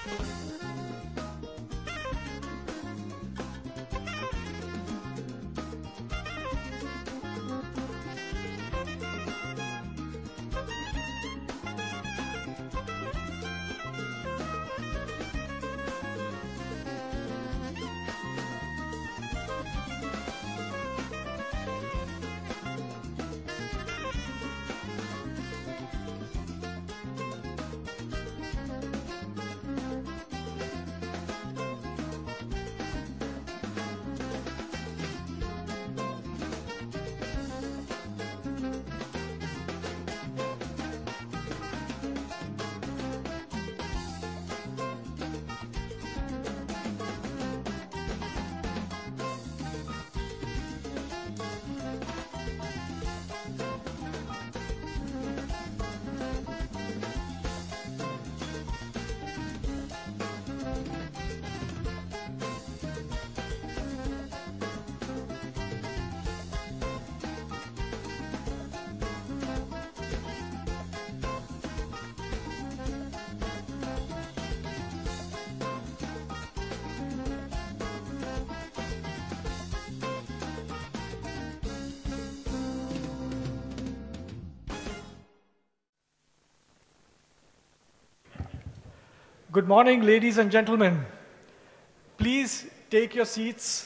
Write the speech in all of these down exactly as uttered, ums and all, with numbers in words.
Good morning, ladies and gentlemen. Please take your seats.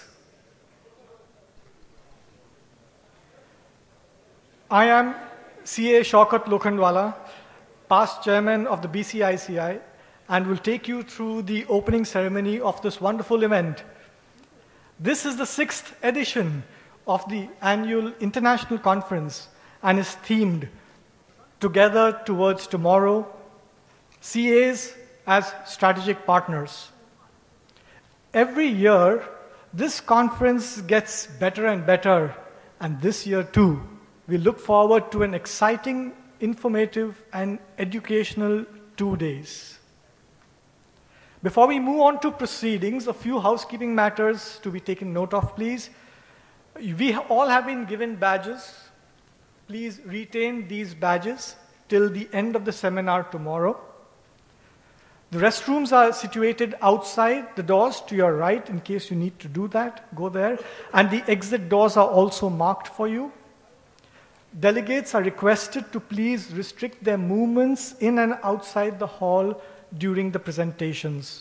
I am C A Shaukat Lokhandwala, past chairman of the B C I C I, and will take you through the opening ceremony of this wonderful event. This is the sixth edition of the annual international conference and is themed Together Towards Tomorrow, C As as strategic partners. Every year, this conference gets better and better, and this year too, we look forward to an exciting, informative, and educational two days. Before we move on to proceedings, a few housekeeping matters to be taken note of, please. We all have been given badges. Please retain these badges till the end of the seminar tomorrow. The restrooms are situated outside the doors to your right in case you need to do that. Go there. And the exit doors are also marked for you. Delegates are requested to please restrict their movements in and outside the hall during the presentations.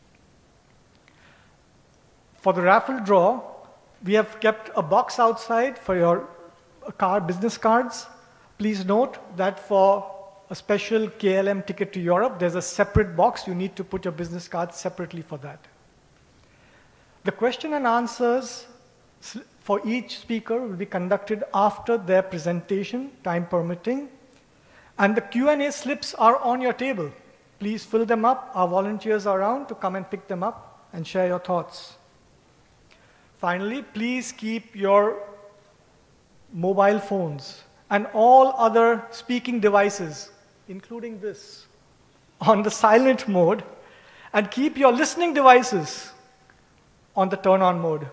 For the raffle draw, we have kept a box outside for your card, business cards. Please note that for a special K L M ticket to Europe, there's a separate box. You need to put your business card separately for that. The question and answers for each speaker will be conducted after their presentation, time permitting. And the Q and A slips are on your table. Please fill them up. Our volunteers are around to come and pick them up and share your thoughts. Finally, please keep your mobile phones and all other speaking devices, including this, on the silent mode, and keep your listening devices on the turn-on mode.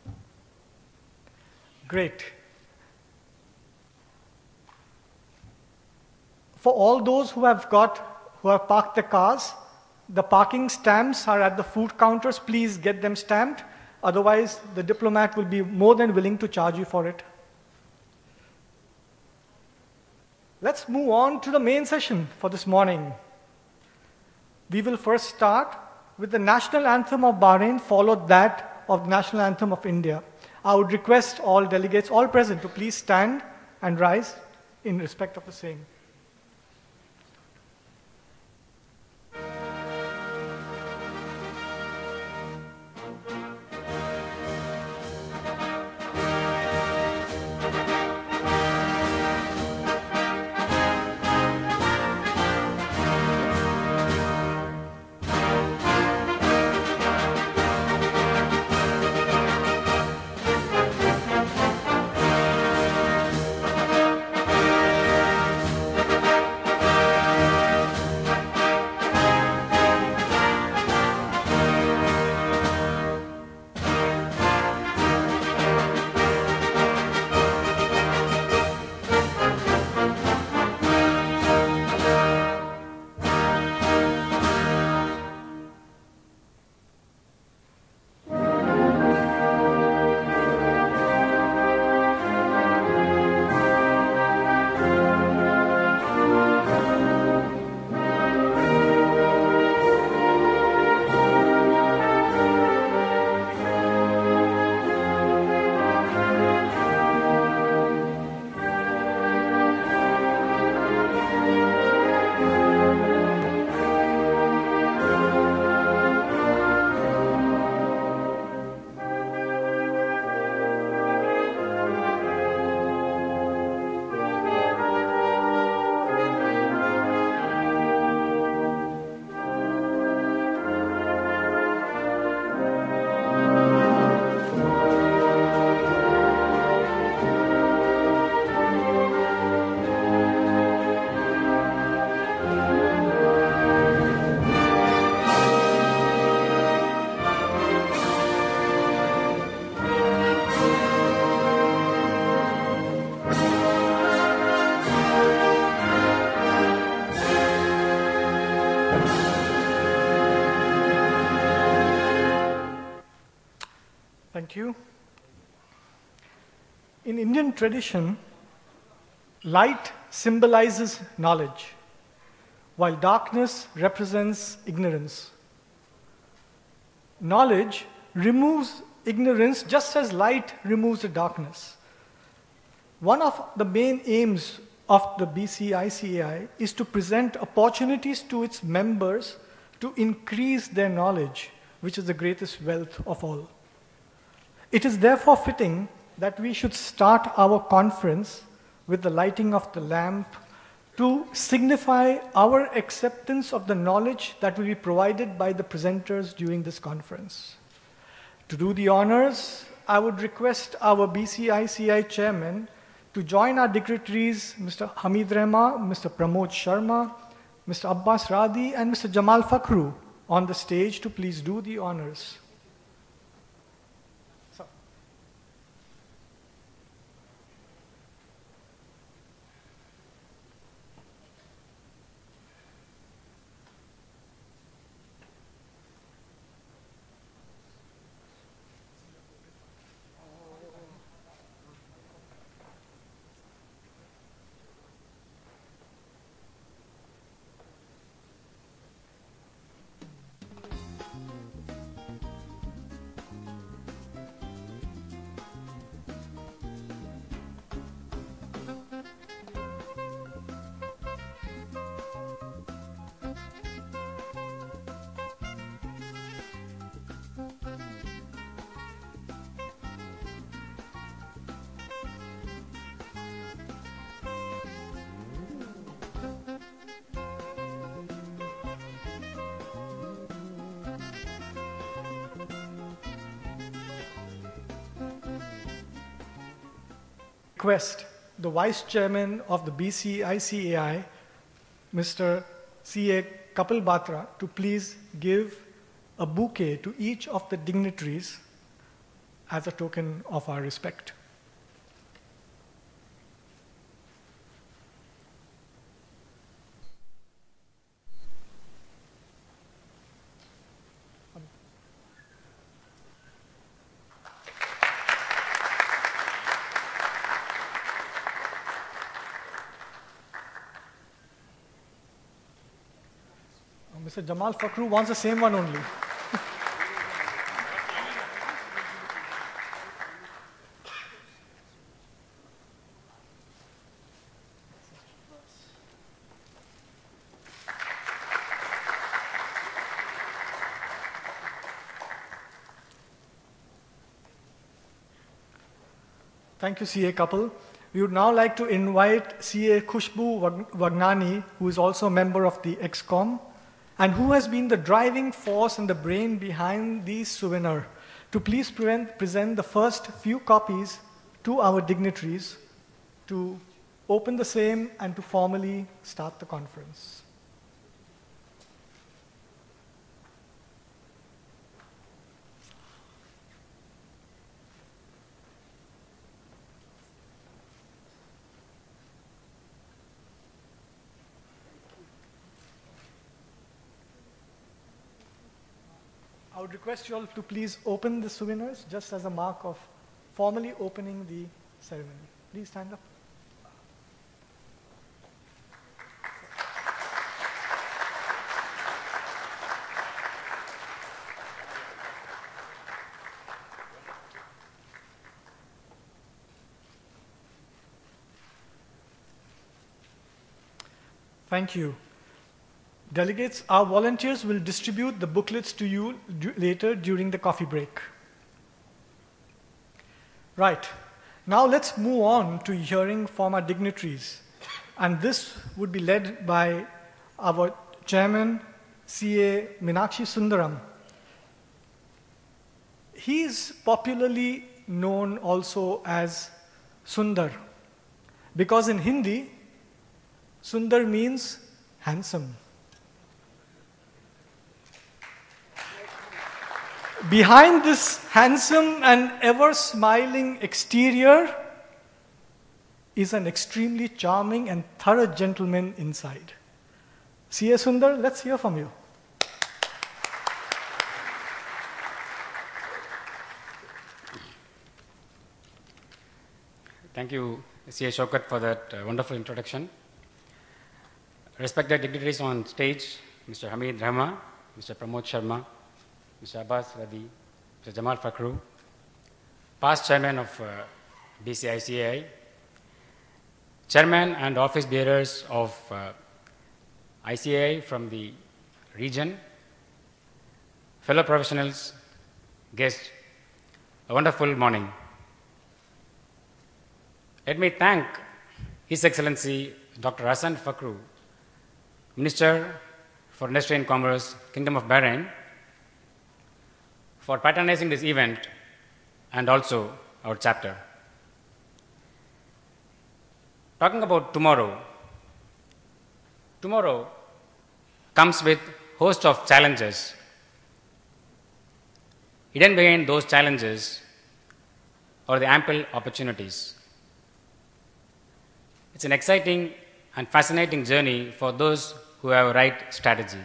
Great. For all those who have got, who have parked their cars, the parking stamps are at the food counters. Please get them stamped. Otherwise, the diplomat will be more than willing to charge you for it. Let's move on to the main session for this morning. We will first start with the national anthem of Bahrain, followed that of the national anthem of India. I would request all delegates, all present, to please stand and rise in respect of the same. Thank you. In Indian tradition, light symbolizes knowledge, while darkness represents ignorance. Knowledge removes ignorance just as light removes the darkness. One of the main aims of the B C I C A I is to present opportunities to its members to increase their knowledge, which is the greatest wealth of all. It is therefore fitting that we should start our conference with the lighting of the lamp to signify our acceptance of the knowledge that will be provided by the presenters during this conference. To do the honors, I would request our B C I C I chairman to join our dignitaries, Mister Hamid Rehma, Mister Pramod Sharma, Mister Abbas Radi, and Mister Jamal Fakhru on the stage to please do the honors. So. Request the Vice Chairman of the B C I C A I, Mister C A Kapil Batra, to please give a bouquet to each of the dignitaries as a token of our respect. Mister Jamal Fakhru wants the same one only. Thank you, C A Kapil. We would now like to invite C A Khushbu Vagnani, who is also a member of the ExCom, and who has been the driving force and the brain behind these souvenirs, to please present the first few copies to our dignitaries to open the same and to formally start the conference. I would request you all to please open the souvenirs just as a mark of formally opening the ceremony. Please stand up. Thank you. Delegates, our volunteers will distribute the booklets to you du- later during the coffee break. Right. Now let's move on to hearing from our dignitaries. And this would be led by our chairman, C A Meenakshi Sundaram. He is popularly known also as Sundar, because in Hindi, Sundar means handsome. Behind this handsome and ever-smiling exterior is an extremely charming and thorough gentleman inside. C A Sundar, let's hear from you. Thank you, C A Shaukat, for that uh, wonderful introduction. Respected dignitaries on stage, Mister Hamid Rahma, Mister Pramod Sharma, Mister Abbas Radi, Mister Jamal Fakhru, past chairman of uh, B C I C A I, chairman and office bearers of uh, I C A I from the region, fellow professionals, guests, a wonderful morning. Let me thank His Excellency Doctor Hassan Fakhru, Minister for Industry and Commerce, Kingdom of Bahrain, for patronizing this event and also our chapter. Talking about tomorrow, tomorrow comes with a host of challenges. Hidden behind those challenges are the ample opportunities. It's an exciting and fascinating journey for those who have a right strategy.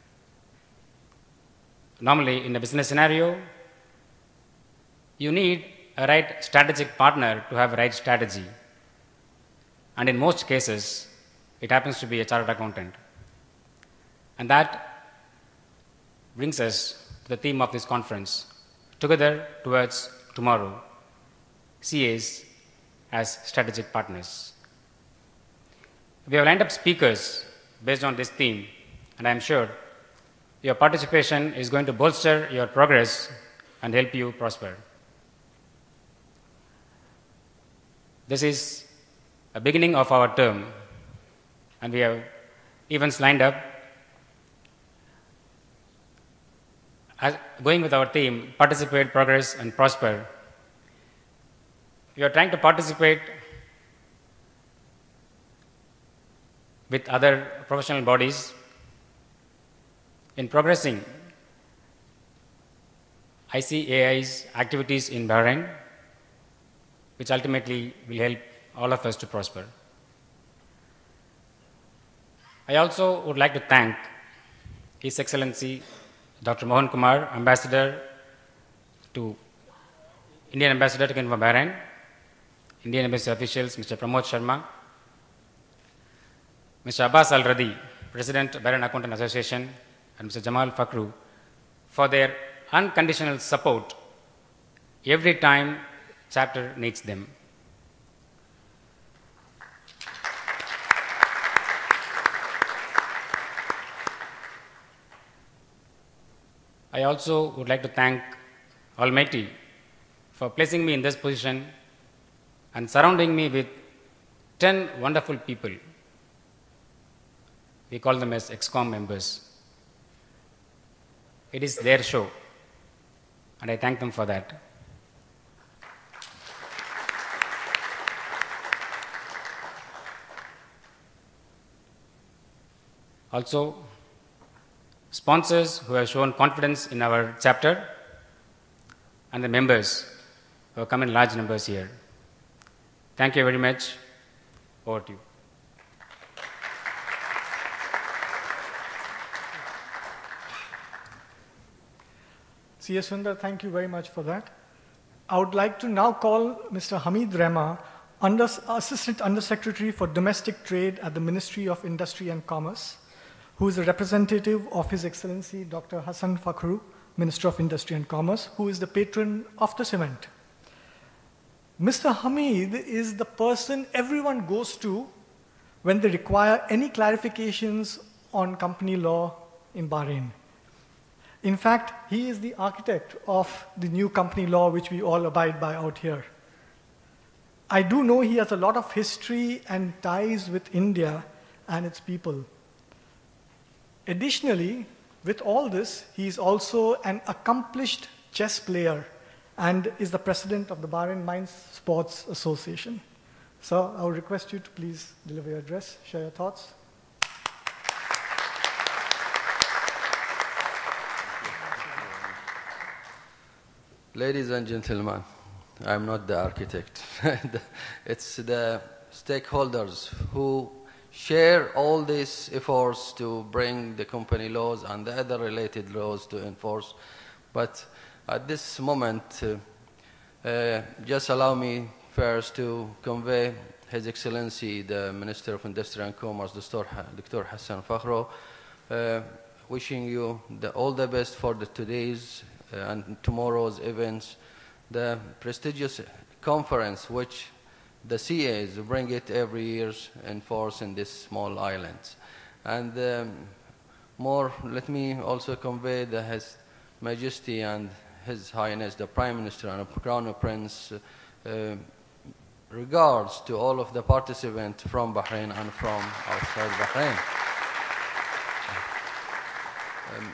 Normally, in a business scenario, you need a right strategic partner to have a right strategy. And in most cases, it happens to be a chartered accountant. And that brings us to the theme of this conference, Together Towards Tomorrow, C As as Strategic Partners. We have lined up speakers based on this theme, and I am sure your participation is going to bolster your progress and help you prosper. This is a beginning of our term, and we have events lined up. As going with our theme, Participate, Progress, and Prosper. We are trying to participate with other professional bodies in progressing I C A I's activities in Bahrain, which ultimately will help all of us to prosper. I also would like to thank His Excellency Doctor Mohan Kumar, Ambassador to Indian Ambassador to Kingdom of Bahrain, Indian Embassy officials, Mister Pramod Sharma, Mister Abbas Al Radi, President of Bahrain Accountant Association, and Mister Jamal Fakhru for their unconditional support every time chapter needs them. I also would like to thank Almighty for placing me in this position and surrounding me with ten wonderful people. We call them as ExCom members. It is their show, and I thank them for that. Also, sponsors who have shown confidence in our chapter, and the members who have come in large numbers here. Thank you very much. Over to you. C S Sundar, thank you very much for that. I would like to now call Mister Hamid Rahma, Under, Assistant Undersecretary for Domestic Trade at the Ministry of Industry and Commerce, who is a representative of His Excellency Doctor Hassan Fakhru, Minister of Industry and Commerce, who is the patron of this event. Mister Hamid is the person everyone goes to when they require any clarifications on company law in Bahrain. In fact, he is the architect of the new company law which we all abide by out here. I do know he has a lot of history and ties with India and its people. Additionally, with all this, he is also an accomplished chess player and is the president of the Bahrain Mines Sports Association. So I would request you to please deliver your address, share your thoughts. Ladies and gentlemen, I'm not the architect. It's the stakeholders who share all these efforts to bring the company laws and the other related laws to enforce. But at this moment, uh, uh, just allow me Affairs to convey His Excellency, the Minister of Industry and Commerce, Doctor Hassan Fakhro, uh, wishing you the, all the best for the today's uh, and tomorrow's events, the prestigious conference which the C As bring it every year in force in these small islands. And um, more, let me also convey the His Majesty and His Highness, the Prime Minister and Crown Prince, uh, regards to all of the participants from Bahrain and from outside Bahrain. Um,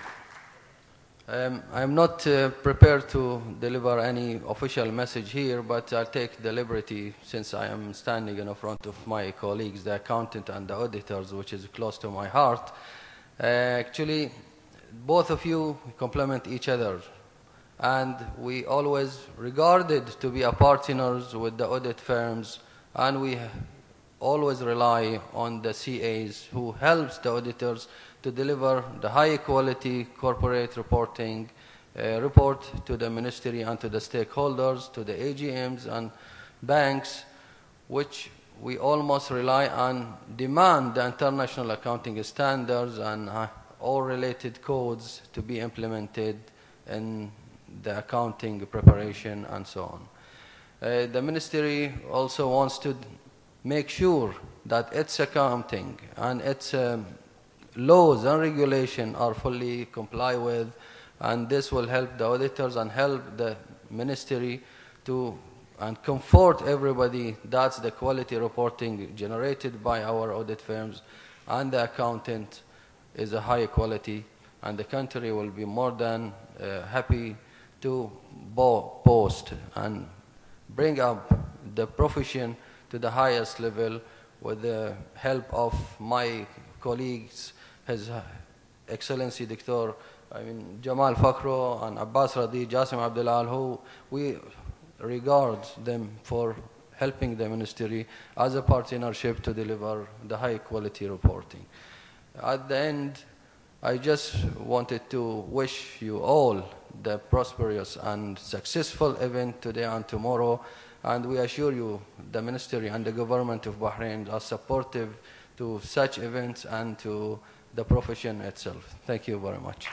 um, I'm not uh, prepared to deliver any official message here, but I'll take the liberty, since I am standing in front of my colleagues, the accountant and the auditors, which is close to my heart. Uh, actually, both of you complement each other, and we always regarded to be a partners with the audit firms, and we always rely on the C As who helps the auditors to deliver the high quality corporate reporting uh, report to the ministry and to the stakeholders, to the A G Ms and banks, which we almost rely on demand the international accounting standards and uh, all related codes to be implemented in the accounting preparation and so on. Uh, the ministry also wants to make sure that its accounting and its um, laws and regulation are fully complied with, and this will help the auditors and help the ministry to and comfort everybody that's the quality reporting generated by our audit firms and the accountant is a high quality, and the country will be more than uh, happy to post and bring up the profession to the highest level with the help of my colleagues, His Excellency Doctor I mean, Jamal Fakhro and Abbas Radi, Jasim Abdulal, who we regard them for helping the ministry as a partnership to deliver the high quality reporting. At the end, I just wanted to wish you all the prosperous and successful event today and tomorrow, and we assure you the ministry and the government of Bahrain are supportive to such events and to the profession itself. Thank you very much.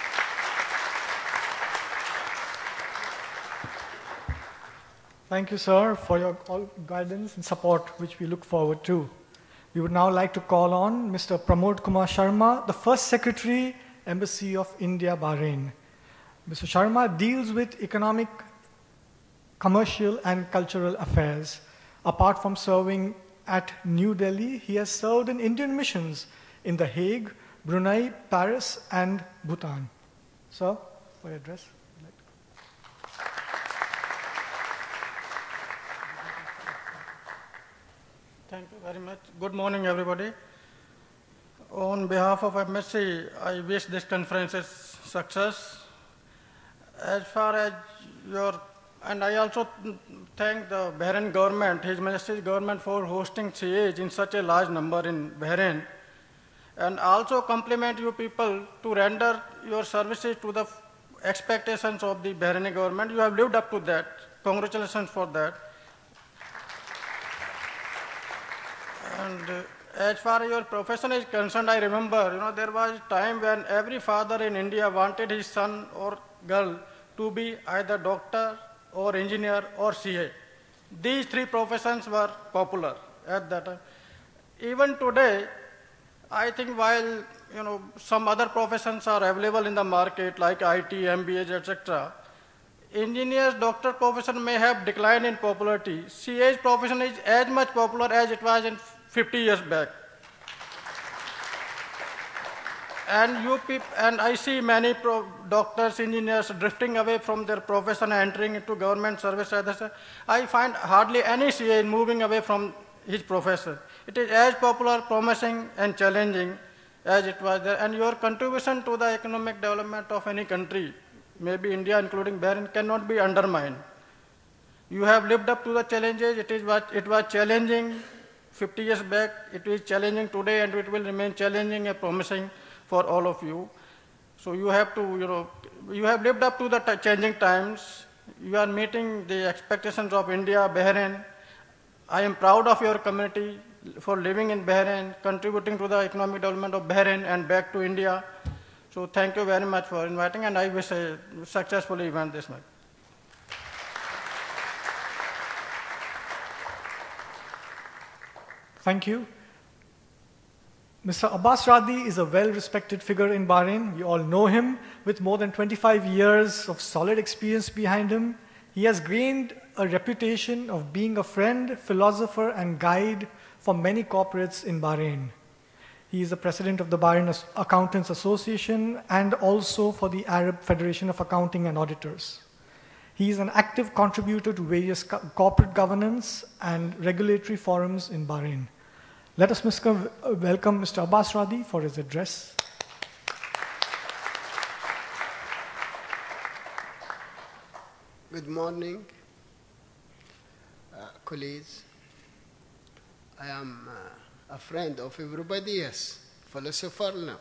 Thank you, sir, for your guidance and support, which we look forward to. We would now like to call on Mister Pramod Kumar Sharma, the First Secretary, Embassy of India, Bahrain. Mister Sharma deals with economic, commercial, and cultural affairs. Apart from serving at New Delhi, he has served in Indian missions in The Hague, Brunei, Paris, and Bhutan. Sir, for your address. Thank you very much. Good morning, everybody. On behalf of M S C, I wish this conference is success. As far as your, and I also thank the Bahrain government, His Majesty's government, for hosting C As in such a large number in Bahrain, and also compliment you people to render your services to the expectations of the Bahraini government. You have lived up to that. Congratulations for that. And uh, as far as your profession is concerned, I remember, you know, there was a time when every father in India wanted his son or girl to be either doctor or engineer or C A. These three professions were popular at that time. Even today, I think while, you know, some other professions are available in the market like I T, M B As, et cetera, engineers, doctor profession may have declined in popularity. C A's profession is as much popular as it was in fifty years back. And you people, and I see many pro doctors, engineers drifting away from their profession and entering into government service. I find hardly any C A moving away from his profession. It is as popular, promising, and challenging as it was there. And your contribution to the economic development of any country, maybe India including Bahrain, cannot be undermined. You have lived up to the challenges. It is what it was challenging fifty years back. It is challenging today, and it will remain challenging and promising for all of you. So you have to, you know, you have lived up to the changing times. You are meeting the expectations of India, Bahrain, I am proud of your community for living in Bahrain, contributing to the economic development of Bahrain and back to India. So thank you very much for inviting, and I wish a successful event this month. Thank you. Mister Abbas Radi is a well-respected figure in Bahrain. We all know him. With more than twenty-five years of solid experience behind him, he has gained a reputation of being a friend, philosopher, and guide for many corporates in Bahrain. He is the president of the Bahrain Accountants Association and also for the Arab Federation of Accounting and Auditors. He is an active contributor to various co corporate governance and regulatory forums in Bahrain. Let us welcome Mister Abbas Radi for his address. Good morning, uh, colleagues. I am uh, a friend of everybody, yes, philosopher now.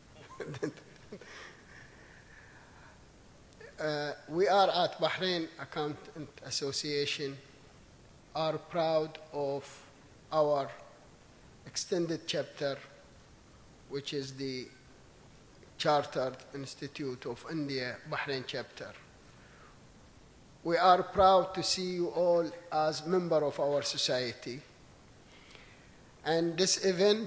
uh, we are at Bahrain Accountant Association, are proud of our extended chapter, which is the Chartered Institute of India Bahrain chapter. We are proud to see you all as members of our society. And this event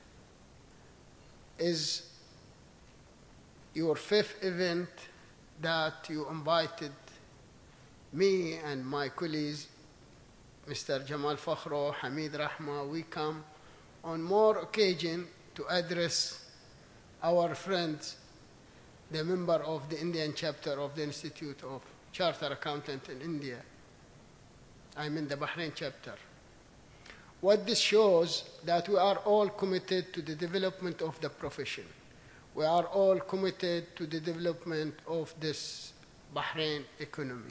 is your fifth event that you invited me and my colleagues, Mister Jamal Fakhro, Hamid Rahma. We come on more occasion to address our friends, the member of the Indian chapter of the Institute of Chartered Accountant in India. I'm in the Bahrain chapter. What this shows that we are all committed to the development of the profession. We are all committed to the development of this Bahrain economy.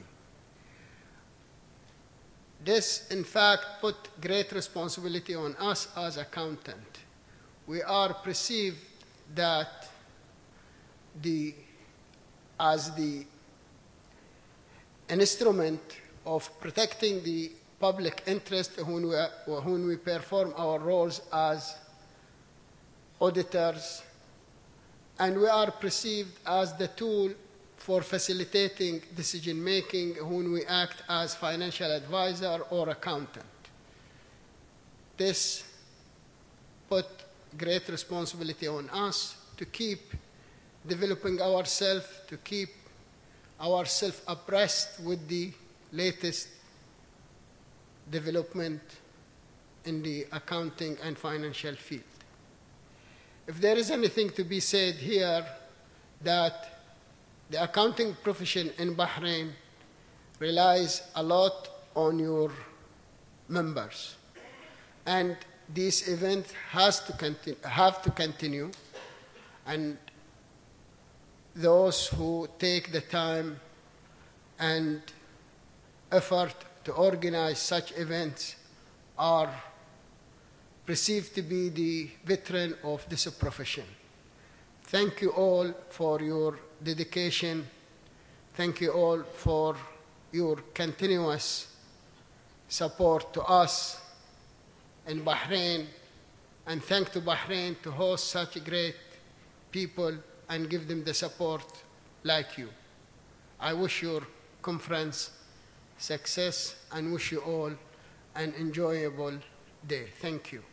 This, in fact, put great responsibility on us as accountants. We are perceived that the, as the instrument of protecting the public interest when we, when we perform our roles as auditors, and we are perceived as the tool for facilitating decision-making when we act as financial advisor or accountant. This put great responsibility on us to keep developing ourselves, to keep ourselves abreast with the latest development in the accounting and financial field. If there is anything to be said here, that the accounting profession in Bahrain relies a lot on your members. And this event has to continue, have to continue. And those who take the time and effort to organize such events are perceived to be the veteran of this profession. Thank you all for your dedication. Thank you all for your continuous support to us in Bahrain, and thank to Bahrain to host such great people and give them the support like you. I wish your conference success and wish you all an enjoyable day. Thank you.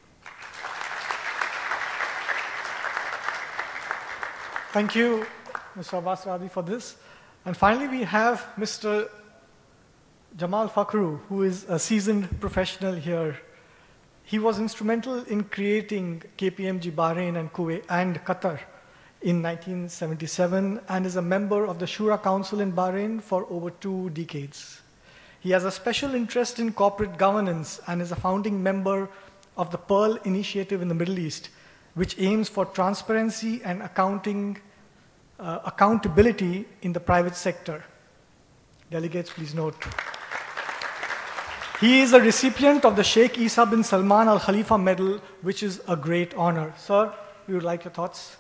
Thank you, Mister Abbas Radi, for this. And finally, we have Mister Jamal Fakhru, who is a seasoned professional here. He was instrumental in creating K P M G Bahrain and Kuwait and Qatar in nineteen seventy-seven and is a member of the Shura Council in Bahrain for over two decades. He has a special interest in corporate governance and is a founding member of the Pearl Initiative in the Middle East, which aims for transparency and accounting, uh, accountability in the private sector. Delegates, please note. He is a recipient of the Sheikh Isa bin Salman Al Khalifa Medal, which is a great honor. Sir, we would like your thoughts.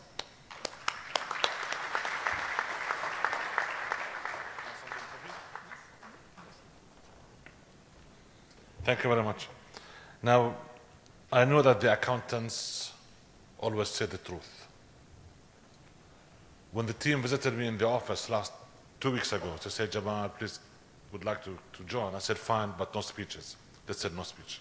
Thank you very much. Now, I know that the accountants always say the truth. When the team visited me in the office last two weeks ago to say, Jamal, please, would like to, to join, I said, fine, but no speeches. They said no speech.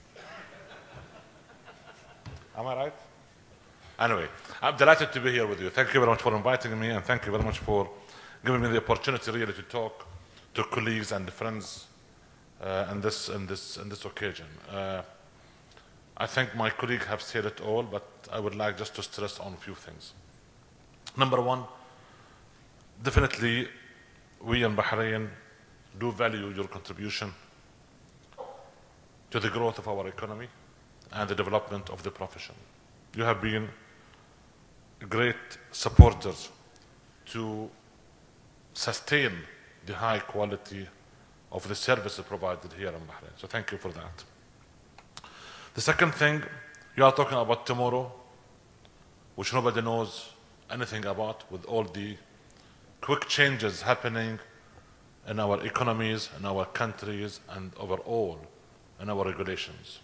Am I right? Anyway, I'm delighted to be here with you. Thank you very much for inviting me, and thank you very much for giving me the opportunity really to talk to colleagues and friends uh, in, this, in, this, in this occasion. Uh, I think my colleagues have said it all, but I would like just to stress on a few things. Number one, definitely we in Bahrain do value your contribution to the growth of our economy and the development of the profession. You have been great supporters to sustain the high quality of the services provided here in Bahrain. So thank you for that. The second thing, you are talking about tomorrow, which nobody knows anything about, with all the quick changes happening in our economies, in our countries, and overall in our regulations.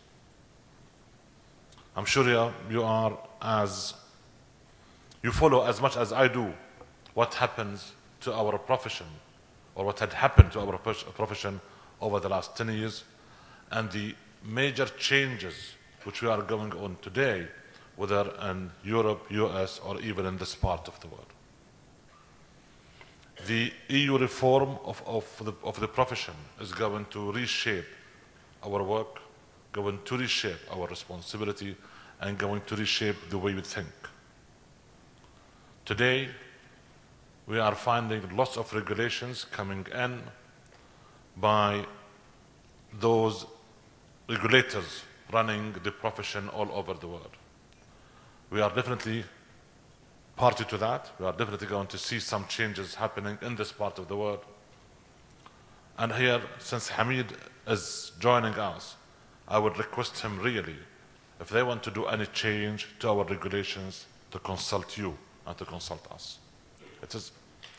I'm sure you, you are as, you follow as much as I do what happens to our profession, or what had happened to our profession over the last ten years, and the major changes which we are going on today, whether in Europe, U S, or even in this part of the world. The E U reform of, of, the, of the profession is going to reshape our work, going to reshape our responsibility, and going to reshape the way we think. Today, we are finding lots of regulations coming in by those regulators running the profession all over the world. We are definitely party to that. We are definitely going to see some changes happening in this part of the world. And here, since Hamid is joining us, I would request him really, if they want to do any change to our regulations, to consult you and to consult us. It is,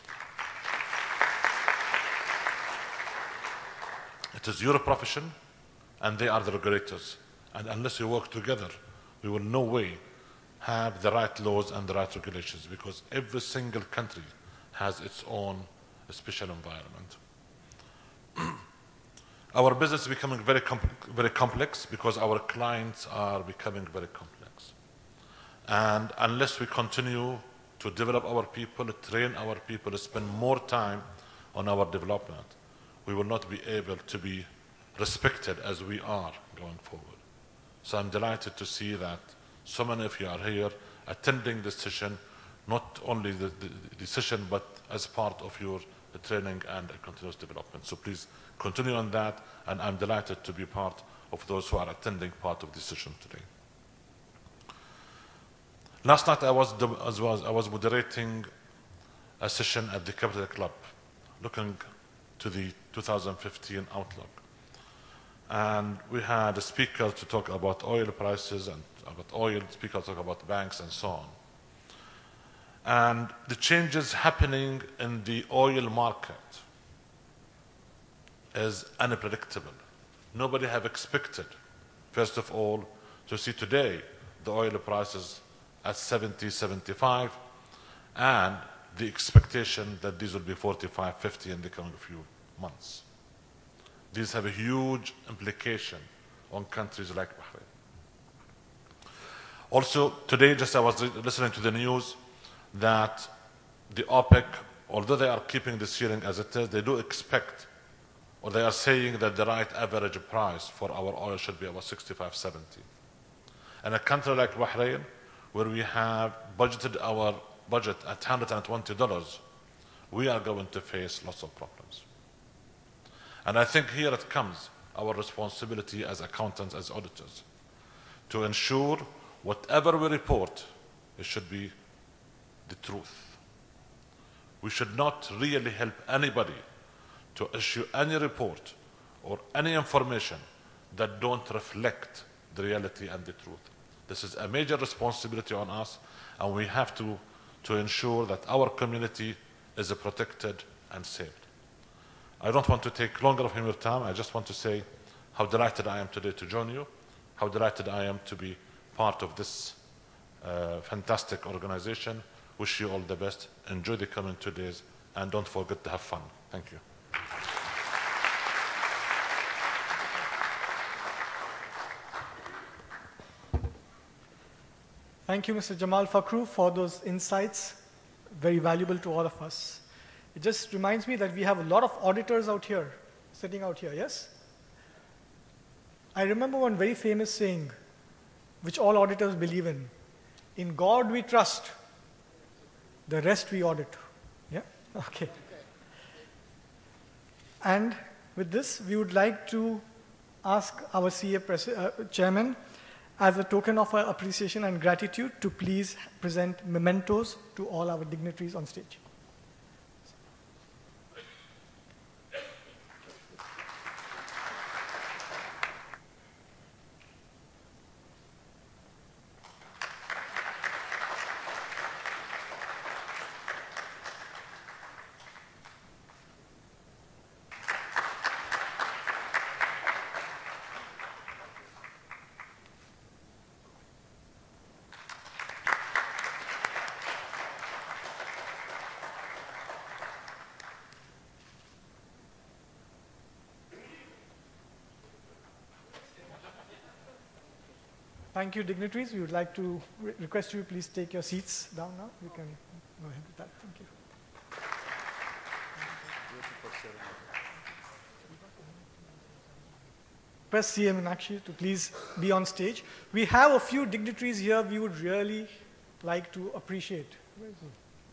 it is your profession, and they are the regulators. And unless we work together, we will no way have the right laws and the right regulations, because every single country has its own special environment. Our business is becoming very, com very complex because our clients are becoming very complex. And unless we continue to develop our people, train our people, spend more time on our development, we will not be able to be respected as we are going forward. So I'm delighted to see that so many of you are here attending this session, not only the, the, the session, but as part of your training and continuous development. So please continue on that, and I'm delighted to be part of those who are attending part of this session today. Last night I was, as well, I was moderating a session at the Capital Club, looking to the two thousand fifteen outlook. And we had a speaker to talk about oil prices and about oil, speaker to talk about banks and so on. And the changes happening in the oil market is unpredictable. Nobody have expected, first of all, to see today the oil prices at seventy, seventy-five, and the expectation that these will be forty-five, fifty in the coming few months. These have a huge implication on countries like Bahrain. Also, today, just I was listening to the news that the OPEC, although they are keeping the ceiling as it is, they do expect, or they are saying that the right average price for our oil should be about sixty-five, seventy. In a country like Bahrain, where we have budgeted our budget at one hundred twenty dollars, we are going to face lots of problems. And I think here it comes, our responsibility as accountants, as auditors, to ensure whatever we report, it should be the truth. We should not really help anybody to issue any report or any information that don't reflect the reality and the truth. This is a major responsibility on us, and we have to, to ensure that our community is protected and saved. I don't want to take longer of your time. I just want to say how delighted I am today to join you, how delighted I am to be part of this uh, fantastic organization. Wish you all the best. Enjoy the coming two days, and don't forget to have fun. Thank you. Thank you, Mister Jamal Fakhru, for those insights, very valuable to all of us. It just reminds me that we have a lot of auditors out here, sitting out here, yes? I remember one very famous saying, which all auditors believe in. In God we trust, the rest we audit. Yeah? Okay. And with this, we would like to ask our C A pres- uh, chairman, as a token of our appreciation and gratitude, to please present mementos to all our dignitaries on stage. Thank you, dignitaries. We would like to re- request you please take your seats down now. We can go ahead with that. Thank you. Press C M Meenakshi to please be on stage. We have a few dignitaries here we would really like to appreciate. Where is he?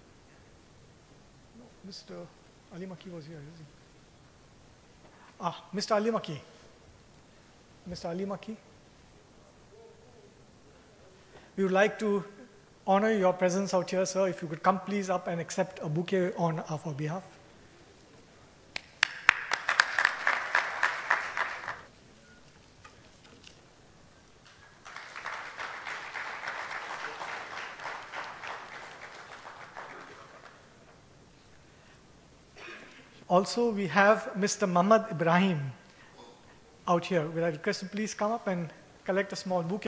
No, Mister Ali Maki was here, is he? Ah, Mister Ali Maki. Mister Ali Maki. We would like to honor your presence out here, sir. If you could come please up and accept a bouquet on our behalf. Also, we have Mister Muhammad Ibrahim out here. Will I request you please come up and collect a small bouquet?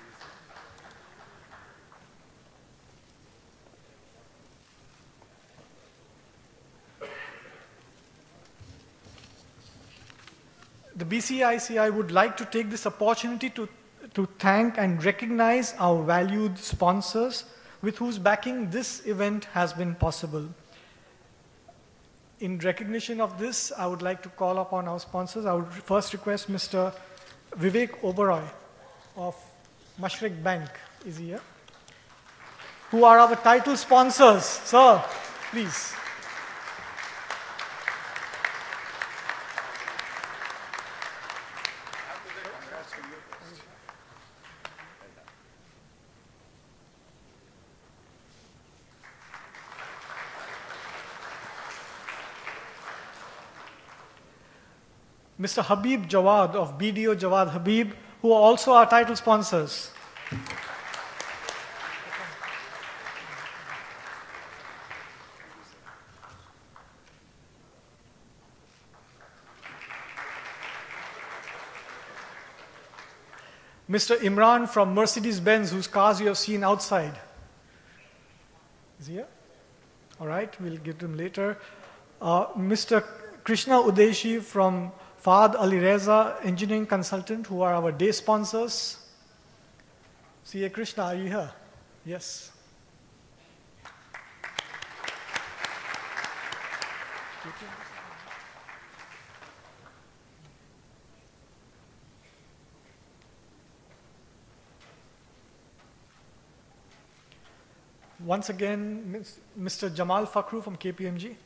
The B C I C I would like to take this opportunity to, to thank and recognize our valued sponsors with whose backing this event has been possible. In recognition of this, I would like to call upon our sponsors. I would first request Mister Vivek Oberoi of Mashreq Bank, is he here? Who are our title sponsors. Sir, please. Mister Habib Jawad of B D O Jawad Habib, who are also our title sponsors. Mister Imran from Mercedes-Benz, whose cars you have seen outside. Is he here? All right, we'll get to him later. Uh, Mister Krishna Udeshi from Fahad Ali Reza, engineering consultant, who are our day sponsors. C A Krishna, are you here? Yes. Once again, Mister Jamal Fakhru from K P M G.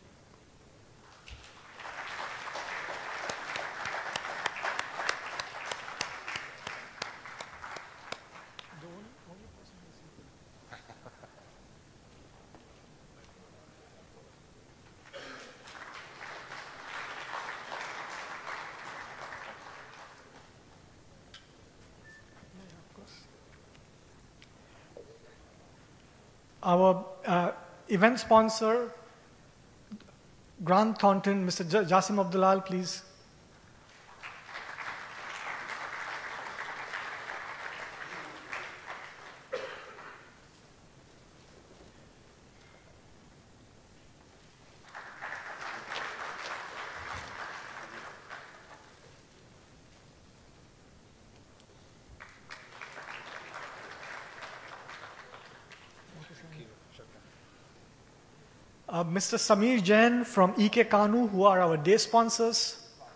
Our uh, event sponsor, Grant Thornton, Mister J- Jasim Abdulal, please. uh, Mister Samir Jain from E K Kanu, who are our day sponsors.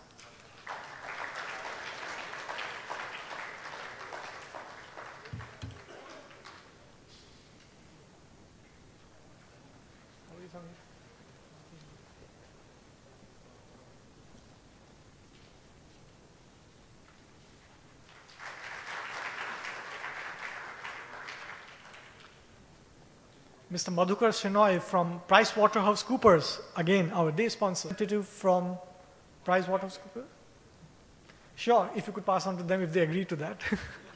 Mister Madhukar Shenoy from PricewaterhouseCoopers, again our day sponsor. Representative from PricewaterhouseCoopers? Sure, if you could pass on to them if they agree to that.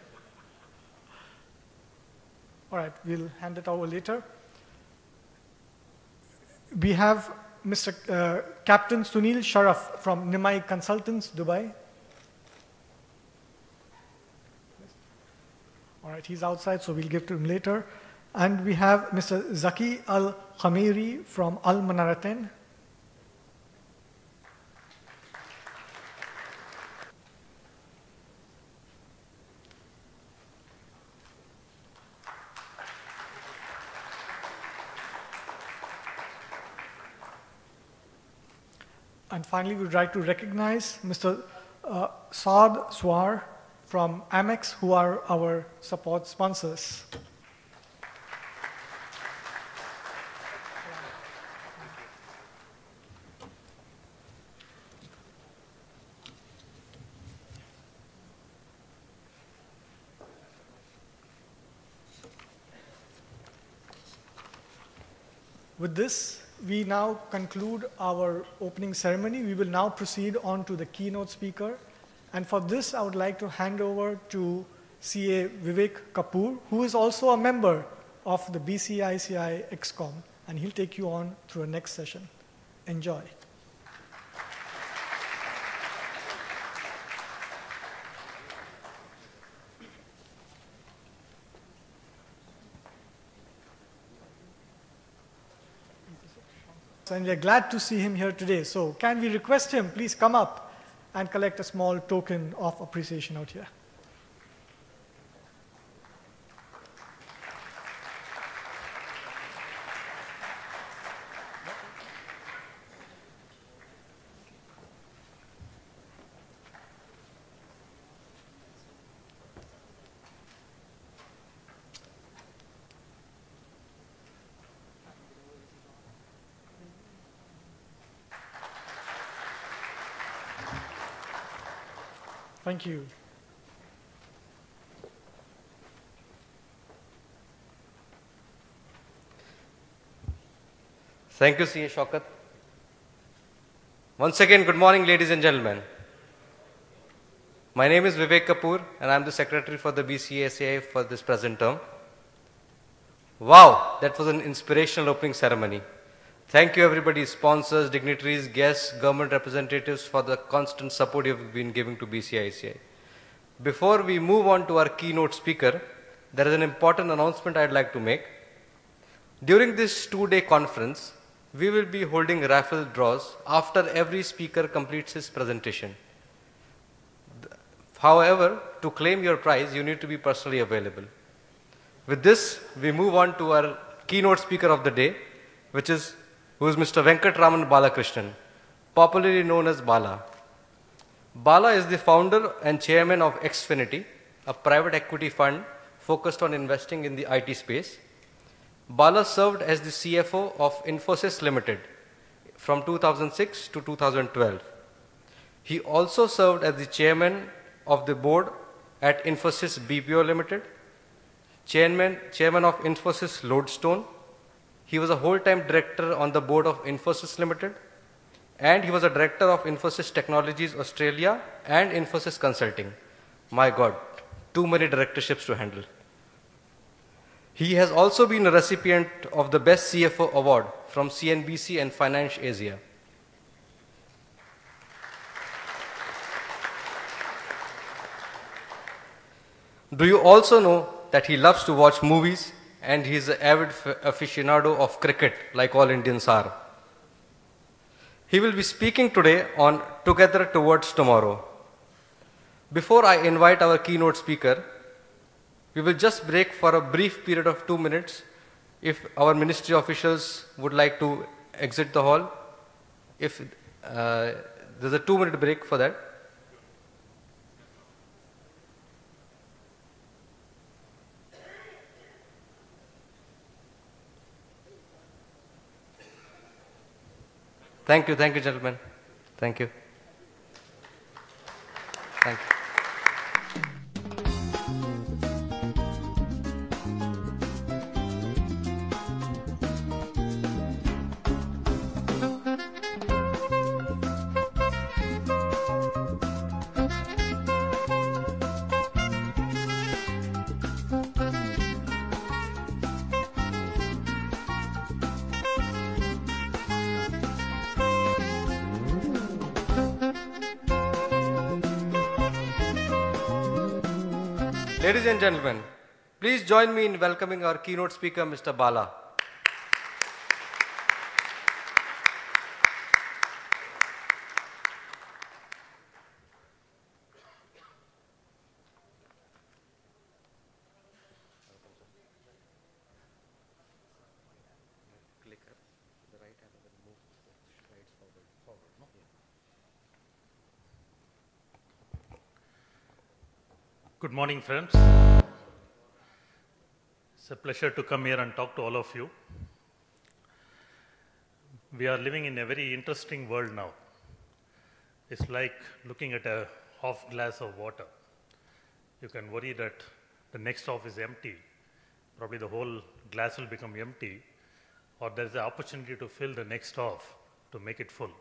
All right, we'll hand it over later. We have Mister Uh, Captain Sunil Sharaf from Nimai Consultants, Dubai. All right, he's outside, so we'll give to him later. And we have Mister Zaki Al-Khamiri from Al-Manaratain. And finally, we'd like to recognize Mister Uh, Saad Swar from Amex, who are our support sponsors. With this, we now conclude our opening ceremony. We will now proceed on to the keynote speaker. And for this, I would like to hand over to C A Vivek Kapoor, who is also a member of the B C I C I ExCom, and he'll take you on through a next session. Enjoy. And we are glad to see him here today. So can we request him, please come up and collect a small token of appreciation out here. Thank you. Thank you, C A Shaukat. Once again, good morning, ladies and gentlemen. My name is Vivek Kapoor, and I'm the secretary for the B C I C I for this present term. Wow, that was an inspirational opening ceremony. Thank you, everybody, sponsors, dignitaries, guests, government representatives, for the constant support you've been giving to B C I C I. Before we move on to our keynote speaker, there is an important announcement I'd like to make. During this two-day conference, we will be holding raffle draws after every speaker completes his presentation. However, to claim your prize, you need to be personally available. With this, we move on to our keynote speaker of the day, which is who is Mister Venkatraman Balakrishnan, popularly known as Bala. Bala is the founder and chairman of Xfinity, a private equity fund focused on investing in the I T space. Bala served as the C F O of Infosys Limited from two thousand six to two thousand twelve. He also served as the chairman of the board at Infosys B P O Limited, chairman, chairman of Infosys Lodestone. He was a whole-time director on the board of Infosys Limited, and he was a director of Infosys Technologies Australia and Infosys Consulting. My God, too many directorships to handle. He has also been a recipient of the Best C F O Award from C N B C and Finance Asia. Do you also know that he loves to watch movies, and he is an avid aficionado of cricket, like all Indians are? He will be speaking today on Together Towards Tomorrow. Before I invite our keynote speaker, we will just break for a brief period of two minutes if our ministry officials would like to exit the hall. If uh, there's a two minute break for that. Thank you, thank you, gentlemen. Thank you. Thank you. Ladies and gentlemen, please join me in welcoming our keynote speaker, Mister Bala. Good morning, friends. It's a pleasure to come here and talk to all of you. We are living in a very interesting world now. It's like looking at a half glass of water. You can worry that the next half is empty. Probably the whole glass will become empty, or there's an opportunity to fill the next half to make it full.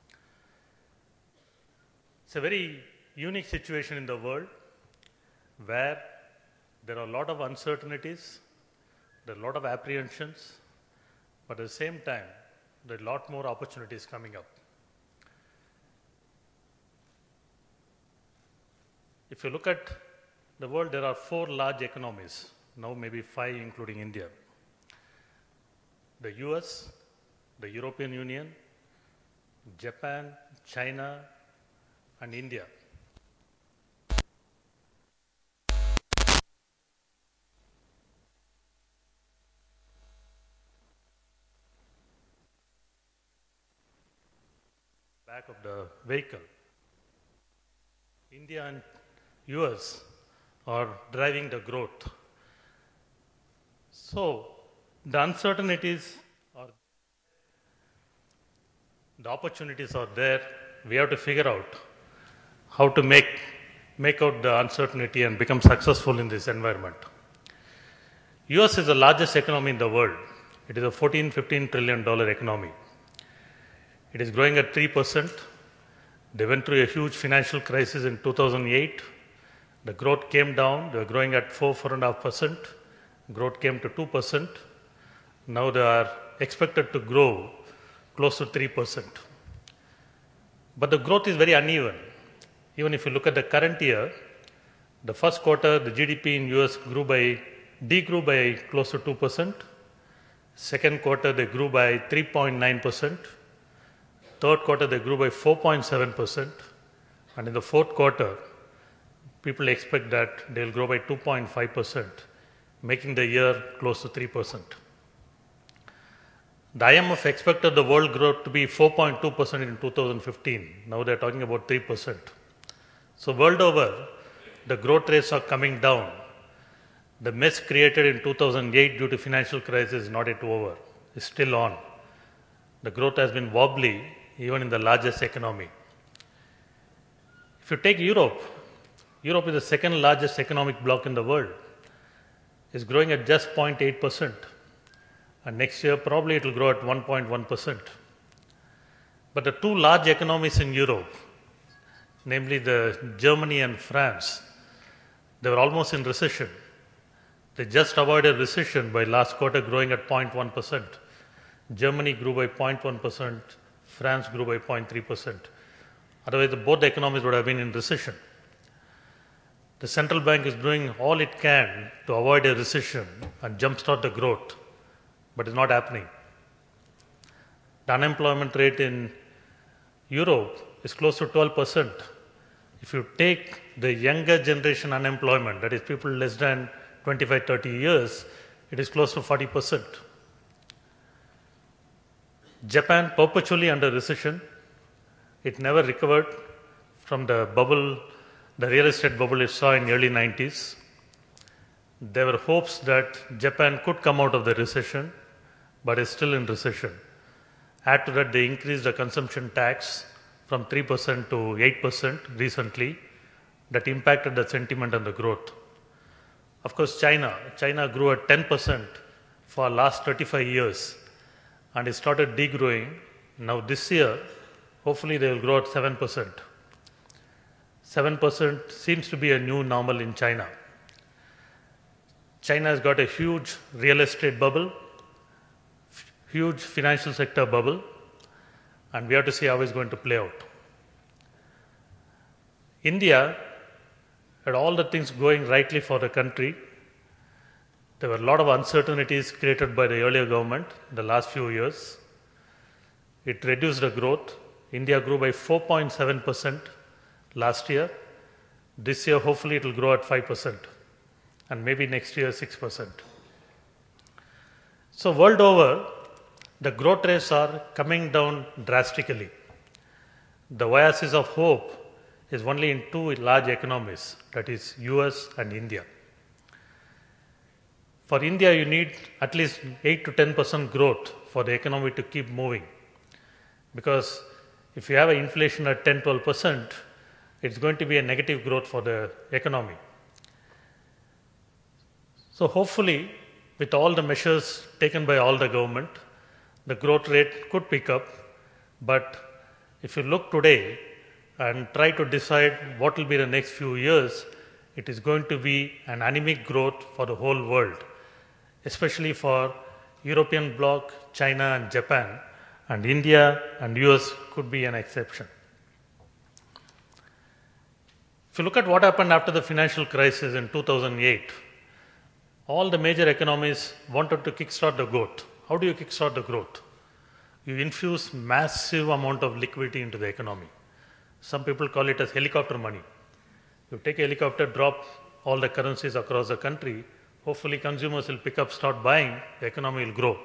It's a very unique situation in the world, where there are a lot of uncertainties, there are a lot of apprehensions, but at the same time, there are a lot more opportunities coming up. If you look at the world, there are four large economies, now maybe five including India. The U S, the European Union, Japan, China, and India. Back of the vehicle. India and U S are driving the growth. So the uncertainties are, the opportunities are there. We have to figure out how to make, make out the uncertainty and become successful in this environment. U S is the largest economy in the world. It is a fourteen, fifteen trillion dollar economy. It is growing at three percent. They went through a huge financial crisis in two thousand eight. The growth came down. They were growing at four, four point five percent. Growth came to two percent. Now they are expected to grow close to three percent. But the growth is very uneven. Even if you look at the current year, the first quarter, the G D P in U S grew by, degrew by close to two percent. Second quarter, they grew by three point nine percent. Third quarter, they grew by four point seven percent. And in the fourth quarter, people expect that they'll grow by two point five percent, making the year close to three percent. The I M F expected the world growth to be four point two percent in two thousand fifteen. Now they're talking about three percent. So world over, the growth rates are coming down. The mess created in two thousand eight due to financial crisis is not yet over. It's still on. The growth has been wobbly even in the largest economy. If you take Europe, Europe is the second largest economic bloc in the world. It's growing at just zero point eight percent. And next year, probably it will grow at one point one percent. But the two large economies in Europe, namely the Germany and France, they were almost in recession. They just avoided recession by last quarter growing at zero point one percent. Germany grew by zero point one percent, France grew by zero point three percent. Otherwise, the, both the economies would have been in recession. The central bank is doing all it can to avoid a recession and jumpstart the growth, but it's not happening. The unemployment rate in Europe is close to twelve percent. If you take the younger generation unemployment, that is people less than twenty-five, thirty years, it is close to forty percent. Japan perpetually under recession. It never recovered from the bubble, the real estate bubble it saw in the early nineties. There were hopes that Japan could come out of the recession, but is still in recession. Add to that, they increased the consumption tax from three percent to eight percent recently. That impacted the sentiment and the growth. Of course, China. China grew at ten percent for the last thirty-five years, and it started degrowing. Now this year, hopefully they will grow at seven percent. seven percent seems to be a new normal in China. China has got a huge real estate bubble, huge financial sector bubble, and we have to see how it's going to play out. India had all the things going rightly for the country. There were a lot of uncertainties created by the earlier government in the last few years. It reduced the growth. India grew by four point seven percent last year. This year, hopefully, it will grow at five percent, and maybe next year, six percent. So, world over, the growth rates are coming down drastically. The oasis of hope is only in two large economies, that is U S and India. For India, you need at least eight to ten percent growth for the economy to keep moving. Because if you have an inflation at ten to twelve percent, it's going to be a negative growth for the economy. So hopefully, with all the measures taken by all the government, the growth rate could pick up. But if you look today and try to decide what will be the next few years, it is going to be an anemic growth for the whole world, especially for European bloc, China and Japan, and India and U S could be an exception. If you look at what happened after the financial crisis in two thousand eight, all the major economies wanted to kickstart the growth. How do you kickstart the growth? You infuse massive amount of liquidity into the economy. Some people call it as helicopter money. You take a helicopter, drop all the currencies across the country, hopefully consumers will pick up, start buying, the economy will grow.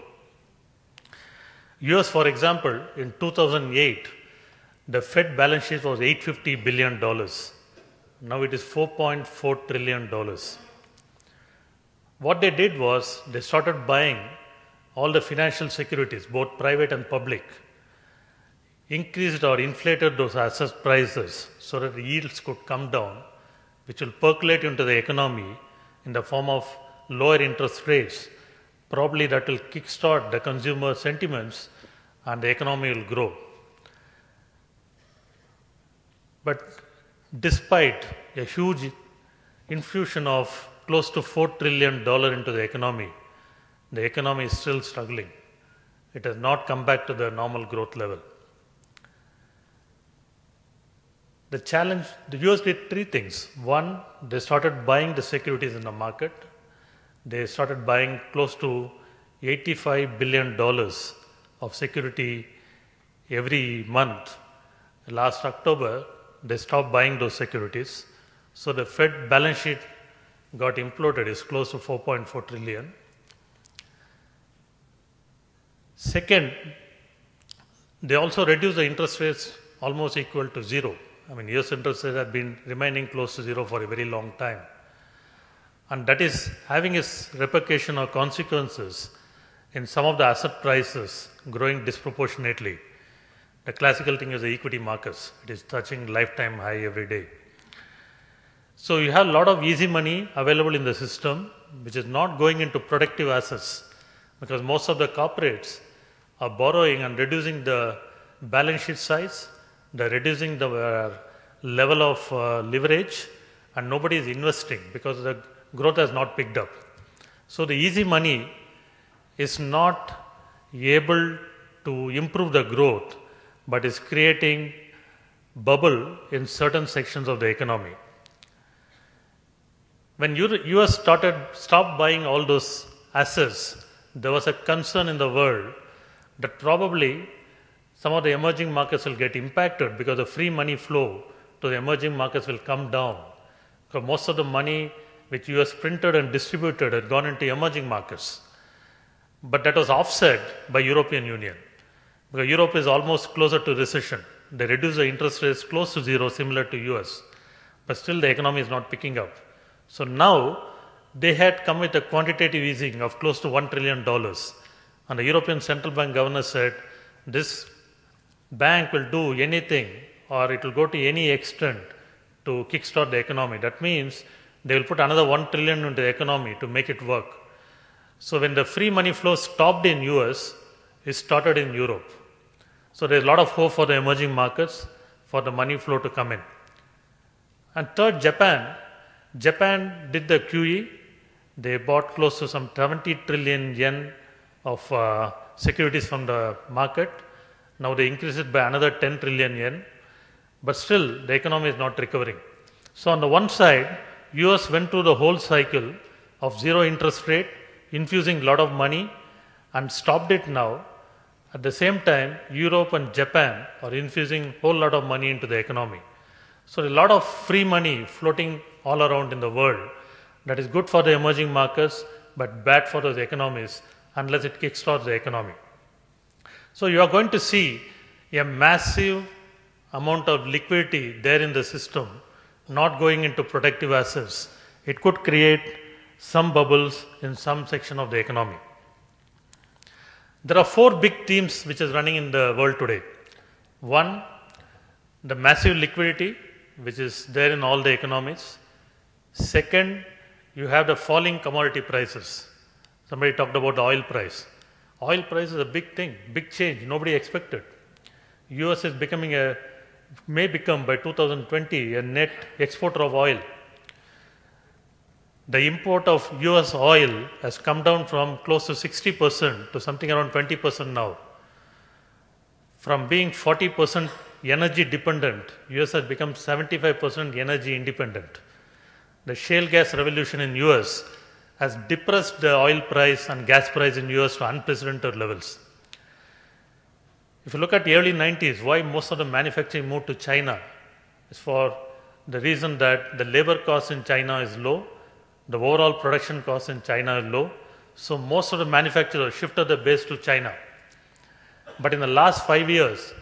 U S, for example, in two thousand eight, the Fed balance sheet was eight hundred fifty billion dollars. Now it is four point four trillion dollars. What they did was they started buying all the financial securities, both private and public, increased or inflated those asset prices so that the yields could come down, which will percolate into the economy in the form of lower interest rates. Probably that will kickstart the consumer sentiments and the economy will grow. But despite a huge infusion of close to four trillion dollars into the economy, the economy is still struggling. It has not come back to the normal growth level. The challenge, the U S did three things. One, they started buying the securities in the market. They started buying close to eighty-five billion dollars of security every month. Last October, they stopped buying those securities. So the Fed balance sheet got imploded, it's close to four point four trillion. Second, they also reduced the interest rates almost equal to zero. I mean, U S interest rates have been remaining close to zero for a very long time. And that is having its repercussion or consequences in some of the asset prices growing disproportionately. The classical thing is the equity markets. It is touching lifetime high every day. So you have a lot of easy money available in the system, which is not going into productive assets, because most of the corporates are borrowing and reducing the balance sheet size, they're reducing the uh, level of uh, leverage, and nobody is investing because the growth has not picked up. So the easy money is not able to improve the growth, but is creating bubble in certain sections of the economy. When U S started stopped buying all those assets, there was a concern in the world that probably some of the emerging markets will get impacted because the free money flow to the emerging markets will come down. Because most of the money which U S printed and distributed had gone into emerging markets. But that was offset by European Union. because Europe is almost closer to recession. They reduce the interest rates close to zero, similar to U S, but still the economy is not picking up. So now they had come with a quantitative easing of close to one trillion dollars. And the European Central Bank governor said, this bank will do anything or it will go to any extent to kickstart the economy. That means they will put another one trillion into the economy to make it work. So when the free money flow stopped in U S, it started in Europe. So there's a lot of hope for the emerging markets for the money flow to come in. And third, Japan. Japan did the Q E. They bought close to some seventy trillion yen of uh, securities from the market. Now they increased it by another ten trillion yen. But still, the economy is not recovering. So on the one side, U S went through the whole cycle of zero interest rate, infusing a lot of money, and stopped it now. At the same time, Europe and Japan are infusing a whole lot of money into the economy. So a lot of free money floating all around in the world. That is good for the emerging markets, but bad for those economies unless it kickstarts the economy. So you are going to see a massive amount of liquidity there in the system, not going into productive assets. It could create some bubbles in some section of the economy. There are four big themes which is running in the world today. One, the massive liquidity, which is there in all the economies. Second, you have the falling commodity prices. Somebody talked about the oil price. Oil price is a big thing, big change, nobody expected. U S is becoming a, may become by two thousand twenty a net exporter of oil. The import of U S oil has come down from close to sixty percent to something around twenty percent now. From being forty percent energy dependent, U S has become seventy-five percent energy independent. The shale gas revolution in U S has depressed the oil price and gas price in U S to unprecedented levels. If you look at the early nineties, why most of the manufacturing moved to China is for the reason that the labor cost in China is low, the overall production cost in China is low, so most of the manufacturers shifted their base to China. But in the last five years,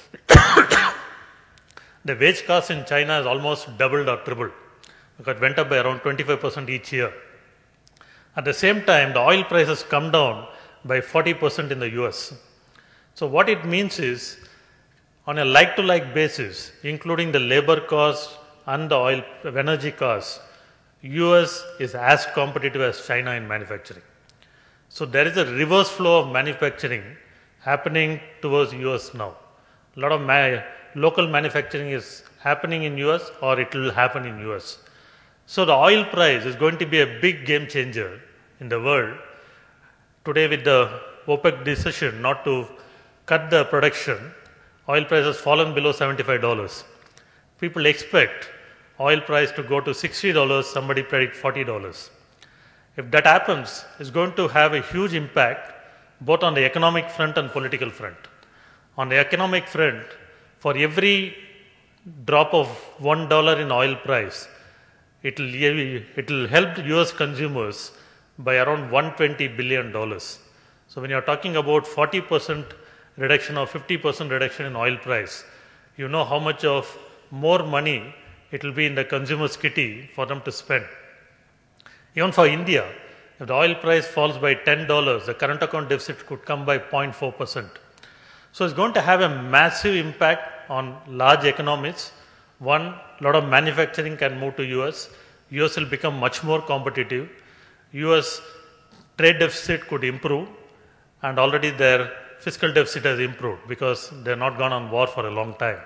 the wage cost in China has almost doubled or tripled, because it went up by around twenty-five percent each year. At the same time, the oil prices come down by forty percent in the U S. So what it means is, on a like-to-like basis, including the labor cost and the oil energy cost, U S is as competitive as China in manufacturing. So there is a reverse flow of manufacturing happening towards U S now. A lot of ma local manufacturing is happening in U S or it will happen in U S. So the oil price is going to be a big game changer in the world. Today with the OPEC decision not to cut the production, oil price has fallen below seventy-five dollars. People expect oil price to go to sixty dollars, somebody predict forty dollars. If that happens, it's going to have a huge impact both on the economic front and political front. On the economic front, for every drop of one dollar in oil price, it will it will help U S consumers by around one hundred twenty billion dollars. So when you are talking about forty percent reduction or fifty percent reduction in oil price, you know how much of more money it will be in the consumer's kitty for them to spend. Even for India, if the oil price falls by ten dollars, the current account deficit could come by zero point four percent. So it's going to have a massive impact on large economies. One, a lot of manufacturing can move to U S. U S will become much more competitive. U S trade deficit could improve, and already their fiscal deficit has improved because they have not gone on war for a long time.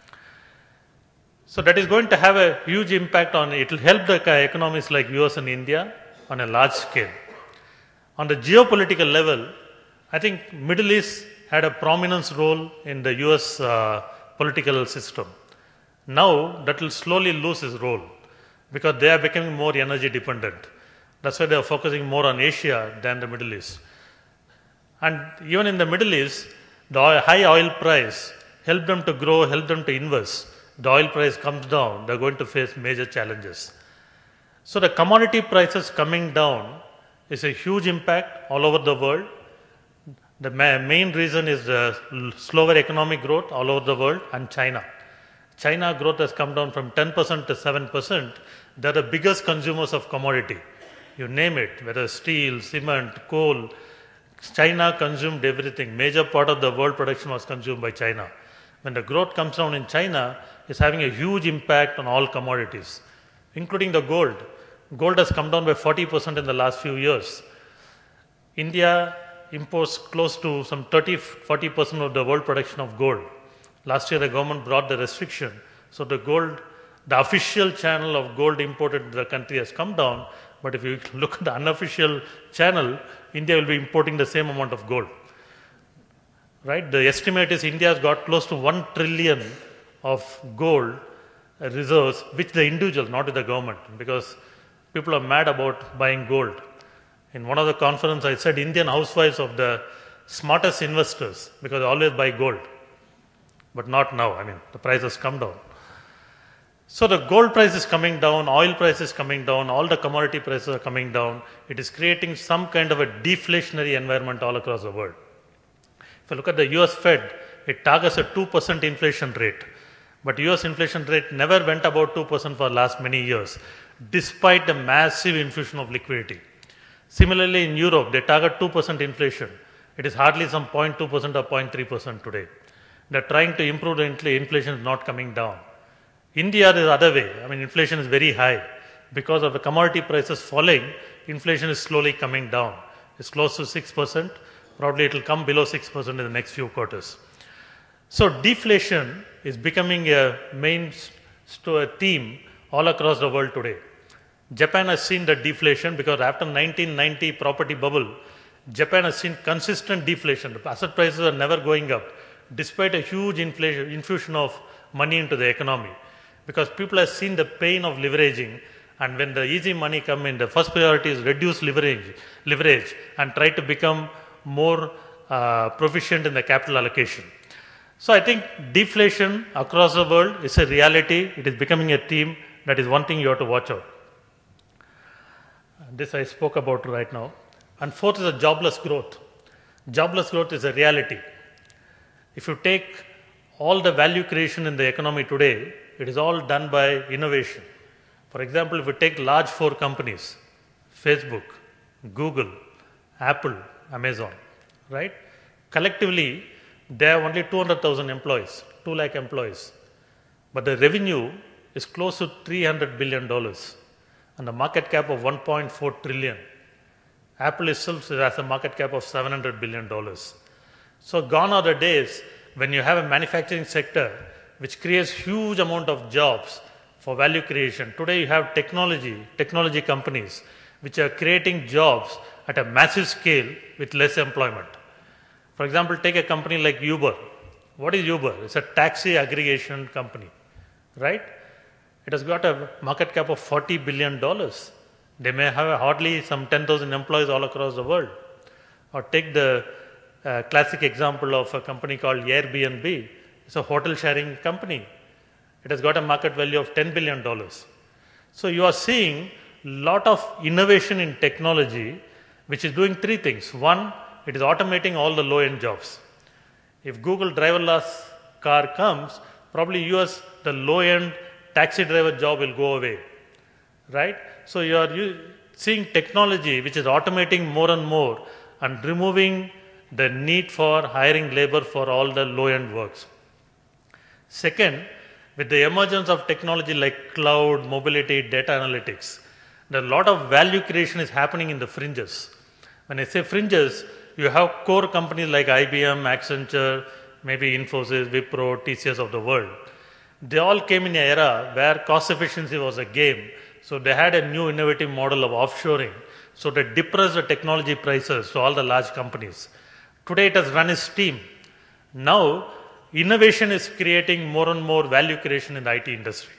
So that is going to have a huge impact on, it will help the economies like U S and India on a large scale. On the geopolitical level, I think Middle East had a prominence role in the U S uh, political system. Now that will slowly lose its role because they are becoming more energy dependent. That's why they are focusing more on Asia than the Middle East. And even in the Middle East, the high oil price helped them to grow, helped them to invest. The oil price comes down, they're going to face major challenges. So the commodity prices coming down is a huge impact all over the world. The ma main reason is the slower economic growth all over the world and China. China growth has come down from ten percent to seven percent. They are the biggest consumers of commodity. You name it, whether steel, cement, coal. China consumed everything. Major part of the world production was consumed by China. When the growth comes down in China, it's having a huge impact on all commodities, including the gold. Gold has come down by forty percent in the last few years. India imports close to some thirty to forty percent of the world production of gold. Last year, the government brought the restriction. So the gold, the official channel of gold imported to the country has come down. But if you look at the unofficial channel, India will be importing the same amount of gold. Right? The estimate is India has got close to one trillion of gold reserves, which the individuals, not the government, because people are mad about buying gold. In one of the conferences, I said Indian housewives are the smartest investors because they always buy gold. But not now. I mean, the price has come down. So the gold price is coming down, oil price is coming down, all the commodity prices are coming down. It is creating some kind of a deflationary environment all across the world. If you look at the U S Fed, it targets a two percent inflation rate. But U S inflation rate never went above two percent for the last many years, despite the massive infusion of liquidity. Similarly, in Europe, they target two percent inflation. It is hardly some zero point two percent or zero point three percent today. They're trying to improve the infl inflation is not coming down. India is the other way. I mean, inflation is very high. Because of the commodity prices falling, inflation is slowly coming down. It's close to six percent. Probably it will come below six percent in the next few quarters. So deflation is becoming a main theme all across the world today. Japan has seen the deflation because after nineteen ninety property bubble, Japan has seen consistent deflation. The asset prices are never going up, despite a huge inflation, infusion of money into the economy. Because people have seen the pain of leveraging, and when the easy money come in, the first priority is reduce leverage, leverage and try to become more uh, proficient in the capital allocation. So I think deflation across the world is a reality. It is becoming a theme. That is one thing you have to watch out. This I spoke about right now. And fourth is a jobless growth. Jobless growth is a reality. If you take all the value creation in the economy today, it is all done by innovation. For example, if you take large four companies, Facebook, Google, Apple, Amazon, right? Collectively, they have only two hundred thousand employees, two lakh employees. But the revenue is close to three hundred billion dollars and a market cap of one point four trillion. Apple itself has a market cap of seven hundred billion dollars. So gone are the days when you have a manufacturing sector which creates huge amount of jobs for value creation. Today you have technology, technology companies which are creating jobs at a massive scale with less employment. For example, take a company like Uber. What is Uber? It's a taxi aggregation company, right? It has got a market cap of forty billion dollars. They may have hardly some ten thousand employees all across the world. Or take the uh, classic example of a company called Airbnb. It's a hotel sharing company. It has got a market value of ten billion dollars. So you are seeing a lot of innovation in technology which is doing three things. One, it is automating all the low-end jobs. If Google driverless car comes, probably U S, the low-end taxi driver job will go away, right? So you are seeing technology which is automating more and more and removing the need for hiring labor for all the low-end works. Second, with the emergence of technology like cloud, mobility, data analytics, a lot of value creation is happening in the fringes. When I say fringes, you have core companies like I B M, Accenture, maybe Infosys, Wipro, T C S of the world. They all came in an era where cost efficiency was a game. So they had a new innovative model of offshoring. So they depressed the technology prices to all the large companies. Today it has run its steam. Now, innovation is creating more and more value creation in the I T industry.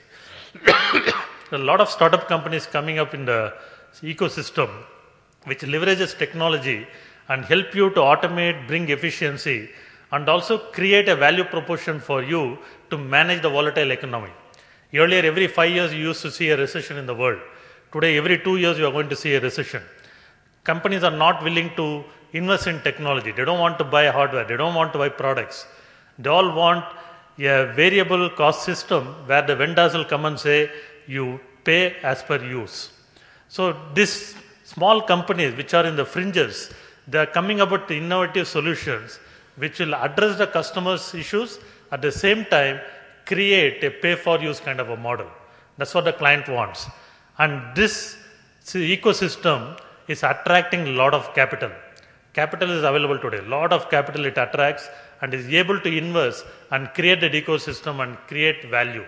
A lot of startup companies coming up in the ecosystem which leverages technology and help you to automate, bring efficiency, and also create a value proposition for you to manage the volatile economy. Earlier, every five years you used to see a recession in the world. Today, every two years you are going to see a recession. Companies are not willing to invest in technology. They don't want to buy hardware. They don't want to buy products. They all want a variable cost system where the vendors will come and say, you pay as per use. So these small companies which are in the fringes, they are coming up with innovative solutions which will address the customer's issues, at the same time create a pay-for-use kind of a model. That's what the client wants. And this ecosystem is attracting a lot of capital. Capital is available today. A lot of capital it attracts and is able to invest and create that ecosystem and create value.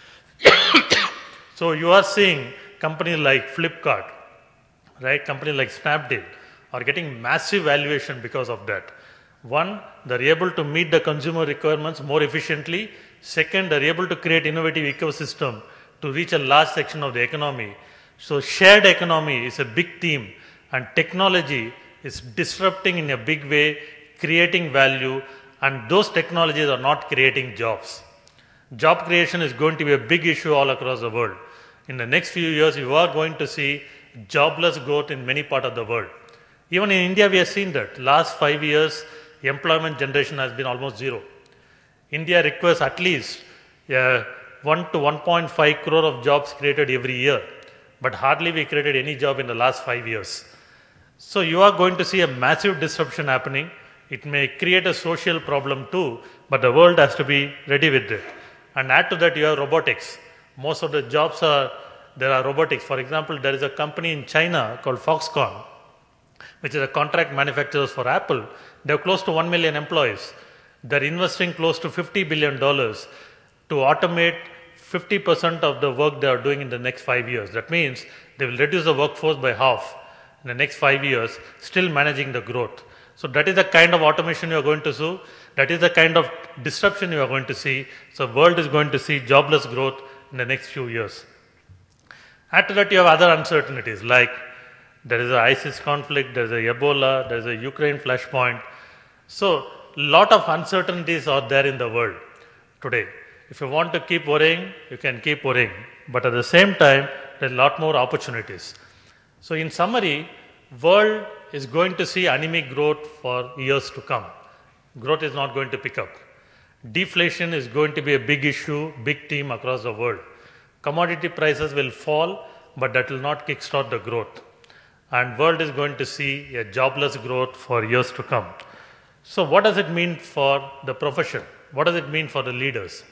So you are seeing companies like Flipkart, right? Companies like Snapdeal are getting massive valuation because of that. One, they're able to meet the consumer requirements more efficiently. Second, they're able to create innovative ecosystem to reach a large section of the economy. So shared economy is a big theme, and technology is disrupting in a big way, creating value, and those technologies are not creating jobs. Job creation is going to be a big issue all across the world. In the next few years, you are going to see jobless growth in many parts of the world. Even in India, we have seen that. Last five years, employment generation has been almost zero. India requires at least uh, one to one point five crore of jobs created every year, but hardly we created any job in the last five years. So you are going to see a massive disruption happening. It may create a social problem too, but the world has to be ready with it. And add to that, you have robotics. Most of the jobs are, there are robotics. For example, there is a company in China called Foxconn, which is a contract manufacturer for Apple. They have close to one million employees. They're investing close to fifty billion dollars to automate fifty percent of the work they are doing in the next five years. That means they will reduce the workforce by half in the next five years, still managing the growth. So that is the kind of automation you are going to see. That is the kind of disruption you are going to see. So the world is going to see jobless growth in the next few years. Add to that, you have other uncertainties, like there is a ISIS conflict, there is a Ebola, there is a Ukraine flashpoint. So a lot of uncertainties are there in the world today. If you want to keep worrying, you can keep worrying. But at the same time, there are a lot more opportunities. So in summary, world is going to see anemic growth for years to come. Growth is not going to pick up. Deflation is going to be a big issue, big theme across the world. Commodity prices will fall, but that will not kickstart the growth. And world is going to see a jobless growth for years to come. So what does it mean for the profession? What does it mean for the leaders?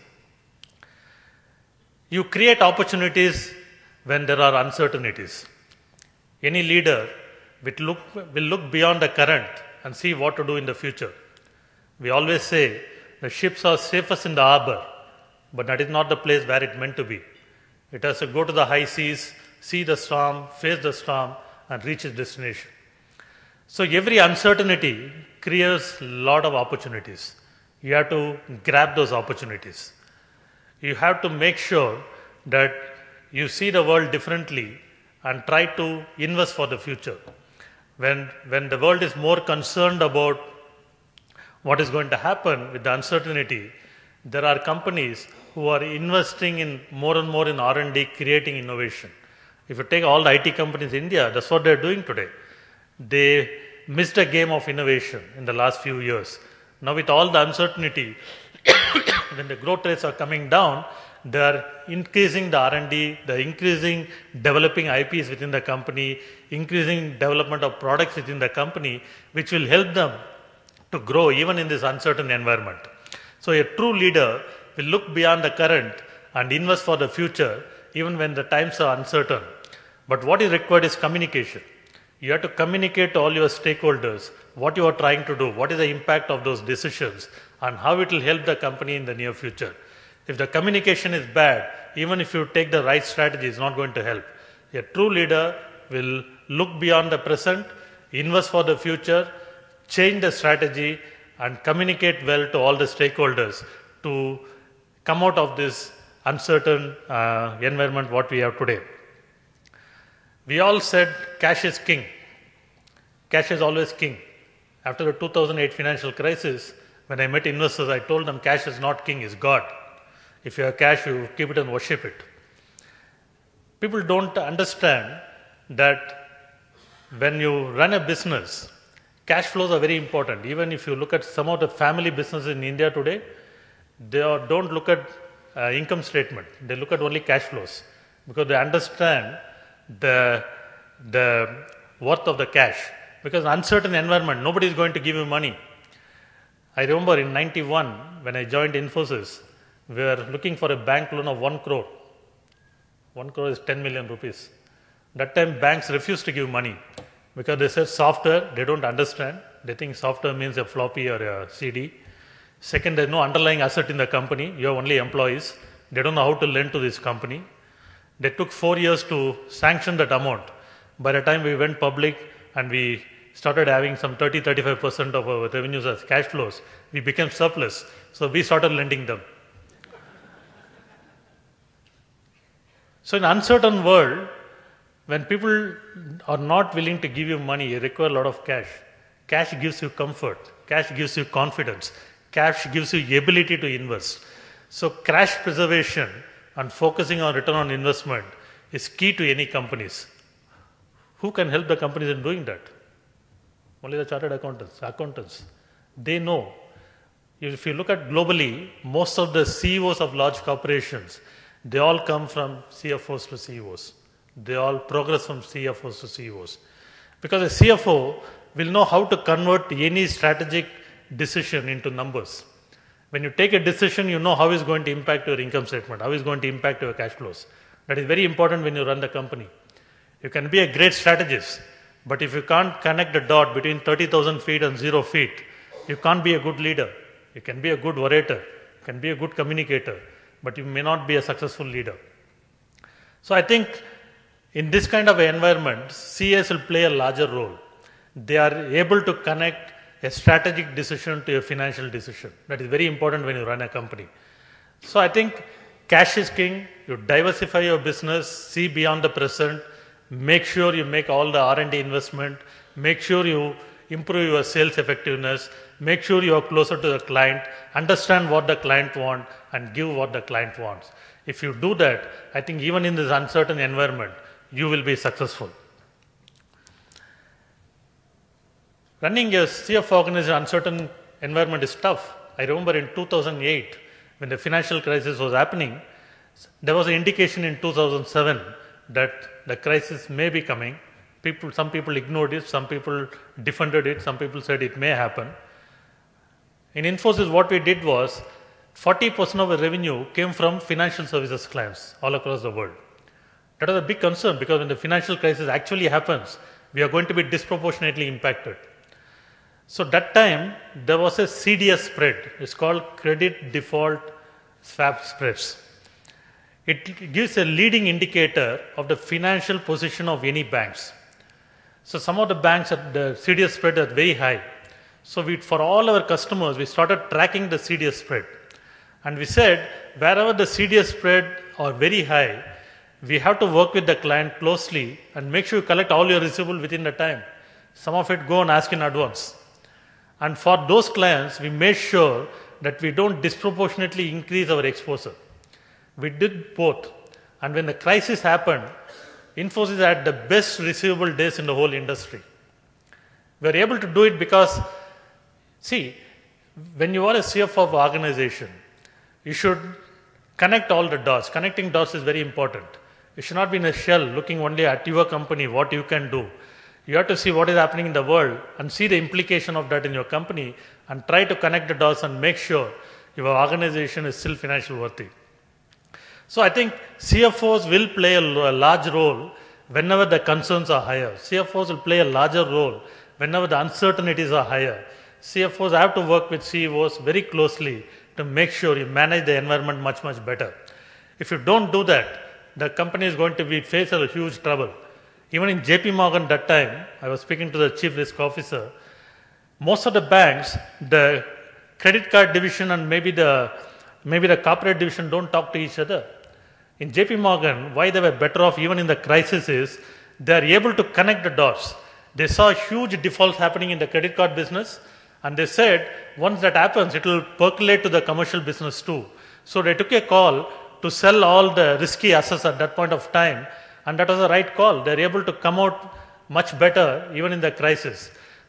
You create opportunities when there are uncertainties. Any leader will look, will look beyond the current and see what to do in the future. We always say the ships are safest in the harbor, but that is not the place where it's meant to be. It has to go to the high seas, see the storm, face the storm, and reach its destination. So every uncertainty creates a lot of opportunities. You have to grab those opportunities. You have to make sure that you see the world differently and try to invest for the future. When, when the world is more concerned about what is going to happen with the uncertainty, there are companies who are investing in more and more in R and D, creating innovation. If you take all the I T companies in India, that's what they're doing today. They missed a game of innovation in the last few years. Now with all the uncertainty, when the growth rates are coming down, they are increasing the R and D, they're increasing developing I Ps within the company, increasing development of products within the company, which will help them to grow even in this uncertain environment. So a true leader will look beyond the current and invest for the future even when the times are uncertain. But what is required is communication. You have to communicate to all your stakeholders what you are trying to do, what is the impact of those decisions, and how it will help the company in the near future. If the communication is bad, even if you take the right strategy, it's not going to help. A true leader will look beyond the present, invest for the future, change the strategy, and communicate well to all the stakeholders to come out of this uncertain uh, environment what we have today. We all said cash is king. Cash is always king. After the two thousand eight financial crisis, when I met investors, I told them cash is not king, it's God. If you have cash, you keep it and worship it. People don't understand that when you run a business, Cash flows are very important. Even if you look at some of the family businesses in India today, they are, don't look at uh, income statement. They look at only cash flows because they understand the, the worth of the cash. Because uncertain environment, nobody is going to give you money. I remember in ninety-one, when I joined Infosys, we were looking for a bank loan of one crore. One crore is ten million rupees. That time banks refused to give money because they said software, they don't understand. They think software means a floppy or a C D. Second, there's no underlying asset in the company. You have only employees. They don't know how to lend to this company. They took four years to sanction that amount. By the time we went public and we started having some thirty to thirty-five percent of our revenues as cash flows, we became surplus. So we started lending them. So in an uncertain world, when people are not willing to give you money, you require a lot of cash. Cash gives you comfort. Cash gives you confidence. Cash gives you the ability to invest. So cash preservation and focusing on return on investment is key to any companies. Who can help the companies in doing that? Only the chartered accountants. Accountants. They know. If you look at globally, most of the C E Os of large corporations, they all come from C F Os to C E Os. They all progress from C F Os to C E Os. Because a C F O will know how to convert any strategic decision into numbers. When you take a decision, you know how it's going to impact your income statement, how it's going to impact your cash flows. That is very important when you run the company. You can be a great strategist, but if you can't connect the dot between thirty thousand feet and zero feet, you can't be a good leader. You can be a good orator, you can be a good communicator, but you may not be a successful leader. So I think in this kind of environment, C As will play a larger role. They are able to connect a strategic decision to a financial decision. That is very important when you run a company. So I think cash is king. You diversify your business, see beyond the present, make sure you make all the R and D investment, make sure you improve your sales effectiveness, make sure you are closer to the client, understand what the client wants and give what the client wants. If you do that, I think even in this uncertain environment, you will be successful. Running a C F O organization in an uncertain environment is tough. I remember in two thousand eight, when the financial crisis was happening, there was an indication in two thousand seven that the crisis may be coming. People, some people ignored it, some people defended it, some people said it may happen. In Infosys, what we did was forty percent of the revenue came from financial services clients all across the world. That was a big concern because when the financial crisis actually happens, we are going to be disproportionately impacted. So that time, there was a C D S spread. It's called Credit Default Swap Spreads. It gives a leading indicator of the financial position of any banks. So some of the banks, at the C D S spread are very high. So we, for all our customers, we started tracking the C D S spread. And we said, wherever the C D S spread are very high, we have to work with the client closely and make sure you collect all your receivable within the time. Some of it go and ask in advance. And for those clients, we made sure that we don't disproportionately increase our exposure. We did both. And when the crisis happened, Infosys had the best receivable days in the whole industry. We were able to do it because, see, when you are a C F O of an organization, you should connect all the dots. Connecting dots is very important. You should not be in a shell looking only at your company, what you can do. You have to see what is happening in the world and see the implication of that in your company and try to connect the dots and make sure your organization is still financially worthy. So I think C F Os will play a, a large role whenever the concerns are higher. C F Os will play a larger role whenever the uncertainties are higher. C F Os have to work with C E Os very closely to make sure you manage the environment much, much better. If you don't do that, the company is going to be face a huge trouble. Even in J P Morgan that time, I was speaking to the chief risk officer, most of the banks, the credit card division and maybe the, maybe the corporate division don't talk to each other. In J P Morgan, why they were better off even in the crisis is they are able to connect the dots. They saw huge defaults happening in the credit card business and they said once that happens, it will percolate to the commercial business too. So they took a call to sell all the risky assets at that point of time. And that was the right call. They're able to come out much better even in the crisis.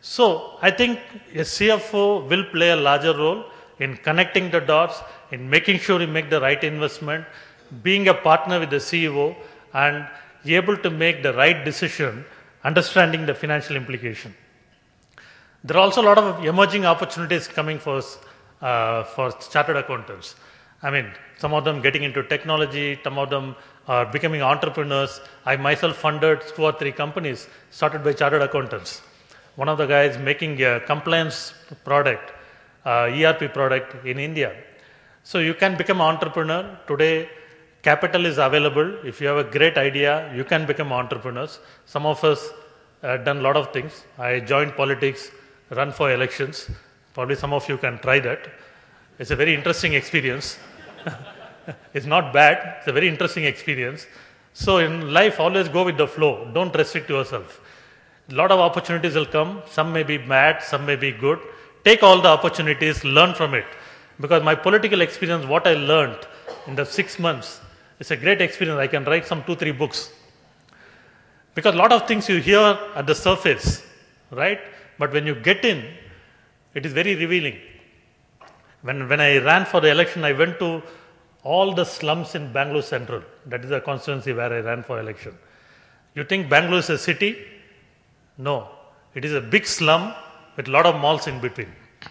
So I think a C F O will play a larger role in connecting the dots, in making sure you make the right investment, being a partner with the C E O, and able to make the right decision, understanding the financial implication. There are also a lot of emerging opportunities coming for us, uh, for chartered accountants. I mean, some of them getting into technology, some of them are becoming entrepreneurs. I myself funded two or three companies started by chartered accountants. One of the guys making a compliance product, uh, E R P product in India. So you can become an entrepreneur. Today, capital is available. If you have a great idea, you can become entrepreneurs. Some of us have done a lot of things. I joined politics, run for elections. Probably some of you can try that. It's a very interesting experience. It's not bad. It's a very interesting experience. So in life, always go with the flow. Don't restrict yourself. A lot of opportunities will come. Some may be bad, some may be good. Take all the opportunities, learn from it. Because my political experience, what I learned in the six months, it's a great experience. I can write some two, three books. Because a lot of things you hear at the surface, right? But when you get in, it is very revealing. When, when I ran for the election, I went to all the slums in Bangalore Central. That is the constituency where I ran for election. You think Bangalore is a city? No. It is a big slum with a lot of malls in between.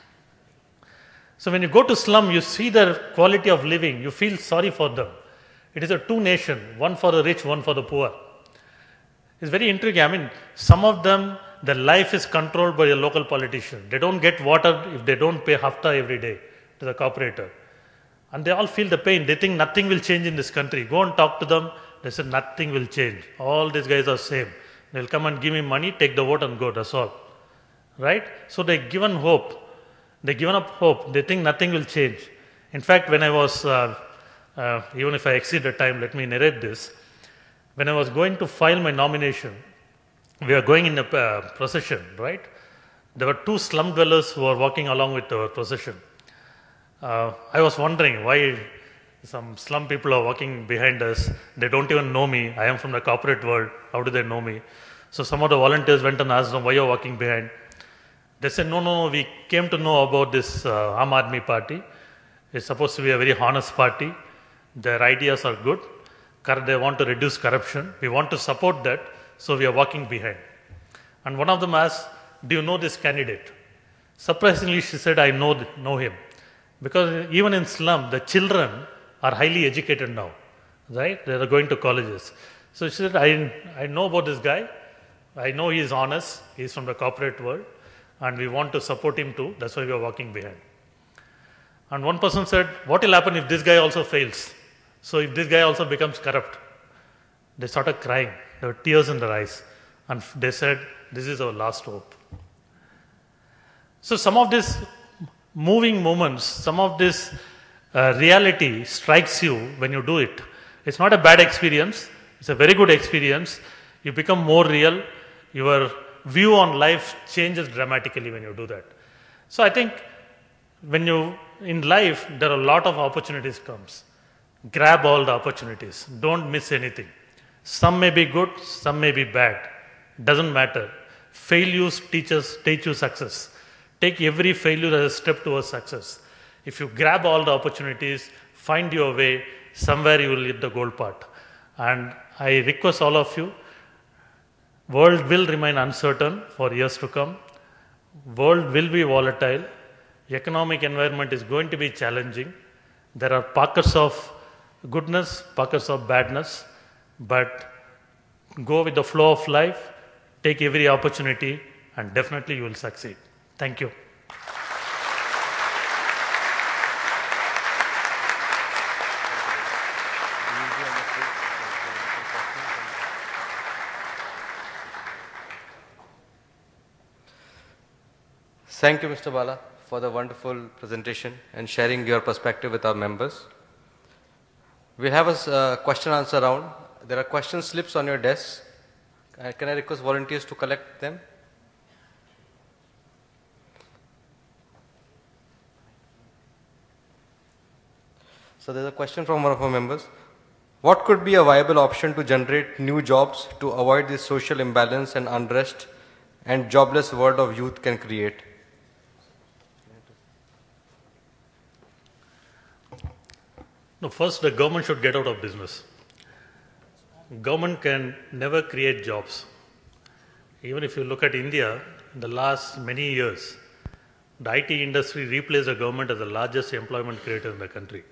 So when you go to slum, you see their quality of living. You feel sorry for them. It is a two nation, one for the rich, one for the poor. It's very intriguing. I mean, some of them, their life is controlled by a local politician. They don't get water if they don't pay hafta every day to the corporator. And they all feel the pain. They think nothing will change in this country. Go and talk to them. They say nothing will change. All these guys are same. They'll come and give me money, take the vote and go. That's all. Right? So they've given hope. They've given up hope. They think nothing will change. In fact, when I was, uh, uh, even if I exceed the time, let me narrate this. When I was going to file my nomination, we were going in a uh, procession, right? There were two slum dwellers who were walking along with our procession. Uh, I was wondering why some slum people are walking behind us. They don't even know me. I am from the corporate world. How do they know me? So some of the volunteers went and asked them, why are you walking behind? They said, no, no, no, we came to know about this uh, Aam Aadmi party. It's supposed to be a very honest party. Their ideas are good. They want to reduce corruption. We want to support that. So we are walking behind. And one of them asked, do you know this candidate? Surprisingly, she said, I know, know him. Because even in slum, the children are highly educated now, right? They are going to colleges. So she said, I, I know about this guy. I know he is honest. He is from the corporate world. And we want to support him too. That's why we are walking behind. And one person said, what will happen if this guy also fails? So if this guy also becomes corrupt? They started crying. There were tears in their eyes. And they said, this is our last hope. So some of these moving moments, some of this uh, reality strikes you when you do it. It's not a bad experience. It's a very good experience. You become more real. Your view on life changes dramatically when you do that. So I think when you, in life, there are a lot of opportunities comes. Grab all the opportunities. Don't miss anything. Some may be good, some may be bad. Doesn't matter. Failures teach us, teach you success. Take every failure as a step towards success. If you grab all the opportunities, find your way, somewhere you will hit the goal part. And I request all of you, world will remain uncertain for years to come. World will be volatile. Economic environment is going to be challenging. There are pockets of goodness, pockets of badness, but go with the flow of life, take every opportunity, and definitely you will succeed. Thank you. Thank you, Mister Bala, for the wonderful presentation and sharing your perspective with our members. We'll have a uh, question answer round. There are question slips on your desk. Uh, can I request volunteers to collect them? So there's a question from one of our members. What could be a viable option to generate new jobs to avoid this social imbalance and unrest and jobless world of youth can create? No, first, the government should get out of business. Government can never create jobs. Even if you look at India, in the last many years, the I T industry replaced the government as the largest employment creator in the country.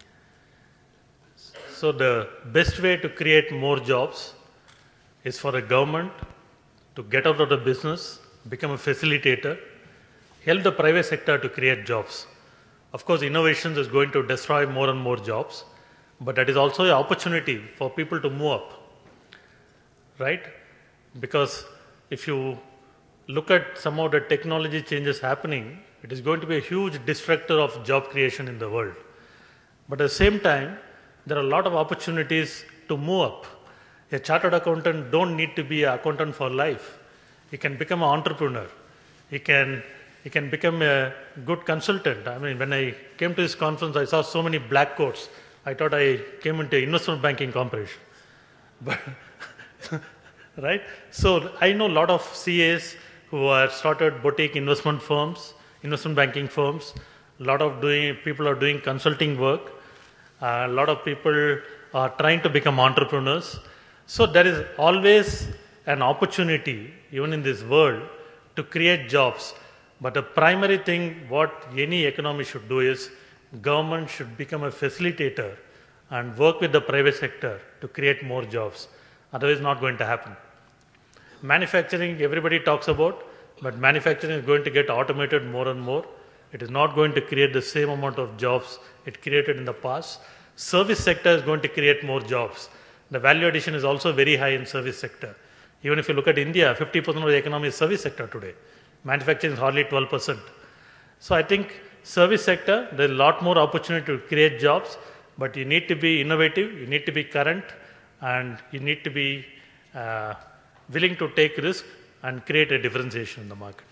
So the best way to create more jobs is for the government to get out of the business, become a facilitator, help the private sector to create jobs. Of course, innovations is going to destroy more and more jobs, but that is also an opportunity for people to move up, right? Because if you look at some of the technology changes happening, it is going to be a huge disruptor of job creation in the world. But at the same time, there are a lot of opportunities to move up. A chartered accountant don't need to be an accountant for life. He can become an entrepreneur. He can, he can become a good consultant. I mean, when I came to this conference, I saw so many black coats. I thought I came into investment banking corporation. But right? So I know a lot of C As who are started boutique investment firms, investment banking firms. A lot of doing, people are doing consulting work. Uh, a lot of people are trying to become entrepreneurs. So there is always an opportunity, even in this world, to create jobs. But the primary thing what any economy should do is government should become a facilitator and work with the private sector to create more jobs. Otherwise, not going to happen. Manufacturing, everybody talks about, but manufacturing is going to get automated more and more. It is not going to create the same amount of jobs it created in the past. Service sector is going to create more jobs. The value addition is also very high in service sector. Even if you look at India, fifty percent of the economy is service sector today. Manufacturing is hardly twelve percent. So I think service sector, there's a lot more opportunity to create jobs, but you need to be innovative, you need to be current, and you need to be uh, willing to take risk and create a differentiation in the market.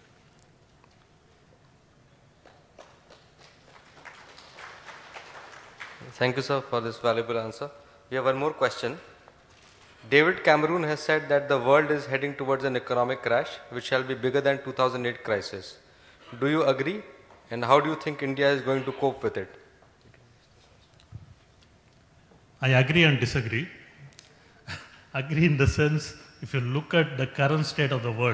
Thank you, sir, for this valuable answer. We have one more question. David Cameron has said that the world is heading towards an economic crash which shall be bigger than two thousand eight crisis. Do you agree? And how do you think India is going to cope with it? I agree and disagree. Agree in the sense, if you look at the current state of the world,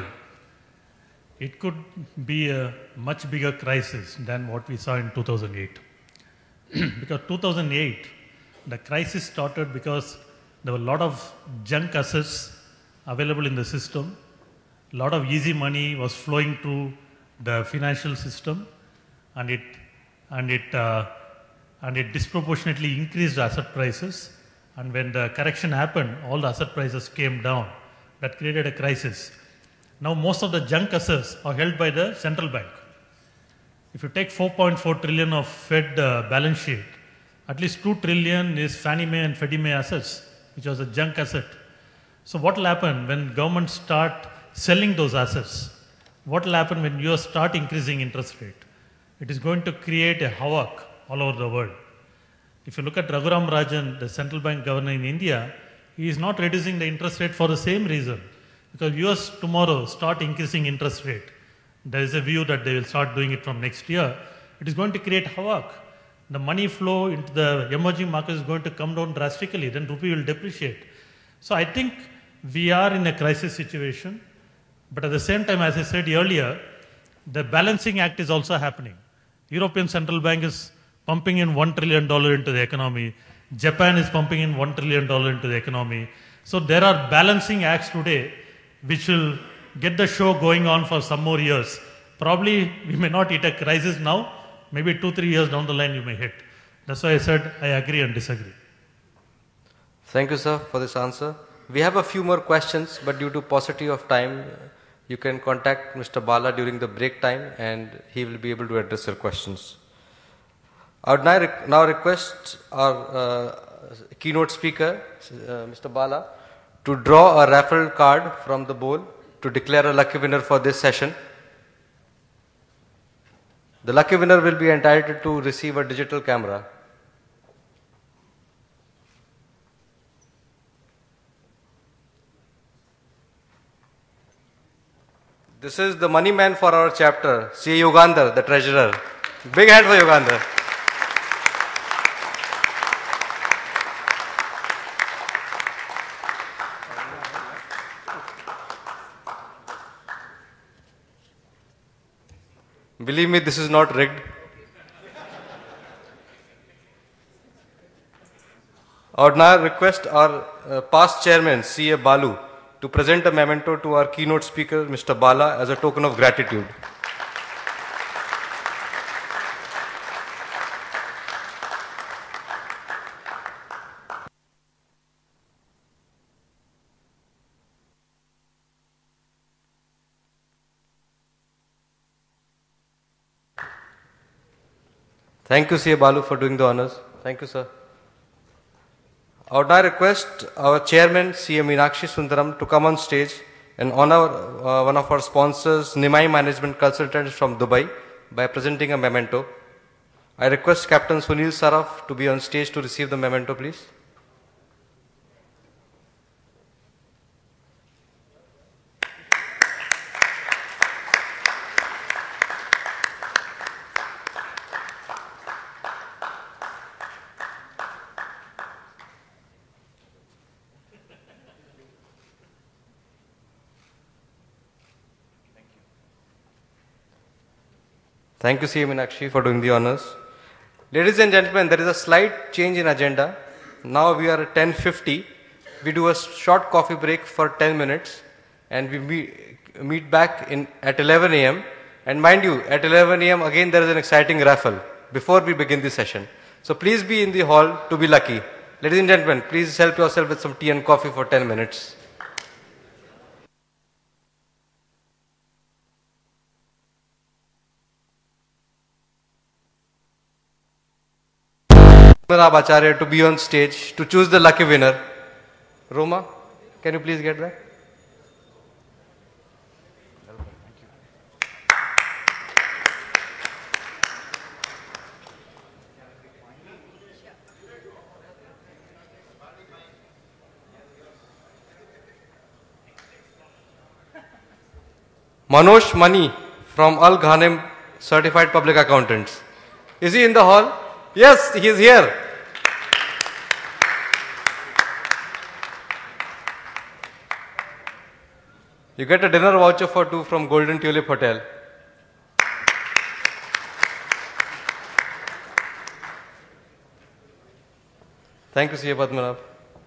it could be a much bigger crisis than what we saw in two thousand eight. Because two thousand eight, the crisis started because there were a lot of junk assets available in the system. A lot of easy money was flowing through the financial system, and it and it uh, and it disproportionately increased asset prices. And when the correction happened, all the asset prices came down. That created a crisis. Now most of the junk assets are held by the central bank. If you take four point four trillion of Fed uh, balance sheet, at least two trillion is Fannie Mae and Freddie Mae assets, which was a junk asset. So what will happen when governments start selling those assets? What will happen when you start increasing interest rate? It is going to create a havoc all over the world. If you look at Raghuram Rajan, the central bank governor in India, he is not reducing the interest rate for the same reason. Because U S tomorrow start increasing interest rate. There is a view that they will start doing it from next year. It is going to create havoc. The money flow into the emerging market is going to come down drastically. Then rupee will depreciate. So I think we are in a crisis situation. But at the same time, as I said earlier, the balancing act is also happening. European Central Bank is pumping in one trillion dollars into the economy. Japan is pumping in one trillion dollars into the economy. So there are balancing acts today which will get the show going on for some more years. Probably we may not hit a crisis now. Maybe two, three years down the line you may hit. That's why I said I agree and disagree. Thank you, sir, for this answer. We have a few more questions, but due to paucity of time, you can contact Mister Bala during the break time and he will be able to address your questions. I would now, re- now request our uh, keynote speaker, uh, Mister Bala, to draw a raffle card from the bowl to declare a lucky winner for this session. The lucky winner will be entitled to receive a digital camera. This is the money man for our chapter, C A Yugandhar, the treasurer. Big hand for Yugandhar. Believe me, this is not rigged. I would now request our uh, past chairman, C A Balu, to present a memento to our keynote speaker, Mister Bala, as a token of gratitude. Thank you, C A Balu, for doing the honors. Thank you, sir. I would now request our chairman, C A Meenakshi Sundaram, to come on stage and honor uh, one of our sponsors, Nimai Management Consultants from Dubai, by presenting a memento. I request Captain Sunil Saraf to be on stage to receive the memento, please. Thank you, C A Meenakshi, for doing the honors. Ladies and gentlemen, there is a slight change in agenda. Now we are at ten fifty. We do a short coffee break for ten minutes and we meet, meet back in, at eleven A M And mind you, at eleven A M again there is an exciting raffle before we begin the session. So please be in the hall to be lucky. Ladies and gentlemen, please help yourself with some tea and coffee for ten minutes. Acharya to be on stage to choose the lucky winner. Roma, can you please get back? Manoj Mani from Al Ghanem Certified Public Accountants. Is he in the hall? Yes, he is here. You get a dinner voucher for two from Golden Tulip Hotel. Thank you, C A Padmanabh.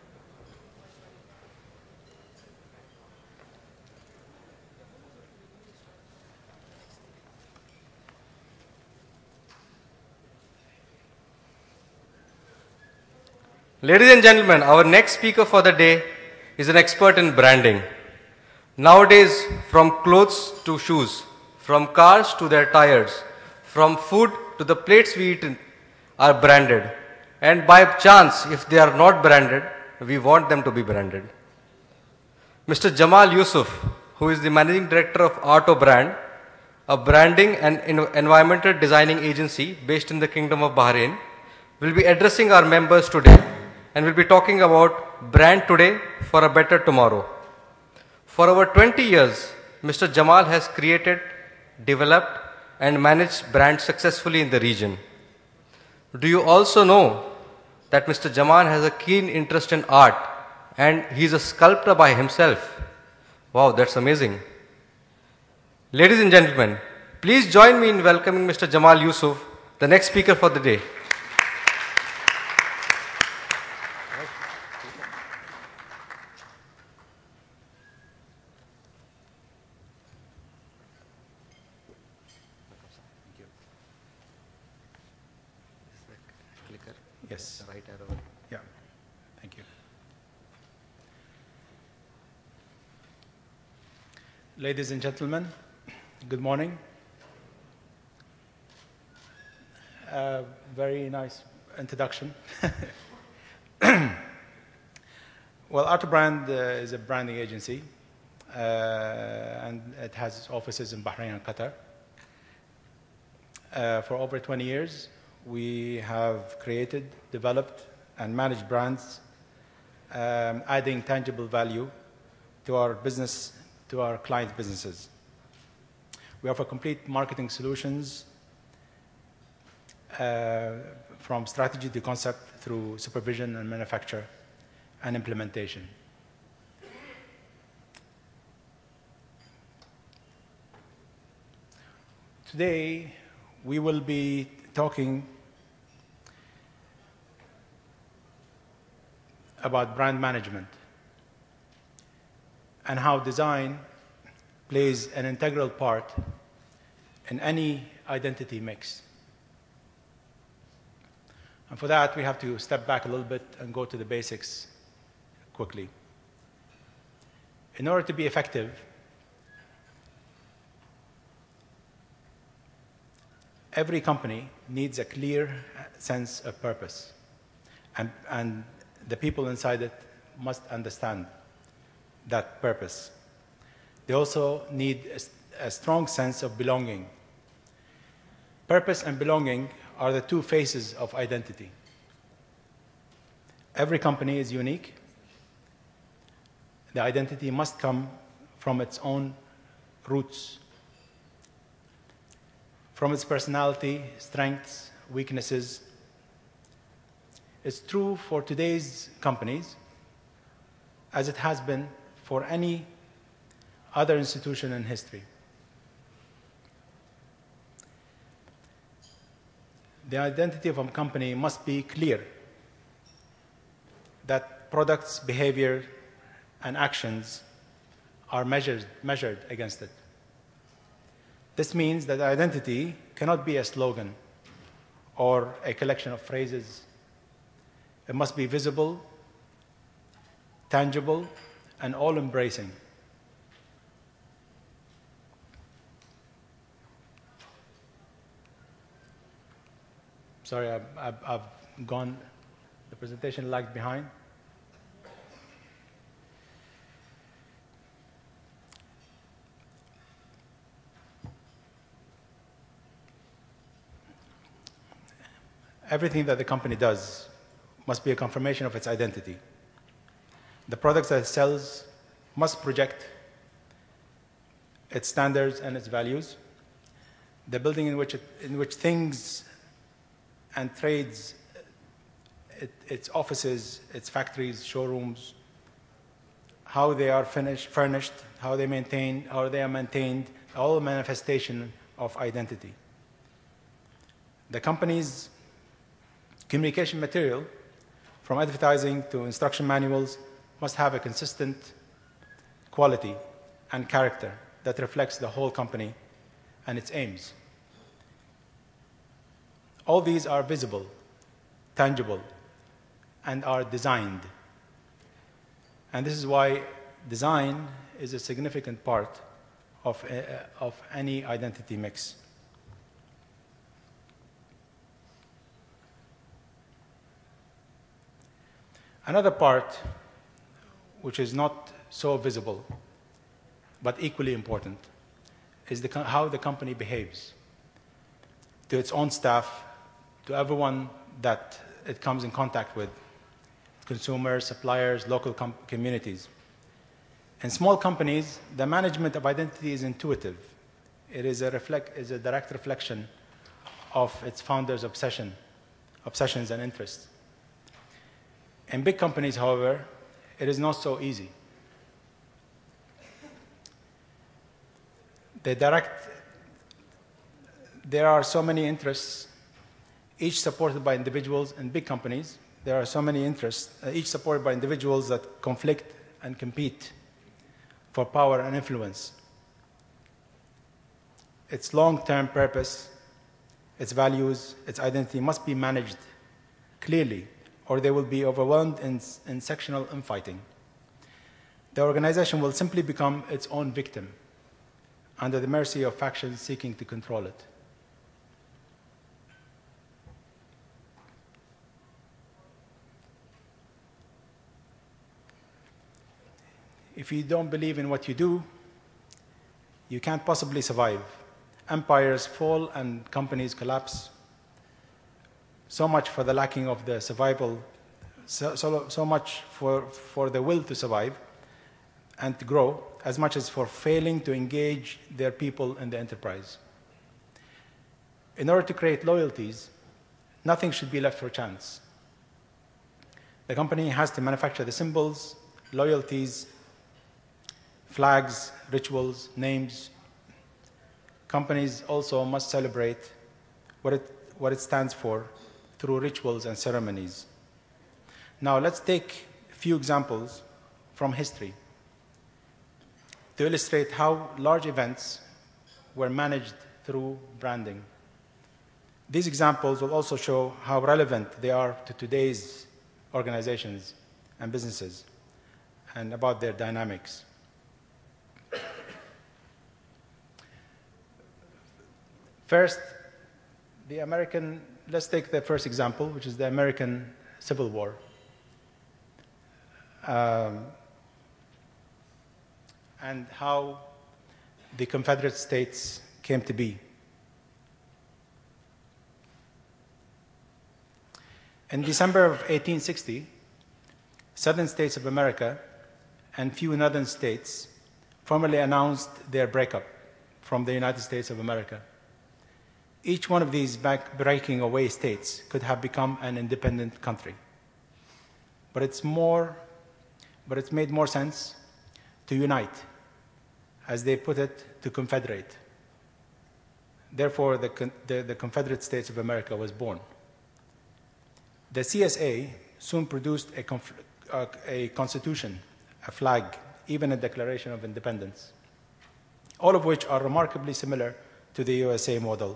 Ladies and gentlemen, our next speaker for the day is an expert in branding. Nowadays, from clothes to shoes, from cars to their tires, from food to the plates we eat in, are branded. And by chance, if they are not branded, we want them to be branded. Mister Jamal Yusuf, who is the Managing Director of Arto Brand, a branding and environmental designing agency based in the Kingdom of Bahrain, will be addressing our members today and will be talking about brand today for a better tomorrow. For over twenty years, Mister Jamal has created, developed and managed brands successfully in the region. Do you also know that Mister Jamal has a keen interest in art and he is a sculptor by himself? Wow, that's amazing. Ladies and gentlemen, please join me in welcoming Mister Jamal Yusuf, the next speaker for the day. Yes. Right arrow. Yeah. Thank you. Ladies and gentlemen, good morning. Uh, very nice introduction. Well, Arto Brand uh, is a branding agency, uh, and it has offices in Bahrain and Qatar. Uh, for over twenty years, we have created, developed, and managed brands, um, adding tangible value to our business, to our client businesses. We offer complete marketing solutions uh, from strategy to concept through supervision and manufacture and implementation. Today, we will be talking about brand management and how design plays an integral part in any identity mix. And for that, we have to step back a little bit and go to the basics quickly. In order to be effective, every company needs a clear sense of purpose, and, and the people inside it must understand that purpose. They also need a, a strong sense of belonging. Purpose and belonging are the two faces of identity. Every company is unique. The identity must come from its own roots, from its personality, strengths, weaknesses. It's true for today's companies, as it has been for any other institution in history. The identity of a company must be clear, that products, behavior, and actions are measured, measured against it. This means that identity cannot be a slogan or a collection of phrases. It must be visible, tangible, and all-embracing. Sorry, I've, I've, I've gone, the presentation lagged behind. Everything that the company does must be a confirmation of its identity. The products that it sells must project its standards and its values. The building in which, it, in which things and trades, it, its offices, its factories, showrooms, how they are finished, furnished, how they maintain, how they are maintained, all a manifestation of identity. The company's communication material, from advertising to instruction manuals, must have a consistent quality and character that reflects the whole company and its aims. All these are visible, tangible, and are designed. And this is why design is a significant part of, uh, of any identity mix. Another part, which is not so visible, but equally important, is the, how the company behaves to its own staff, to everyone that it comes in contact with, consumers, suppliers, local com communities. In small companies, the management of identity is intuitive. It is a, reflect, is a direct reflection of its founders' obsession, obsessions and interests. In big companies, however, it is not so easy. The direct, there are so many interests, each supported by individuals. In big companies, there are so many interests, uh, each supported by individuals that conflict and compete for power and influence. Its long-term purpose, its values, its identity must be managed clearly, or they will be overwhelmed in, in sectional infighting. The organization will simply become its own victim, under the mercy of factions seeking to control it. If you don't believe in what you do, you can't possibly survive. Empires fall and companies collapse. So much for the lacking of the survival, so, so, so much for, for the will to survive and to grow, as much as for failing to engage their people in the enterprise. In order to create loyalties, nothing should be left for chance. The company has to manufacture the symbols, loyalties, flags, rituals, names. Companies also must celebrate what it, what it stands for through rituals and ceremonies. Now let's take a few examples from history to illustrate how large events were managed through branding. These examples will also show how relevant they are to today's organizations and businesses and about their dynamics. First, the American, let's take the first example, which is the American Civil War. Um, and how the Confederate States came to be. In December of eighteen sixty, Southern states of America and few northern states formally announced their breakup from the United States of America. Each one of these back breaking away states could have become an independent country. But it's more, but it's made more sense to unite, as they put it, to confederate. Therefore, the, the, the Confederate States of America was born. The C S A soon produced a, conf, uh, a constitution, a flag, even a Declaration of Independence, all of which are remarkably similar to the U S A model.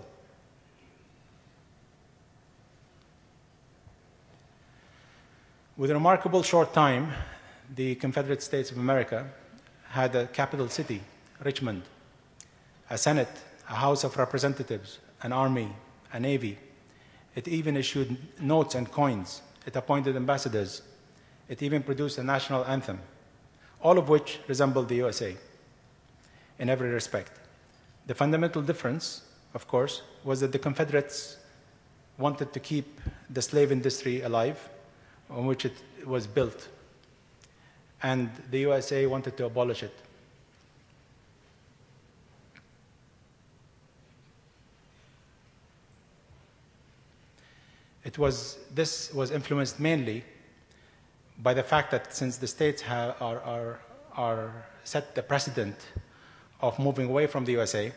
With a remarkable short time, the Confederate States of America had a capital city, Richmond, a Senate, a House of Representatives, an army, a navy. It even issued notes and coins. It appointed ambassadors. It even produced a national anthem, all of which resembled the U S A in every respect. The fundamental difference, of course, was that the Confederates wanted to keep the slave industry alive, on which it was built, and the U S A wanted to abolish it. It was, this was influenced mainly by the fact that since the states have, are, are, are set the precedent of moving away from the U S A,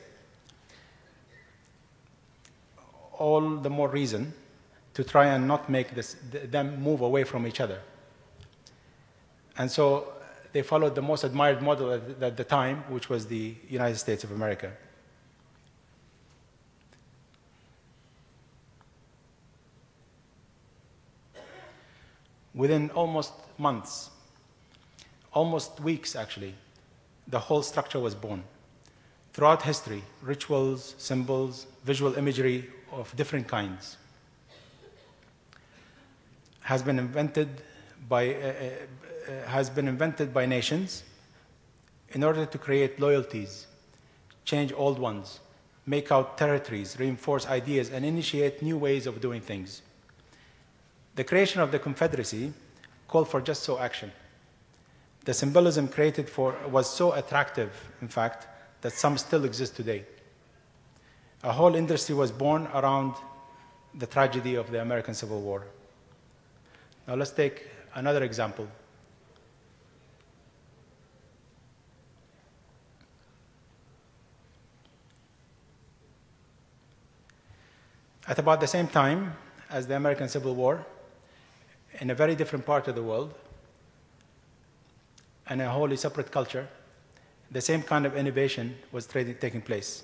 all the more reason to try and not make this, them move away from each other. And so they followed the most admired model at the, at the time, which was the United States of America. Within almost months, almost weeks actually, the whole structure was born. Throughout history, rituals, symbols, visual imagery of different kinds has been invented by, uh, uh, has been invented by nations in order to create loyalties, change old ones, make out territories, reinforce ideas, and initiate new ways of doing things. The creation of the Confederacy called for just so action. The symbolism created for was so attractive, in fact, that some still exist today. A whole industry was born around the tragedy of the American Civil War. Now let's take another example. At about the same time as the American Civil War, in a very different part of the world, and a wholly separate culture, the same kind of innovation was taking place.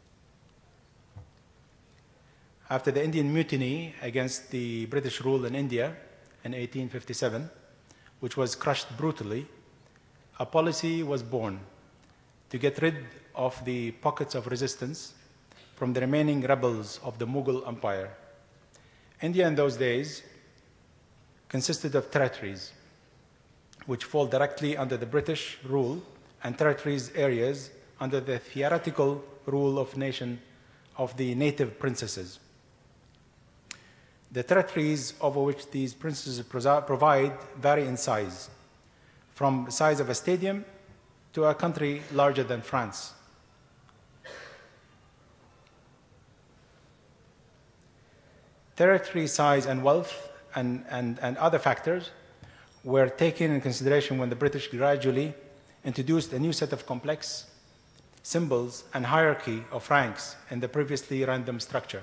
After the Indian Mutiny against the British rule in India in eighteen fifty-seven, which was crushed brutally, a policy was born to get rid of the pockets of resistance from the remaining rebels of the Mughal Empire. India in those days consisted of territories which fall directly under the British rule and territories areas under the theoretical rule of nation of the native princesses. The territories over which these princesses provide vary in size, from the size of a stadium to to a country larger than France. Territory size and wealth and, and, and other factors were taken in consideration when the British gradually introduced a new set of complex symbols and hierarchy of ranks in the previously random structure.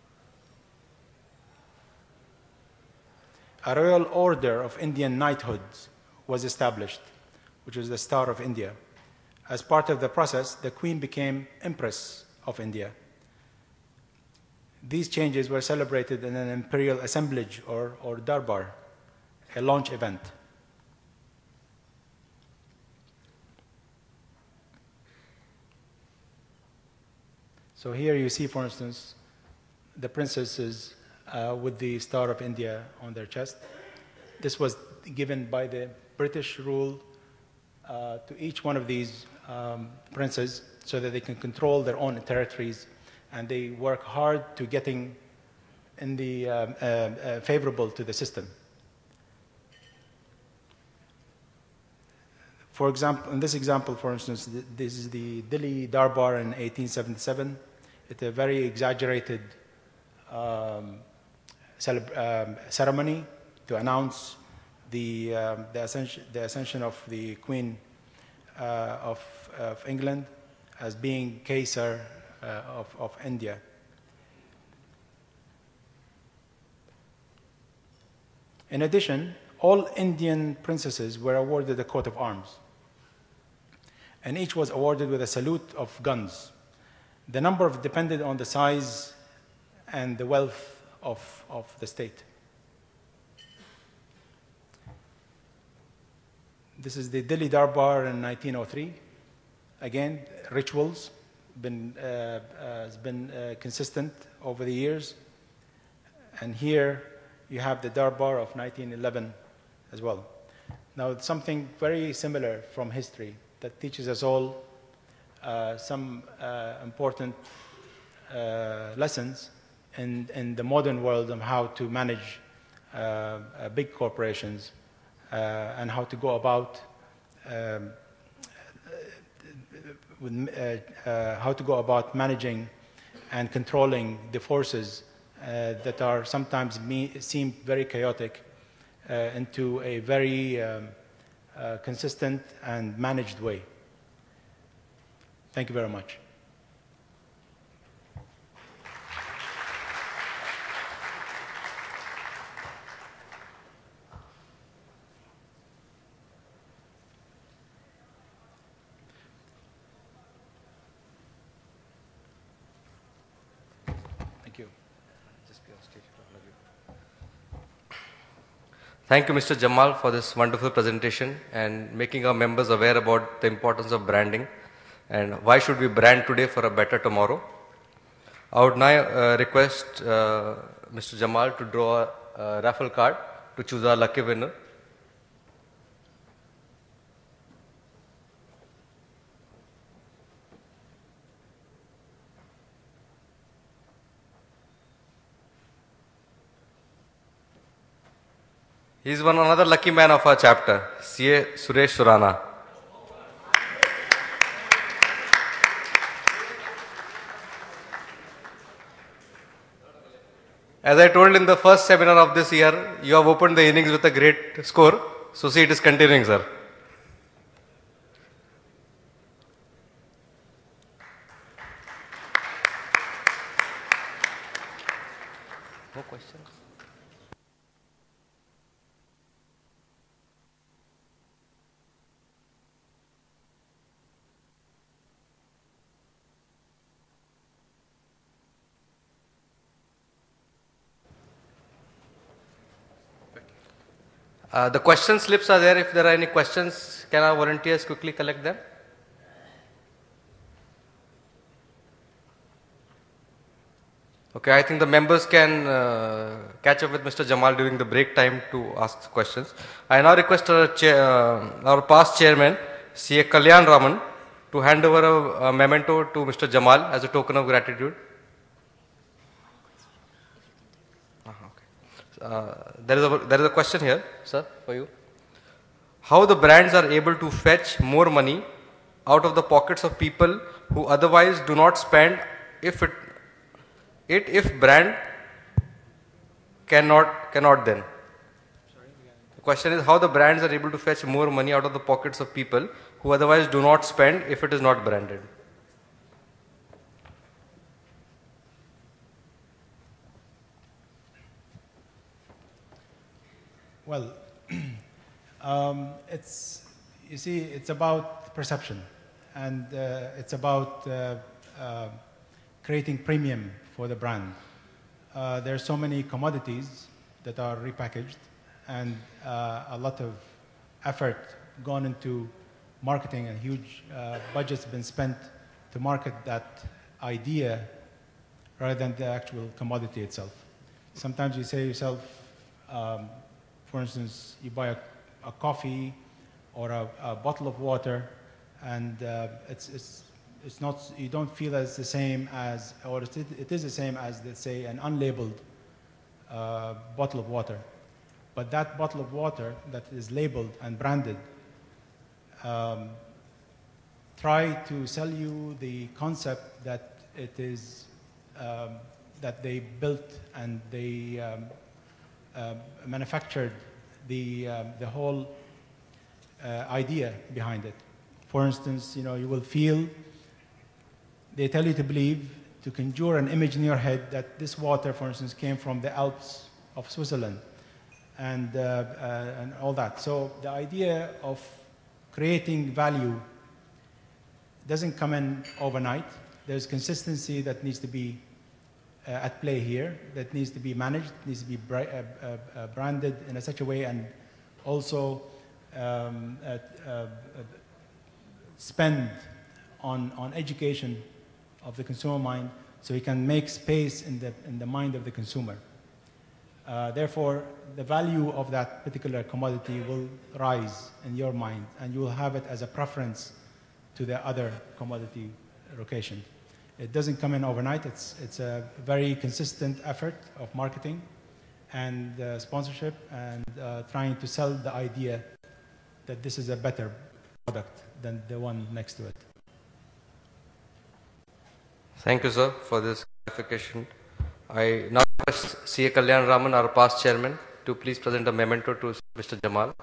A Royal Order of Indian Knighthood was established, which was the Star of India. As part of the process, the Queen became Empress of India. These changes were celebrated in an imperial assemblage or, or darbar, a launch event. So here you see, for instance, the princesses uh, with the Star of India on their chest. This was given by the British rule uh, to each one of these um, princes so that they can control their own territories, and they work hard to getting in the um, uh, uh, favorable to the system. For example, in this example, for instance, th this is the Delhi Darbar in eighteen seventy-seven. It's a very exaggerated um, um, ceremony to announce the, um, the, ascension, the ascension of the Queen uh, of, of England as being Caesar uh, of, of India. In addition, all Indian princesses were awarded a coat of arms, and each was awarded with a salute of guns. The number of depended on the size and the wealth of, of the state. This is the Delhi Darbar in nineteen oh three. Again, rituals been, uh, uh, has been uh, consistent over the years. And here you have the Darbar of nineteen eleven as well. Now, it's something very similar from history that teaches us all uh, some uh, important uh, lessons in, in the modern world on how to manage uh, uh, big corporations uh, and how to go about um, with, uh, uh, how to go about managing and controlling the forces uh, that are sometimes me seem very chaotic uh, into a very um, uh, consistent and managed way. Thank you very much. Thank you. Thank you, Mister Jamal, for this wonderful presentation and making our members aware about the importance of branding and why should we brand today for a better tomorrow. I would now uh, request uh, Mister Jamal to draw a, a raffle card to choose our lucky winner. He is one another lucky man of our chapter, C A Suresh Surana. As I told in the first seminar of this year, you have opened the innings with a great score. So see, it is continuing, sir. No questions? Uh, the question slips are there. If there are any questions, can our volunteers quickly collect them? Okay, I think the members can uh, catch up with Mister Jamal during the break time to ask questions. I now request our, chair, uh, our past chairman, C A Kalyan Raman, to hand over a, a memento to Mister Jamal as a token of gratitude. Uh, there is a there is a question here, sir, for you. How the brands are able to fetch more money out of the pockets of people who otherwise do not spend if it, it if brand cannot, cannot then. The question is how the brands are able to fetch more money out of the pockets of people who otherwise do not spend if it is not branded. Well, um, it's, you see, it's about perception, and uh, it's about uh, uh, creating premium for the brand. Uh, there are so many commodities that are repackaged, and uh, a lot of effort gone into marketing, and huge uh, budgets been spent to market that idea rather than the actual commodity itself. Sometimes you say to yourself, um, for instance, you buy a, a coffee or a, a bottle of water, and uh, it's, it's, it's not, you don't feel as the same as, or it, it is the same as, let's say, an unlabeled uh, bottle of water. But that bottle of water that is labeled and branded, um, try to sell you the concept that it is, um, that they built and they um, uh, manufactured the, um, the whole uh, idea behind it. For instance, you know, you will feel, they tell you to believe, to conjure an image in your head that this water, for instance, came from the Alps of Switzerland, and, uh, uh, and all that. So the idea of creating value doesn't come in overnight. There's consistency that needs to be uh, at play here, that needs to be managed, needs to be bra uh, uh, uh, branded in a such a way, and also um, uh, uh, spend on, on education of the consumer mind, so we can make space in the, in the mind of the consumer. Uh, therefore, the value of that particular commodity will rise in your mind, and you will have it as a preference to the other commodity location. It doesn't come in overnight. It's, it's a very consistent effort of marketing and uh, sponsorship, and uh, trying to sell the idea that this is a better product than the one next to it. Thank you, sir, for this clarification. I now request C A Kalyan Raman, our past chairman, to please present a memento to Mister Jamal.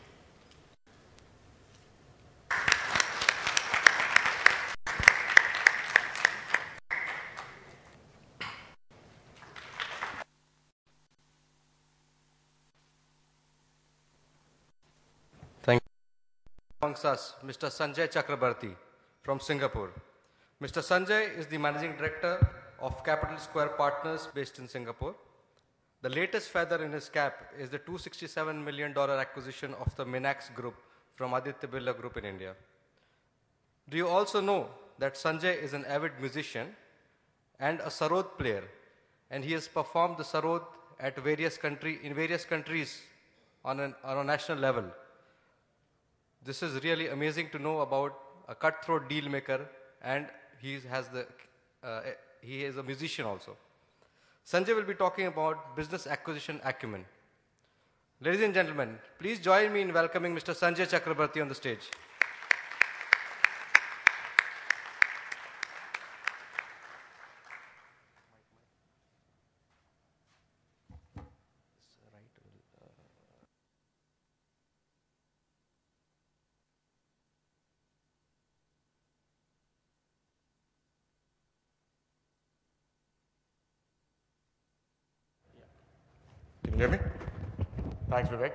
Thank you. Amongst us, Mister Sanjay Chakrabarti from Singapore. Mister Sanjay is the Managing Director of Capital Square Partners based in Singapore. The latest feather in his cap is the two hundred sixty-seven million dollars acquisition of the Minax Group from Aditya Birla Group in India. Do you also know that Sanjay is an avid musician and a sarod player, and he has performed the sarod at various country, in various countries on, an, on a national level? This is really amazing to know about a cutthroat deal maker, and he has the uh, he is a musician also. Sanjay will be talking about business acquisition acumen. Ladies and gentlemen, please join me in welcoming Mister Sanjay Chakrabarti on the stage. Can you hear me? Thanks, Vivek.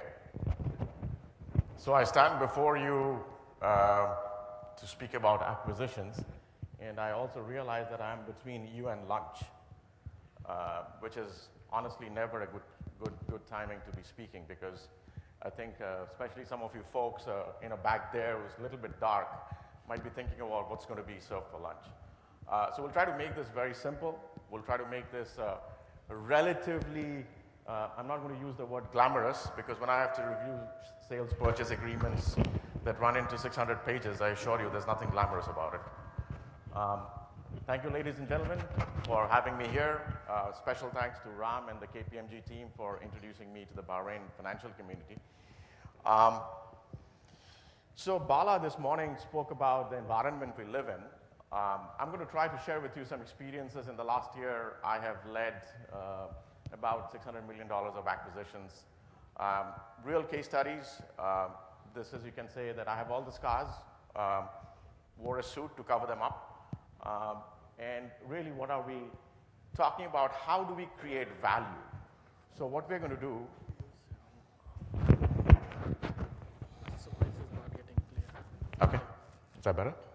So I stand before you uh, to speak about acquisitions, and I also realize that I'm between you and lunch, uh, which is honestly never a good, good, good timing to be speaking, because I think uh, especially some of you folks uh, you know, back there who's a little bit dark might be thinking about what's going to be served for lunch. Uh, so we'll try to make this very simple. We'll try to make this uh, relatively Uh, I'm not going to use the word glamorous, because when I have to review sales purchase agreements that run into six hundred pages, I assure you there's nothing glamorous about it. Um, thank you, ladies and gentlemen, for having me here. Uh, special thanks to Ram and the K P M G team for introducing me to the Bahrain financial community. Um, So Bala this morning spoke about the environment we live in. Um, I'm going to try to share with you some experiences. In the last year, I have led uh, about six hundred million dollars of acquisitions. Um, real case studies. Uh, this is, you can say that I have all the scars, um, wore a suit to cover them up. Um, and really, what are we talking about? How do we create value? So what we're going to do. Okay, is that better?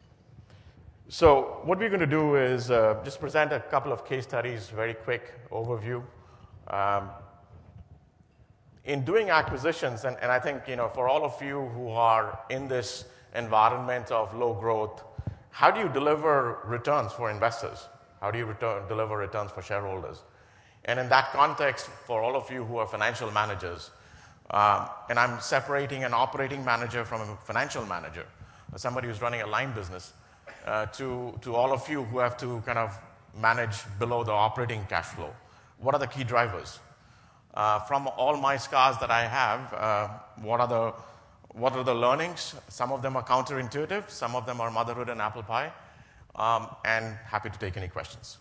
So what we're going to do is uh, just present a couple of case studies, very quick overview. Um, in doing acquisitions, and, and I think, you know, for all of you who are in this environment of low growth, how do you deliver returns for investors? How do you return, deliver returns for shareholders? And in that context, for all of you who are financial managers, um, and I'm separating an operating manager from a financial manager, somebody who's running a line business, uh, to, to all of you who have to kind of manage below the operating cash flow. What are the key drivers? Uh, from all my scars that I have, uh, what, are the, what are the learnings? Some of them are counterintuitive, some of them are motherhood and apple pie, um, and happy to take any questions.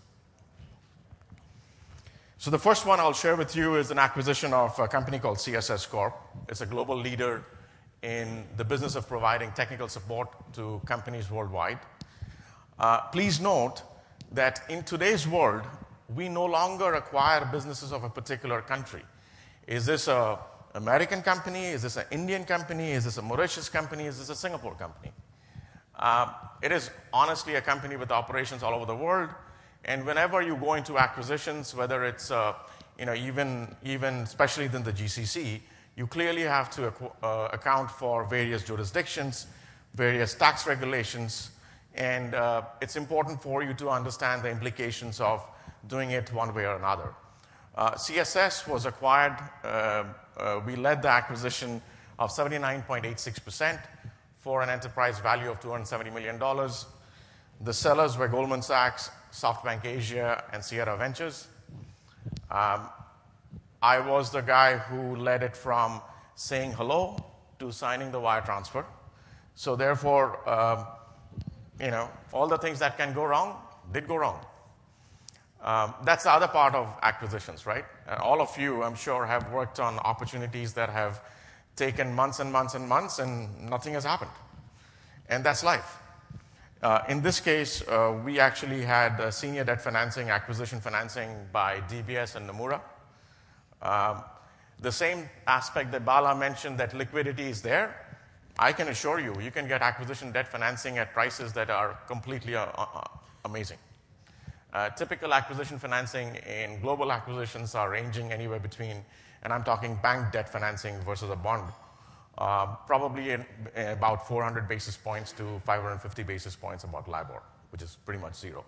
So the first one I'll share with you is an acquisition of a company called C S S Corp. It's a global leader in the business of providing technical support to companies worldwide. Uh, please note that in today's world, we no longer acquire businesses of a particular country. Is this an American company? Is this an Indian company? Is this a Mauritius company? Is this a Singapore company? Uh, it is honestly a company with operations all over the world. And whenever you go into acquisitions, whether it's uh, you know, even, even especially in the G C C, you clearly have to uh, account for various jurisdictions, various tax regulations, and uh, it's important for you to understand the implications of doing it one way or another. Uh, C S S was acquired, uh, uh, we led the acquisition of seventy-nine point eight six percent for an enterprise value of two hundred seventy million dollars. The sellers were Goldman Sachs, SoftBank Asia, and Sierra Ventures. Um, I was the guy who led it from saying hello to signing the wire transfer. So therefore, um, you know, all the things that can go wrong did go wrong. Um, that's the other part of acquisitions, right? And all of you, I'm sure, have worked on opportunities that have taken months and months and months, and nothing has happened. And that's life. Uh, in this case, uh, we actually had uh, senior debt financing, acquisition financing by D B S and Nomura. Um, the same aspect that Bala mentioned, that liquidity is there, I can assure you, you can get acquisition debt financing at prices that are completely uh, uh, amazing. Uh, typical acquisition financing in global acquisitions are ranging anywhere between, and I'm talking bank debt financing versus a bond, uh, probably in, in about four hundred basis points to five hundred fifty basis points above LIBOR, which is pretty much zero.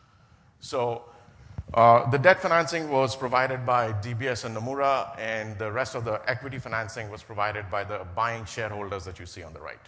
So uh, the debt financing was provided by D B S and Nomura, and the rest of the equity financing was provided by the buying shareholders that you see on the right.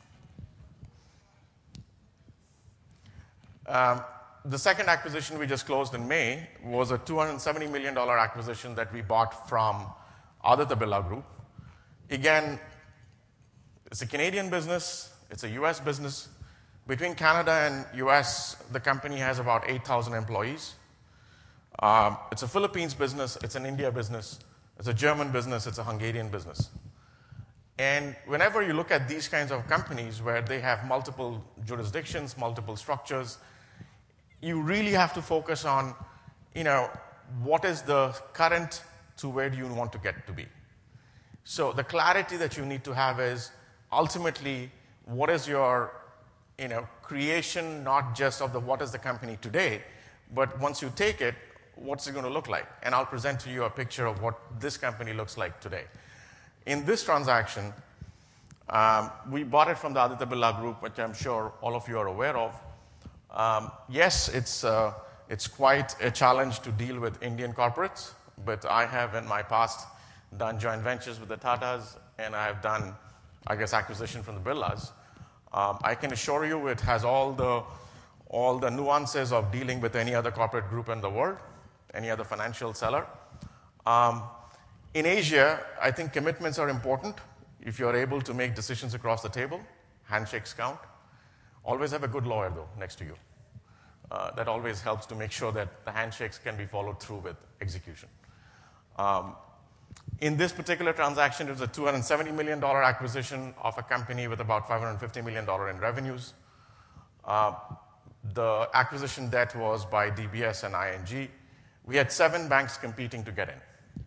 Um, The second acquisition we just closed in May was a two hundred seventy million dollars acquisition that we bought from Aditya Birla Group. Again, it's a Canadian business, it's a U S business. Between Canada and U S, the company has about eight thousand employees. Um, it's a Philippines business, it's an India business, it's a German business, it's a Hungarian business. And whenever you look at these kinds of companies where they have multiple jurisdictions, multiple structures, you really have to focus on, you know, what is the current to where do you want to get to be. So the clarity that you need to have is ultimately what is your, you know, creation, not just of the what is the company today, but once you take it, what's it going to look like? And I'll present to you a picture of what this company looks like today. In this transaction, um, we bought it from the Aditya Birla Group, which I'm sure all of you are aware of. Um, yes, it's, uh, it's quite a challenge to deal with Indian corporates, but I have in my past done joint ventures with the Tatas, and I have done, I guess, acquisition from the Birlas. Um, I can assure you it has all the, all the nuances of dealing with any other corporate group in the world, any other financial seller. Um, in Asia, I think commitments are important. If you're able to make decisions across the table, handshakes count. Always have a good lawyer, though, next to you. Uh, that always helps to make sure that the handshakes can be followed through with execution. Um, in this particular transaction, it was a two hundred seventy million dollars acquisition of a company with about five hundred fifty million dollars in revenues. Uh, the acquisition debt was by D B S and I N G. We had seven banks competing to get in.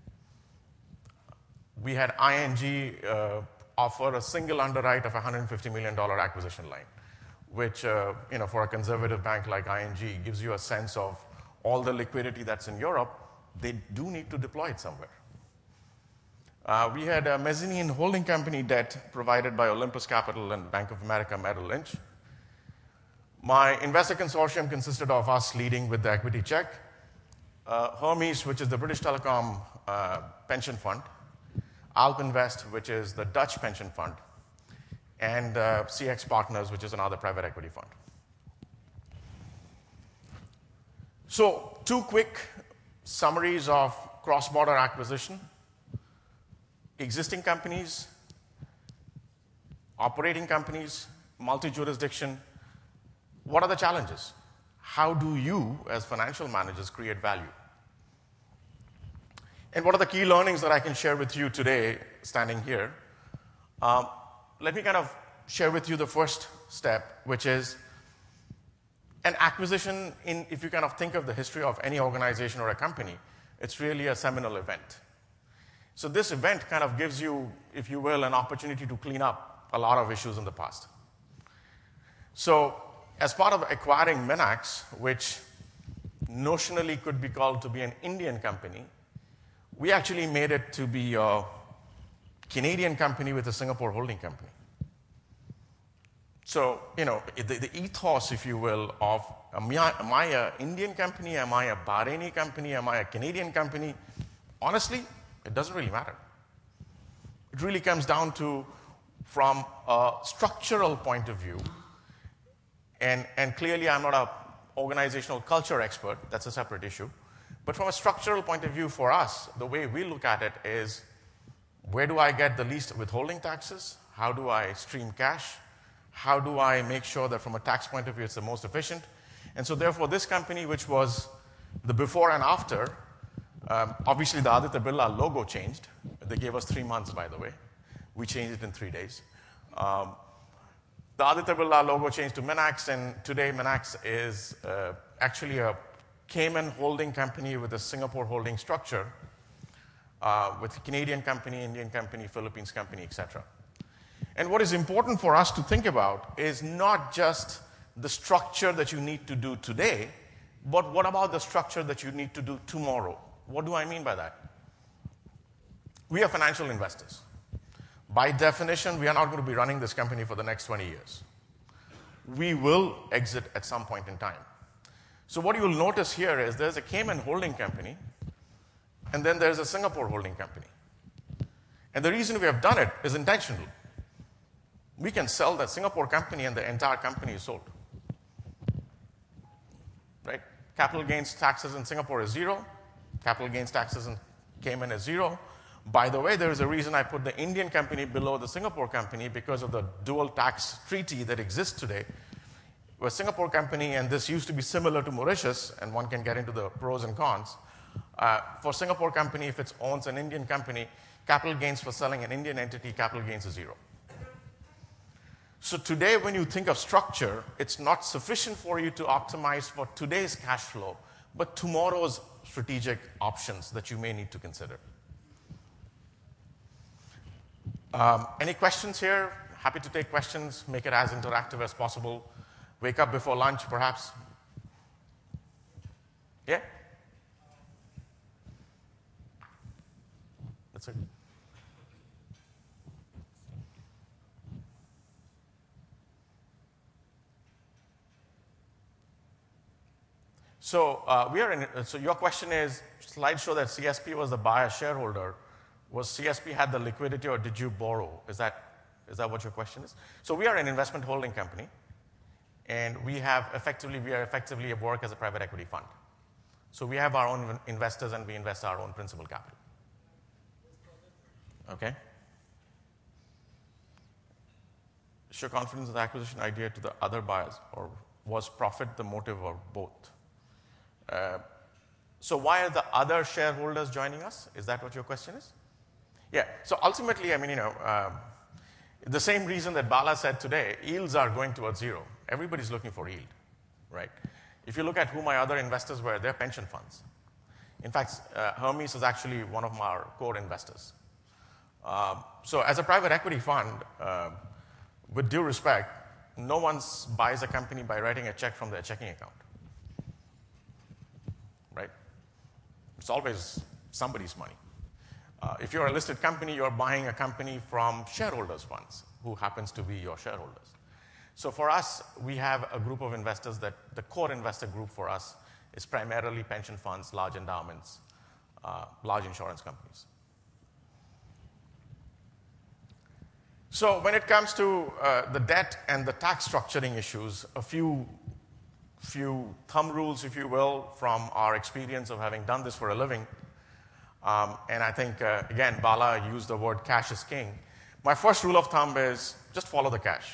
We had I N G uh, offer a single underwrite of a one hundred fifty million dollars acquisition line, which, uh, you know, for a conservative bank like I N G gives you a sense of all the liquidity that's in Europe. They do need to deploy it somewhere. Uh, we had a mezzanine holding company debt provided by Olympus Capital and Bank of America Merrill Lynch. My investor consortium consisted of us leading with the equity check, uh, Hermes, which is the British Telecom uh, pension fund, Alpinvest, which is the Dutch pension fund, and uh, C X Partners, which is another private equity fund. So, two quick summaries of cross-border acquisition. Existing companies, operating companies, multi-jurisdiction. What are the challenges? How do you, as financial managers, create value? And what are the key learnings that I can share with you today, standing here? Um, let me kind of share with you the first step, which is an acquisition. In, if you kind of think of the history of any organization or a company, it's really a seminal event. So this event kind of gives you, if you will, an opportunity to clean up a lot of issues in the past. So as part of acquiring Minax, which notionally could be called to be an Indian company, we actually made it to be a Canadian company with a Singapore holding company. So, you know, the, the ethos, if you will, of am I, am I an Indian company, am I a Bahraini company, am I a Canadian company? Honestly, it doesn't really matter. It really comes down to, from a structural point of view, and, and clearly I'm not an organizational culture expert, that's a separate issue, but from a structural point of view for us, the way we look at it is, where do I get the least withholding taxes? How do I stream cash? How do I make sure that from a tax point of view it's the most efficient? And so therefore this company, which was the before and after, Um, obviously, the Aditya Birla logo changed. They gave us three months, by the way. We changed it in three days. Um, the Aditya Birla logo changed to Minax, and today Minax is uh, actually a Cayman holding company with a Singapore holding structure, uh, with a Canadian company, Indian company, Philippines company, et cetera. And what is important for us to think about is not just the structure that you need to do today, but what about the structure that you need to do tomorrow? What do I mean by that? We are financial investors. By definition, we are not going to be running this company for the next twenty years. We will exit at some point in time. So what you will notice here is there's a Cayman holding company, and then there's a Singapore holding company. And the reason we have done it is intentional. We can sell that Singapore company and the entire company is sold. Right? Capital gains taxes in Singapore is zero. Capital gains taxes in Cayman is zero. By the way, there is a reason I put the Indian company below the Singapore company, because of the dual tax treaty that exists today. A Singapore company, and this used to be similar to Mauritius, and one can get into the pros and cons. Uh, for Singapore company, if it owns an Indian company, capital gains for selling an Indian entity, capital gains is zero. So today, when you think of structure, it's not sufficient for you to optimize for today's cash flow, but tomorrow's strategic options that you may need to consider. Um, any questions here? Happy to take questions, make it as interactive as possible. Wake up before lunch, perhaps. Yeah? That's it. So uh, we are in. So your question is, slide show that C S P was the buyer shareholder. Was C S P had the liquidity, or did you borrow? Is that is that what your question is? So we are an investment holding company, and we have effectively we are effectively a work as a private equity fund. So we have our own investors, and we invest our own principal capital. Okay. show confidence in the acquisition idea to the other buyers, or was profit the motive, or both? Uh, so why are the other shareholders joining us? Is that what your question is? Yeah, so ultimately, I mean, you know, um, the same reason that Bala said today, yields are going towards zero. Everybody's looking for yield, right? If you look at who my other investors were, they're pension funds. In fact, uh, Hermes is actually one of our core investors. Uh, so as a private equity fund, uh, with due respect, no one buys a company by writing a check from their checking account, right? It's always somebody's money. Uh, if you're a listed company, you're buying a company from shareholders' funds, who happens to be your shareholders. So for us, we have a group of investors that the core investor group for us is primarily pension funds, large endowments, uh, large insurance companies. So when it comes to uh, the debt and the tax structuring issues, a few, few thumb rules, if you will, from our experience of having done this for a living. Um, and I think, uh, again, Bala used the word cash is king. My first rule of thumb is just follow the cash.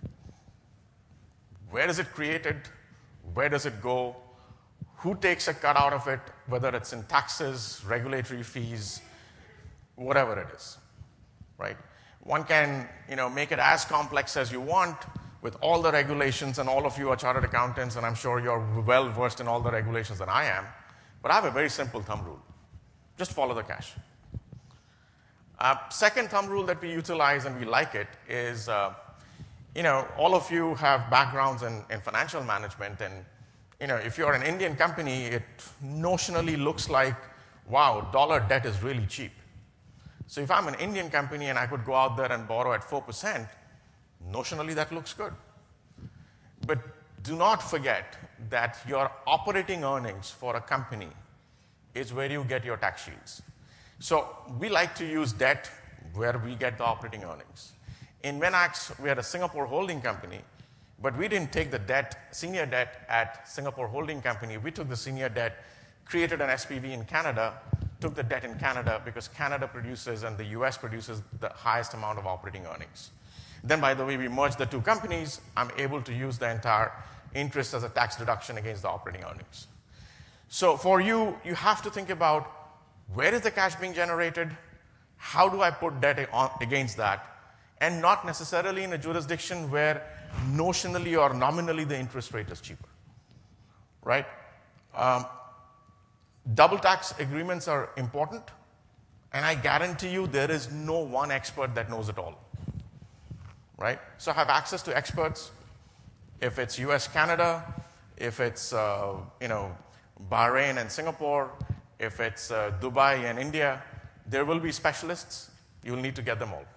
Where is it created? Where does it go? Who takes a cut out of it, whether it's in taxes, regulatory fees, whatever it is, right? One can, you know, make it as complex as you want with all the regulations, and all of you are chartered accountants, and I'm sure you're well versed in all the regulations that I am. But I have a very simple thumb rule. Just follow the cash. Uh, second thumb rule that we utilize, and we like it, is, uh, you know, all of you have backgrounds in, in financial management, and, you know, if you're an Indian company, it notionally looks like, wow, dollar debt is really cheap. So if I'm an Indian company and I could go out there and borrow at four percent, notionally that looks good. But do not forget that your operating earnings for a company is where you get your tax shields. So we like to use debt where we get the operating earnings. In Venax, we had a Singapore holding company, but we didn't take the debt, senior debt at Singapore holding company. We took the senior debt, created an S P V in Canada, took the debt in Canada because Canada produces and the U S produces the highest amount of operating earnings. Then, by the way, we merged the two companies. I'm able to use the entire interest as a tax deduction against the operating earnings. So for you, you have to think about, where is the cash being generated? How do I put debt on, against that? And not necessarily in a jurisdiction where notionally or nominally the interest rate is cheaper, right? Um, double tax agreements are important, and I guarantee you there is no one expert that knows it all, right? So have access to experts. If it's U S, Canada, if it's, uh, you know, Bahrain and Singapore, if it's uh, Dubai and India, there will be specialists. You'll need to get them all.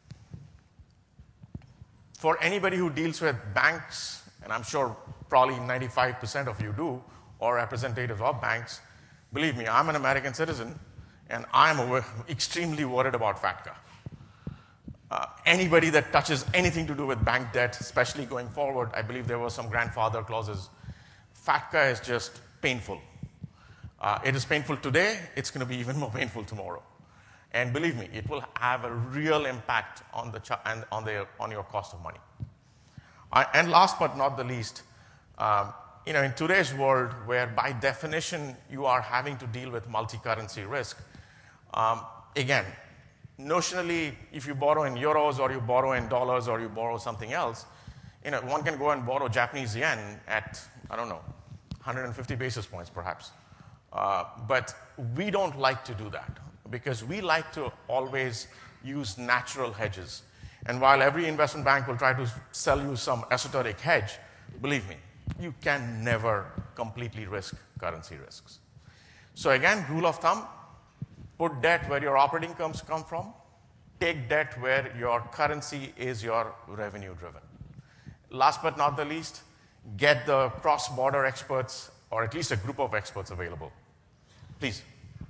For anybody who deals with banks, and I'm sure probably ninety-five percent of you do, or representatives of banks, believe me, I'm an American citizen, and I'm aware, extremely worried about FATCA. Uh, anybody that touches anything to do with bank debt, especially going forward, I believe there were some grandfather clauses. FATCA is just painful. Uh, it is painful today. It's going to be even more painful tomorrow. And believe me, it will have a real impact on, the ch- and on, the, on your cost of money. Uh, and last but not the least, um, you know, in today's world where by definition you are having to deal with multi-currency risk, um, again, notionally, if you borrow in euros or you borrow in dollars or you borrow something else, you know, one can go and borrow Japanese yen at, I don't know, one hundred fifty basis points perhaps. Uh, but we don't like to do that because we like to always use natural hedges. And while every investment bank will try to sell you some esoteric hedge, believe me, you can never completely risk currency risks. So again, rule of thumb, put debt where your operating incomes come from. Take debt where your currency is your revenue driven. Last but not the least, get the cross-border experts or at least a group of experts available. Please.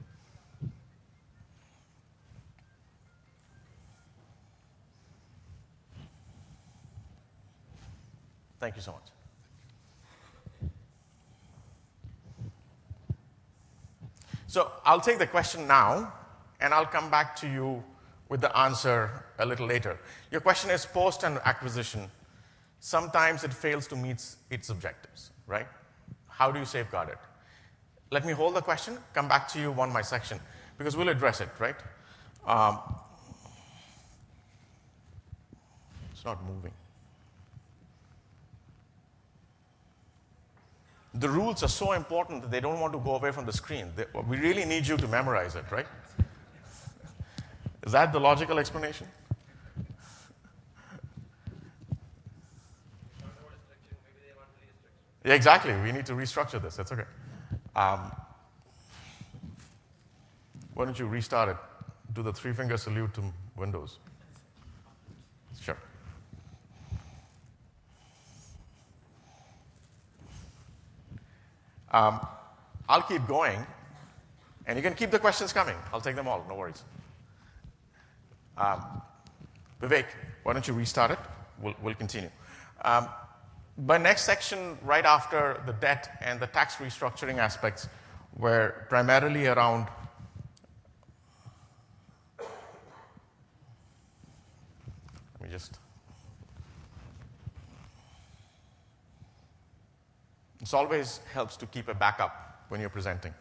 Thank you so much. So I'll take the question now, and I'll come back to you with the answer a little later. Your question is post an acquisition. Sometimes it fails to meet its objectives, right? How do you safeguard it? Let me hold the question, come back to you on my section, because we'll address it, right? Um, it's not moving. The rules are so important that they don't want to go away from the screen. They, we really need you to memorize it, right? Is that the logical explanation? Yeah, exactly. We need to restructure this. That's okay. Um, why don't you restart it? Do the three-finger salute to Windows. Sure. Um, I'll keep going, and you can keep the questions coming. I'll take them all, no worries. Um, Vivek, why don't you restart it? We'll, we'll continue. Um, by next section, right after the debt and the tax restructuring aspects, were primarily around let me just This always helps to keep a backup when you're presenting.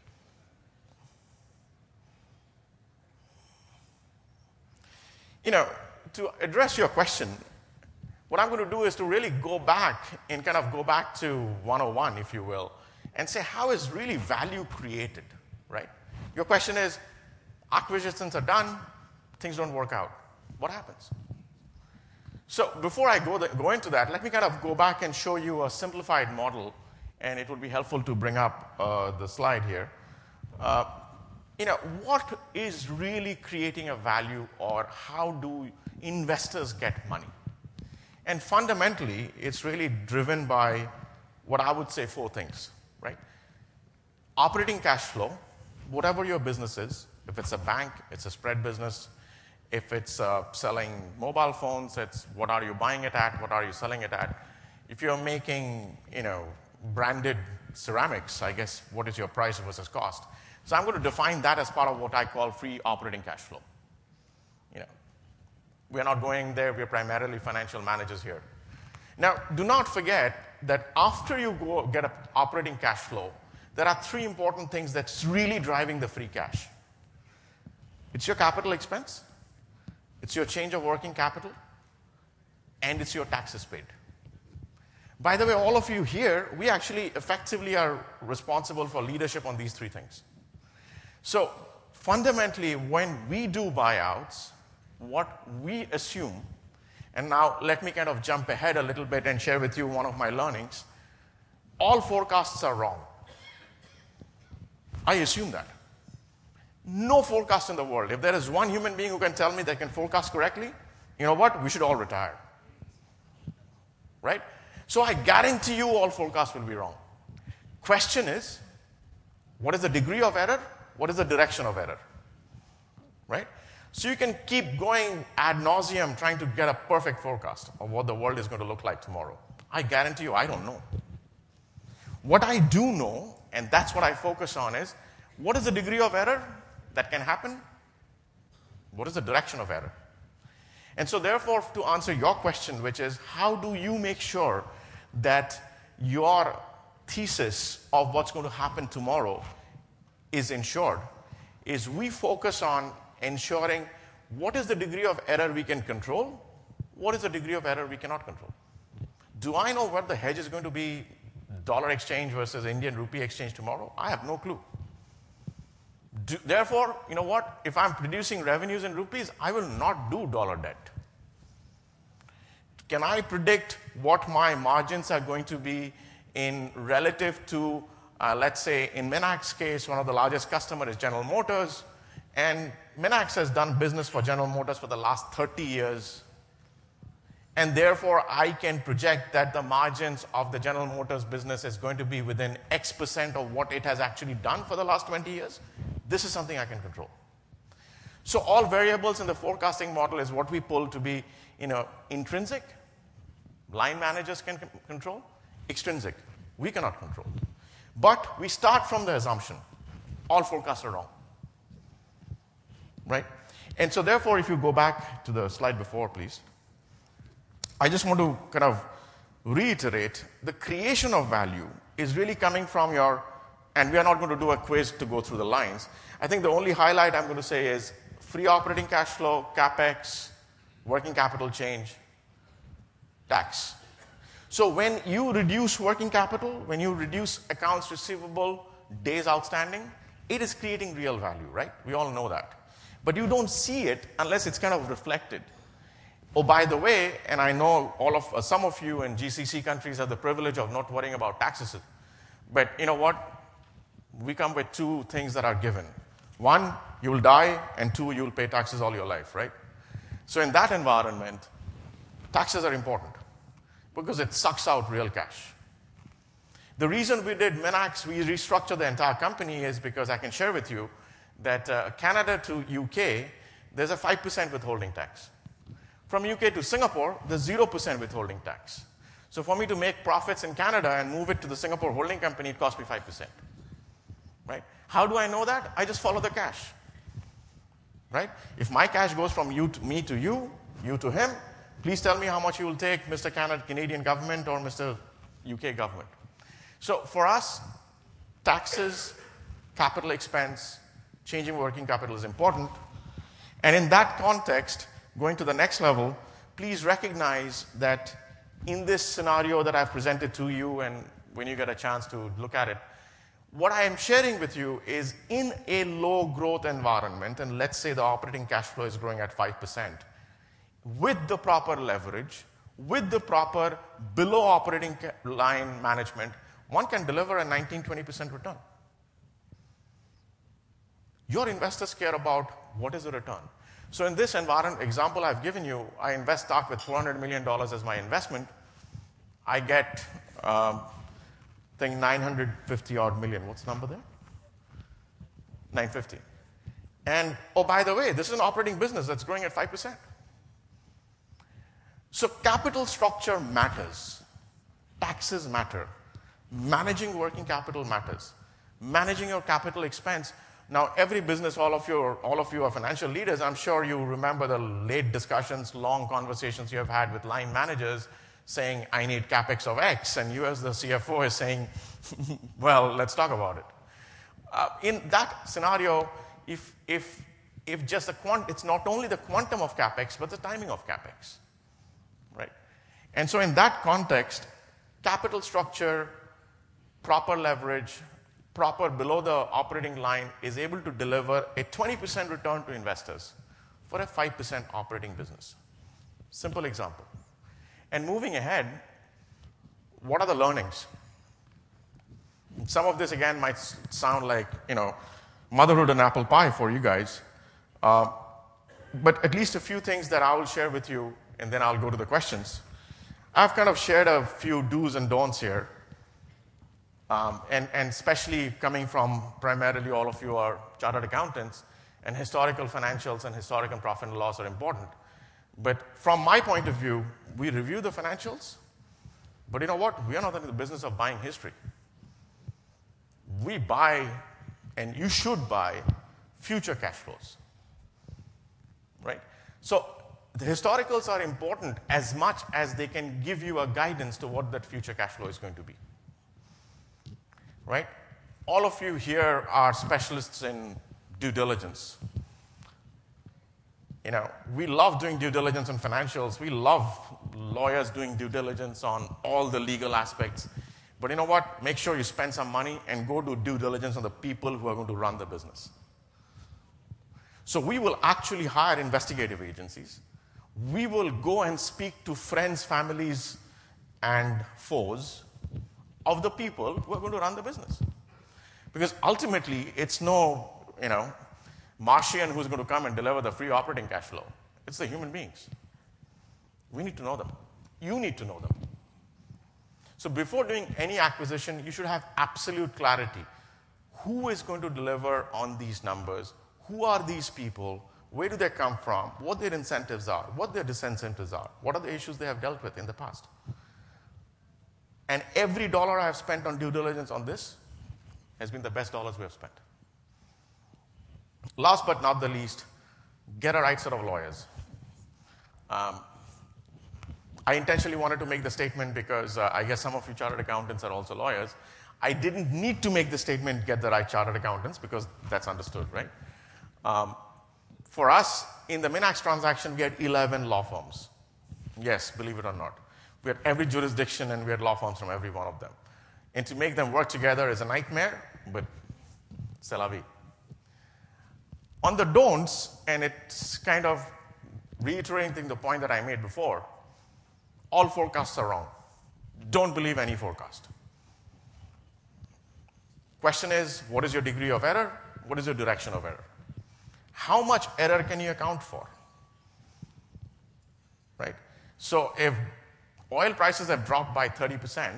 You know, to address your question, what I'm going to do is to really go back and kind of go back to one oh one, if you will, and say how is really value created, right? Your question is, acquisitions are done, things don't work out. What happens? So before I go, the, go into that, let me kind of go back and show you a simplified model, and it would be helpful to bring up uh, the slide here. Uh, you know, what is really creating a value, or how do investors get money? And fundamentally, it's really driven by what I would say four things, right? Operating cash flow, whatever your business is, if it's a bank, it's a spread business. If it's uh, selling mobile phones, it's what are you buying it at, what are you selling it at. If you're making, you know, branded ceramics, I guess, what is your price versus cost? So I'm going to define that as part of what I call free operating cash flow. You know, we're not going there, we're primarily financial managers here. Now, do not forget that after you go get an operating cash flow, there are three important things that's really driving the free cash. It's your capital expense, it's your change of working capital, and it's your taxes paid. By the way, all of you here, we actually effectively are responsible for leadership on these three things. So fundamentally, when we do buyouts, what we assume, and now let me kind of jump ahead a little bit and share with you one of my learnings, all forecasts are wrong. I assume that. No forecast in the world. If there is one human being who can tell me they can forecast correctly, you know what? We should all retire. Right? So I guarantee you all forecasts will be wrong. Question is, what is the degree of error? What is the direction of error? Right? So you can keep going ad nauseum trying to get a perfect forecast of what the world is going to look like tomorrow. I guarantee you, I don't know. What I do know, and that's what I focus on, is what is the degree of error that can happen? What is the direction of error? And so therefore, to answer your question, which is how do you make sure that your thesis of what's going to happen tomorrow is ensured, is we focus on ensuring what is the degree of error we can control, what is the degree of error we cannot control. Do I know what the hedge is going to be, dollar exchange versus Indian rupee exchange tomorrow? I have no clue. Do, therefore, you know what? If I'm producing revenues in rupees, I will not do dollar debt. Can I predict what my margins are going to be in relative to, uh, let's say, in Minax's case, one of the largest customers is General Motors, and Minax has done business for General Motors for the last thirty years, and therefore I can project that the margins of the General Motors business is going to be within X percent of what it has actually done for the last twenty years. This is something I can control. So all variables in the forecasting model is what we pull to be, you know, intrinsic. Line managers can c- control. Extrinsic. We cannot control. But we start from the assumption all forecasts are wrong. Right? And so therefore, if you go back to the slide before, please, I just want to kind of reiterate the creation of value is really coming from your, and we are not going to do a quiz to go through the lines. I think the only highlight I'm going to say is free operating cash flow, CapEx, working capital change, tax. So when you reduce working capital, when you reduce accounts receivable, days outstanding, it is creating real value, right? We all know that. But you don't see it unless it's kind of reflected. Oh, by the way, and I know all of uh, some of you in G C C countries have the privilege of not worrying about taxes. But you know what? We come with two things that are given. One, you will die, and two, you will pay taxes all your life, right? So in that environment, taxes are important because it sucks out real cash. The reason we did Minax, we restructured the entire company is because I can share with you that uh, Canada to U K, there's a five percent withholding tax. From U K to Singapore, there's zero percent withholding tax. So for me to make profits in Canada and move it to the Singapore holding company, it cost me five percent. Right? How do I know that? I just follow the cash. Right? If my cash goes from you to me to you, you to him, please tell me how much you will take, Mister Canada, Canadian government or Mister U K government. So for us, taxes, capital expense, changing working capital is important. And in that context, going to the next level, please recognize that in this scenario that I've presented to you, and when you get a chance to look at it, what I am sharing with you is in a low growth environment, and let's say the operating cash flow is growing at five percent, with the proper leverage, with the proper below operating line management, one can deliver a nineteen, twenty percent return. Your investors care about what is the return. So in this environment example I've given you, I invest stock with four hundred million dollars as my investment. I get, um, I think, nine hundred fifty odd million. What's the number there? nine hundred fifty. And, oh, by the way, this is an operating business that's growing at five percent. So capital structure matters. Taxes matter. Managing working capital matters. Managing your capital expense. Now, every business, all of you, all of you are financial leaders. I'm sure you remember the late discussions, long conversations you have had with line managers saying, I need CapEx of X. And you as the C F O is saying, well, let's talk about it. Uh, in that scenario, if, if, if just the quant, it's not only the quantum of CapEx, but the timing of CapEx. Right? And so in that context, capital structure, proper leverage, proper below the operating line is able to deliver a twenty percent return to investors for a five percent operating business. Simple example. And moving ahead, what are the learnings? Some of this, again, might sound like, you know, motherhood and apple pie for you guys. Uh, but at least a few things that I will share with you, and then I'll go to the questions. I've kind of shared a few do's and don'ts here. Um, and, and especially coming from primarily all of you are chartered accountants, and historical financials and historical profit and loss are important. But from my point of view, we review the financials, but you know what? We are not in the business of buying history. We buy, and you should buy, future cash flows. Right? So the historicals are important as much as they can give you a guidance to what that future cash flow is going to be. Right? All of you here are specialists in due diligence. You know, we love doing due diligence on financials. We love lawyers doing due diligence on all the legal aspects. But you know what? Make sure you spend some money and go do due diligence on the people who are going to run the business. So we will actually hire investigative agencies. We will go and speak to friends, families, and foes of the people who are going to run the business. Because ultimately, it's no, you know, Martian who's going to come and deliver the free operating cash flow. It's the human beings. We need to know them. You need to know them. So before doing any acquisition, you should have absolute clarity. Who is going to deliver on these numbers? Who are these people? Where do they come from? What their incentives are? What their disincentives are? What are the issues they have dealt with in the past? And every dollar I have spent on due diligence on this has been the best dollars we have spent. Last but not the least, get a right set of lawyers. Um, I intentionally wanted to make the statement because uh, I guess some of you chartered accountants are also lawyers. I didn't need to make the statement, get the right chartered accountants, because that's understood, right? Um, for us, in the Minax transaction, we had eleven law firms. Yes, believe it or not. We had every jurisdiction and we had law firms from every one of them. And to make them work together is a nightmare, but c'est la vie. On the don'ts, and it's kind of reiterating the point that I made before, all forecasts are wrong. Don't believe any forecast. Question is, what is your degree of error? What is your direction of error? How much error can you account for? Right? So if oil prices have dropped by thirty percent,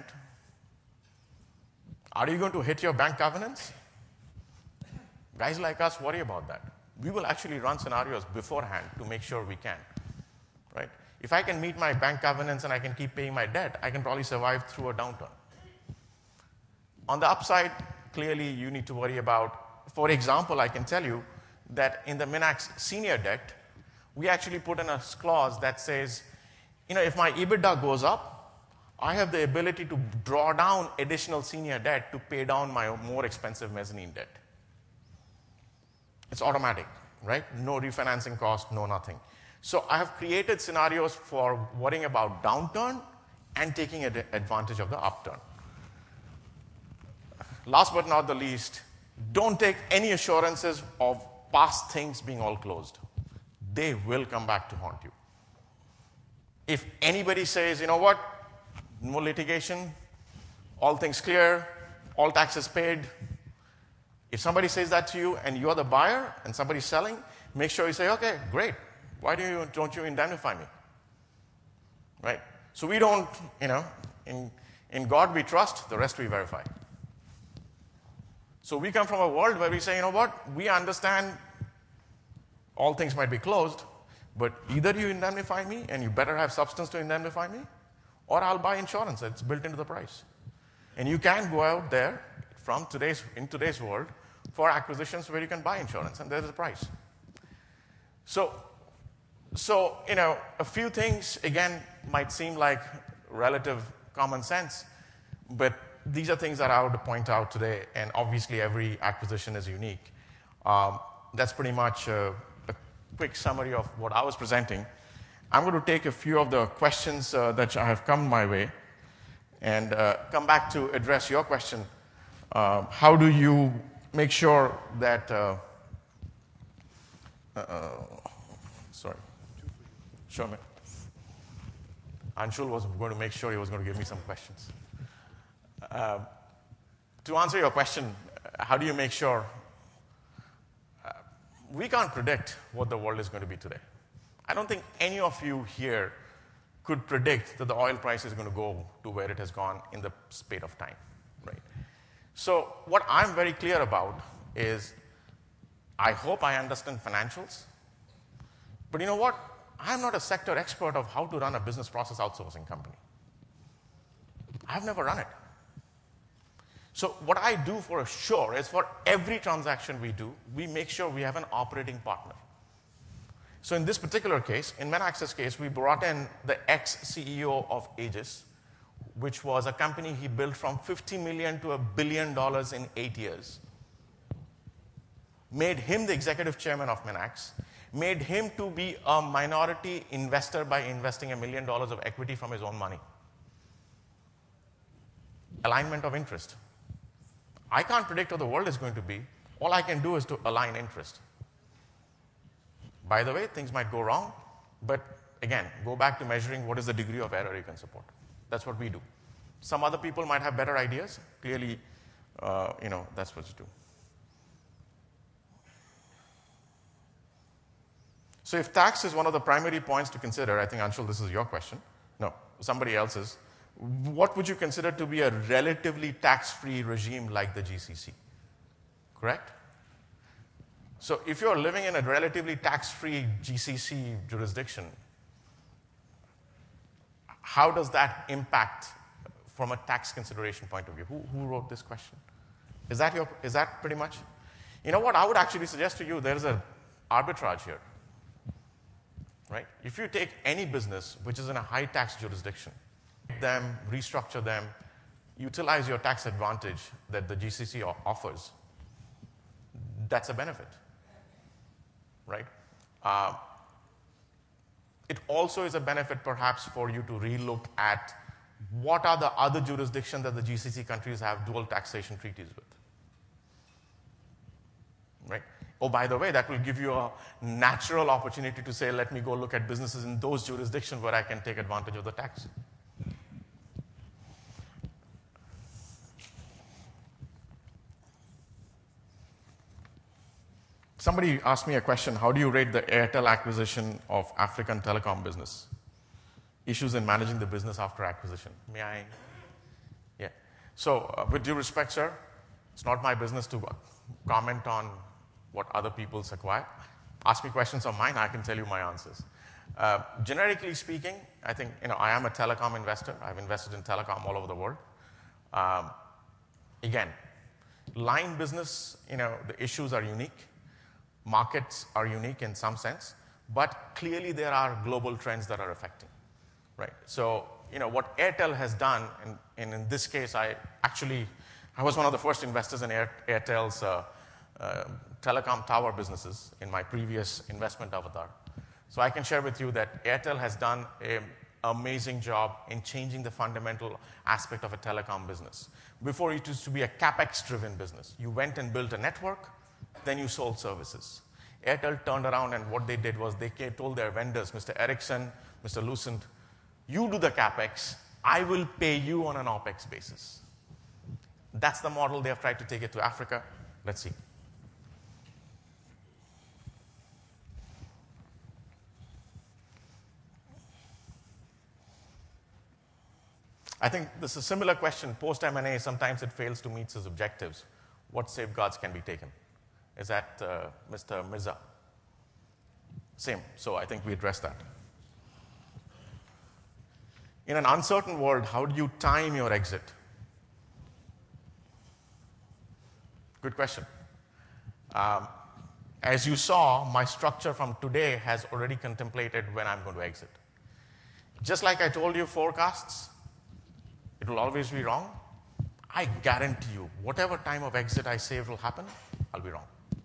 are you going to hit your bank covenants? Guys like us worry about that. We will actually run scenarios beforehand to make sure we can. Right? If I can meet my bank covenants and I can keep paying my debt, I can probably survive through a downturn. On the upside, clearly you need to worry about, for example, I can tell you that in the Minax senior debt, we actually put in a clause that says, you know, if my EBITDA goes up, I have the ability to draw down additional senior debt to pay down my more expensive mezzanine debt. It's automatic, right? No refinancing cost, no nothing. So I have created scenarios for worrying about downturn and taking ad- advantage of the upturn. Last but not the least, don't take any assurances of past things being all closed. They will come back to haunt you. If anybody says, you know what, no litigation, all things clear, all taxes paid, if somebody says that to you and you're the buyer and somebody's selling, make sure you say, okay, great. Why do you, don't you indemnify me? Right? So we don't, you know, in, in God we trust, the rest we verify. So we come from a world where we say, you know what, we understand all things might be closed, but either you indemnify me and you better have substance to indemnify me, or I'll buy insurance that's built into the price. And you can go out there from today's, in today's world for acquisitions where you can buy insurance, and there's a price. So, so, you know, a few things, again, might seem like relative common sense, but these are things that I would point out today, and obviously every acquisition is unique. Um, that's pretty much a, a quick summary of what I was presenting. I'm going to take a few of the questions uh, that have come my way and uh, come back to address your question. Uh, how do you make sure that, uh, uh, sorry, show me. Anshul was going to make sure he was going to give me some questions. Uh, to answer your question, how do you make sure? Uh, we can't predict what the world is going to be today. I don't think any of you here could predict that the oil price is going to go to where it has gone in the spate of time, right? So what I'm very clear about is I hope I understand financials, but you know what? I'm not a sector expert of how to run a business process outsourcing company. I've never run it. So what I do for sure is for every transaction we do, we make sure we have an operating partner. So in this particular case, in Minax's case, we brought in the ex-C E O of Aegis, which was a company he built from fifty million dollars to a billion dollars in eight years. Made him the executive chairman of Minax, made him to be a minority investor by investing a million dollars of equity from his own money. Alignment of interest. I can't predict what the world is going to be. All I can do is to align interest. By the way, things might go wrong, but again, go back to measuring what is the degree of error you can support. That's what we do. Some other people might have better ideas. Clearly, uh, you know, that's what you do. So if tax is one of the primary points to consider, I think, Anshul, this is your question. No, somebody else's. What would you consider to be a relatively tax-free regime like the G C C? Correct? So if you're living in a relatively tax-free G C C jurisdiction, how does that impact from a tax consideration point of view? Who, who wrote this question? Is that, your, is that pretty much? You know what? I would actually suggest to you there's an arbitrage here. right? If you take any business which is in a high tax jurisdiction, them, restructure them, utilize your tax advantage that the G C C offers, that's a benefit, right? Uh, it also is a benefit perhaps for you to relook at what are the other jurisdictions that the G C C countries have dual taxation treaties with, right? Oh, by the way, that will give you a natural opportunity to say, let me go look at businesses in those jurisdictions where I can take advantage of the tax. Somebody asked me a question, how do you rate the Airtel acquisition of African telecom business? Issues in managing the business after acquisition. May I? Yeah. So, uh, with due respect, sir, it's not my business to comment on what other people's acquire. Ask me questions on mine, I can tell you my answers. Uh, generically speaking, I think, you know, I am a telecom investor. I've invested in telecom all over the world. Um, again, line business, you know, the issues are unique. Markets are unique in some sense, but clearly there are global trends that are affecting, right? So, you know, what Airtel has done, and, and in this case, I actually, I was one of the first investors in Air, Airtel's uh, uh, telecom tower businesses in my previous investment avatar. So I can share with you that Airtel has done an amazing job in changing the fundamental aspect of a telecom business. Before, it used to be a capex-driven business. You went and built a network, then you sold services. Airtel turned around and what they did was they told their vendors, Mister Ericsson, Mister Lucent, you do the capex, I will pay you on an OpEx basis. That's the model they have tried to take it to Africa. Let's see. I think this is a similar question. Post-M and A, sometimes it fails to meet its objectives. What safeguards can be taken? Is that uh, Mister Mirza? Same. So I think we addressed that. In an uncertain world, how do you time your exit? Good question. Um, as you saw, my structure from today has already contemplated when I'm going to exit. Just like I told you forecasts, it will always be wrong. I guarantee you, whatever time of exit I say will happen, I'll be wrong.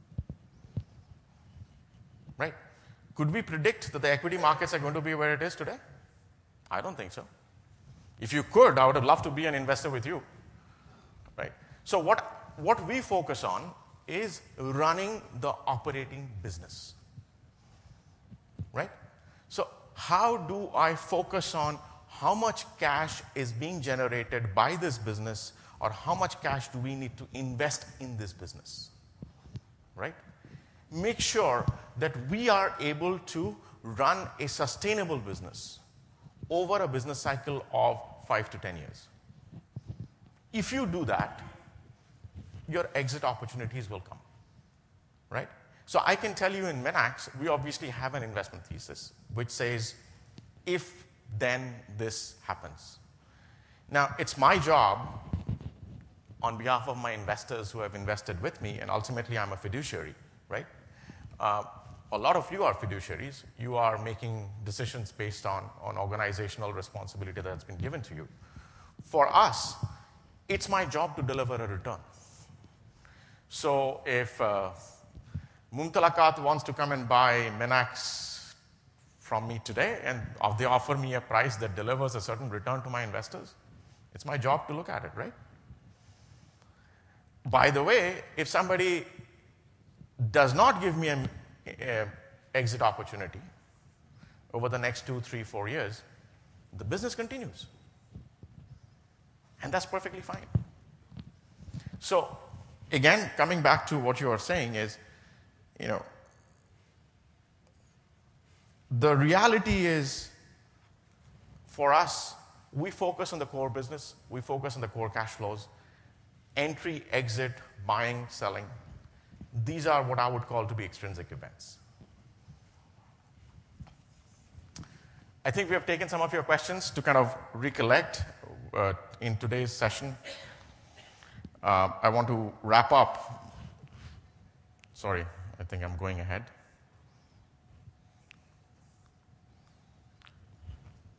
Right? Could we predict that the equity markets are going to be where it is today? I don't think so. If you could, I would have loved to be an investor with you. Right? So what, what we focus on is running the operating business. Right? So how do I focus on how much cash is being generated by this business, or how much cash do we need to invest in this business? Right? Make sure that we are able to run a sustainable business over a business cycle of five to ten years. If you do that, your exit opportunities will come, right? So I can tell you in Minax, we obviously have an investment thesis which says, if then this happens. Now, it's my job on behalf of my investors who have invested with me, and ultimately I'm a fiduciary, right? Uh, a lot of you are fiduciaries. You are making decisions based on, on organizational responsibility that's been given to you. For us, it's my job to deliver a return. So if uh, Mumtalakat wants to come and buy Minax from me today, and they offer me a price that delivers a certain return to my investors, it's my job to look at it, right? By the way, if somebody does not give me an exit opportunity over the next two, three, four years, the business continues. And that's perfectly fine. So, again, coming back to what you are saying is, you know, the reality is, for us, we focus on the core business, we focus on the core cash flows, entry, exit, buying, selling. These are what I would call to be extrinsic events. I think we have taken some of your questions to kind of recollect uh, in today's session. Uh, I want to wrap up. Sorry, I think I'm going ahead.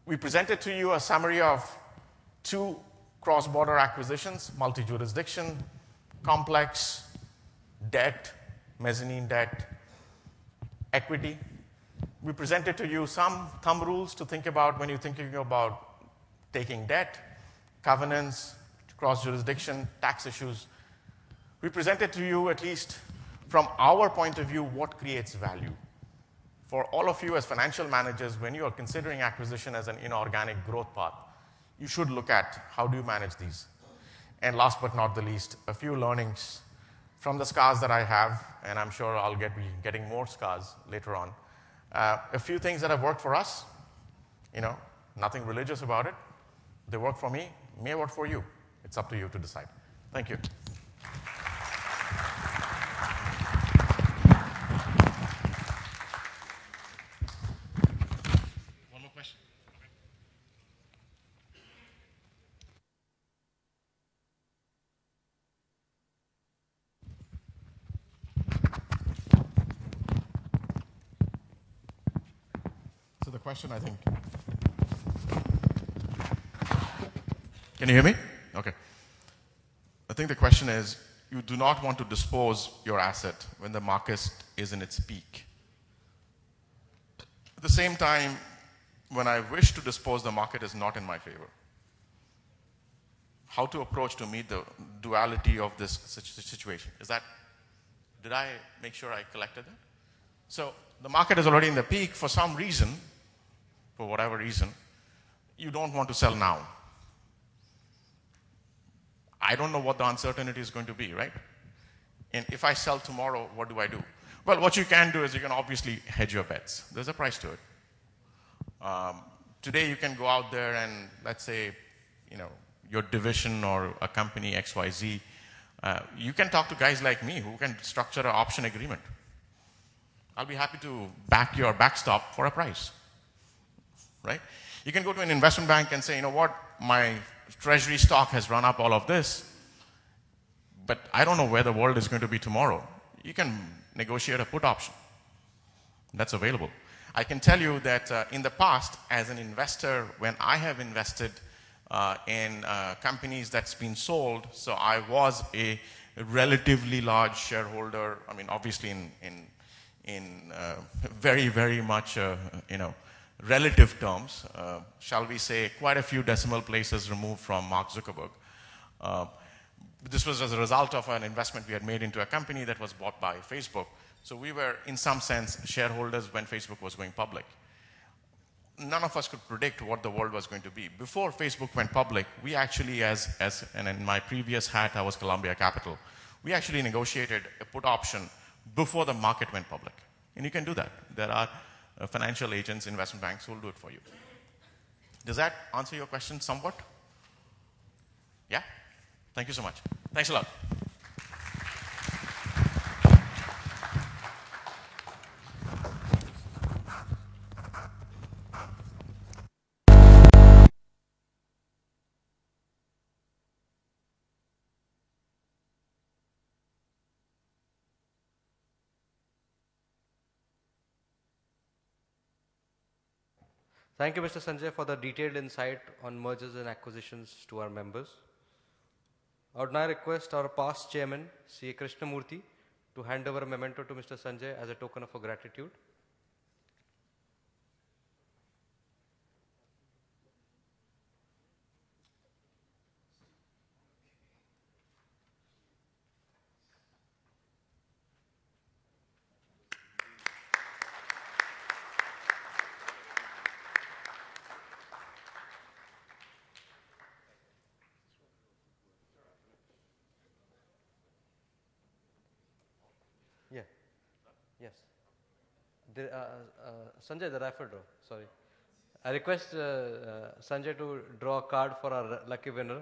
We presented to you a summary of two cross-border acquisitions, multi-jurisdiction, complex, debt, mezzanine debt, equity. We presented to you some thumb rules to think about when you're thinking about taking debt, covenants, cross-jurisdiction, tax issues. We presented to you, at least from our point of view, what creates value. For all of you as financial managers, when you are considering acquisition as an inorganic growth path, you should look at how do you manage these. And last but not the least, a few learnings from the scars that I have, and I'm sure I'll get be getting more scars later on. Uh, a few things that have worked for us, you know, nothing religious about it. They work for me, may work for you. It's up to you to decide. Thank you. One more question. So the question, I think. Can you hear me? Okay. I think the question is, you do not want to dispose your asset when the market is in its peak. At the same time, when I wish to dispose, the market is not in my favor. How to approach to meet the duality of this situation? Is that, did I make sure I collected that? So the market is already in the peak for some reason, for whatever reason, you don't want to sell now. I don't know what the uncertainty is going to be, right? And if I sell tomorrow, what do I do? Well, what you can do is you can obviously hedge your bets. There's a price to it. Um, today you can go out there and let's say, you know, your division or a company X Y Z, uh, you can talk to guys like me who can structure an option agreement. I'll be happy to back your backstop for a price, right? You can go to an investment bank and say, you know what, my treasury stock has run up all of this, but I don't know where the world is going to be tomorrow. You can negotiate a put option. That's available. I can tell you that uh, in the past, as an investor, when I have invested uh, in uh, companies that's been sold, so I was a relatively large shareholder, I mean, obviously in, in, in uh, very, very much, uh, you know, relative terms, uh, shall we say, quite a few decimal places removed from Mark Zuckerberg. Uh, this was as a result of an investment we had made into a company that was bought by Facebook. So we were, in some sense, shareholders when Facebook was going public. None of us could predict what the world was going to be. Before Facebook went public, we actually, as, as and in my previous hat, I was Columbia Capital, we actually negotiated a put option before the market went public. And you can do that. There are Uh, financial agents, investment banks who will do it for you. Does that answer your question somewhat? Yeah? Thank you so much. Thanks a lot. Thank you, Mister Sanjay, for the detailed insight on mergers and acquisitions to our members. I would now request our past chairman, C A Krishnamurthy, to hand over a memento to Mister Sanjay as a token of gratitude. Yeah. Yes. The, uh, uh, Sanjay, the raffle draw. Sorry. I request uh, uh, Sanjay to draw a card for our lucky winner.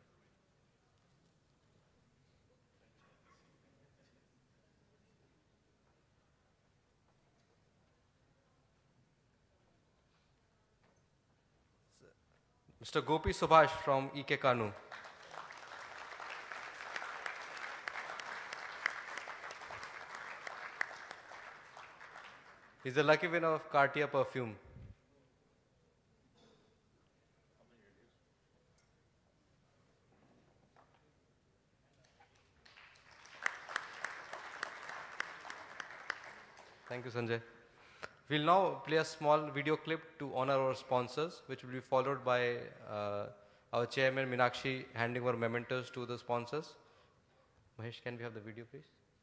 Mister Gopi Subhash from E K Kanu. He's the lucky winner of Cartier perfume. Thank you, Sanjay. We'll now play a small video clip to honor our sponsors, which will be followed by uh, our chairman, Meenakshi, handing over mementos to the sponsors. Mahesh, can we have the video, please?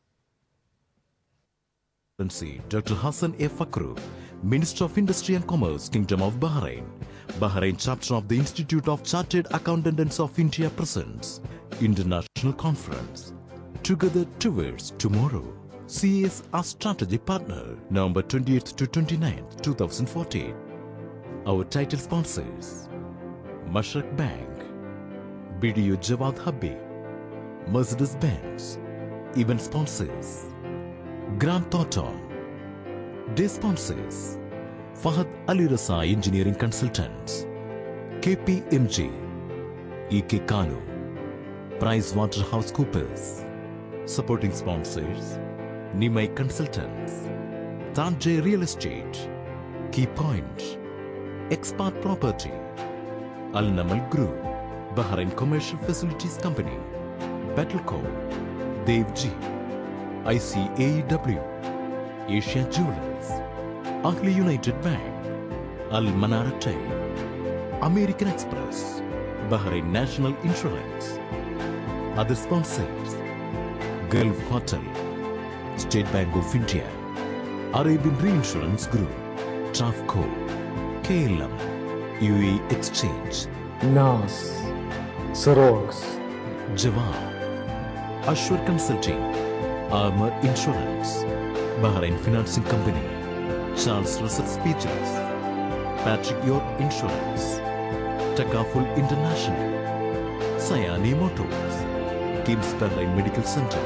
Doctor Hassan A. Fakhru, Minister of Industry and Commerce, Kingdom of Bahrain. Bahrain chapter of the Institute of Chartered Accountants of India presents International Conference. Together Towards Tomorrow. C A S our strategic partner, November twenty-eighth to twenty-ninth, two thousand fourteen. Our title sponsors: Mashrak Bank, B D U Jawad Habbi, Mercedes-Benz. Event sponsors: Grant Thornton. Day sponsors: Fahad Ali Rasai Engineering Consultants, K P M G, E K Kanu, PricewaterhouseCoopers. Supporting sponsors: Nimai Consultants, Tanjay Real Estate, Key Point, Expert Property, Al Namal Group, Bahrain Commercial Facilities Company, Battleco, Devji, I C A E W, Asia Jewelers, Ahli United Bank, Al Manarate, American Express, Bahrain National Insurance. Other sponsors: Gulf Hotel, State Bank of India, Arabian Reinsurance Group, Trafco, K L M, U A E Exchange, N A S, Xerox, Jawab, Ashwar Consulting, Armor Insurance, Bahrain Financing Company, Charles Russell Speeches, Patrick York Insurance, Takaful International, Sayani Motors, Kim's Bahrain Medical Center.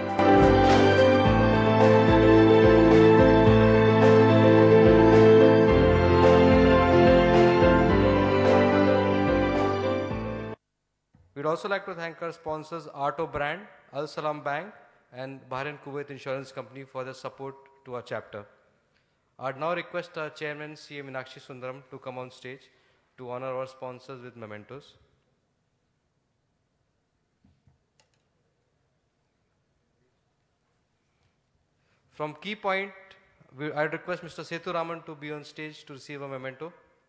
We'd also like to thank our sponsors Arto Brand, Al Salam Bank and Bahrain Kuwait Insurance Company for their support to our chapter. I'd now request our chairman C A Meenakshi Sundaram to come on stage to honor our sponsors with mementos. From Key Point, we, I'd request Mister Sethu Raman to be on stage to receive a memento.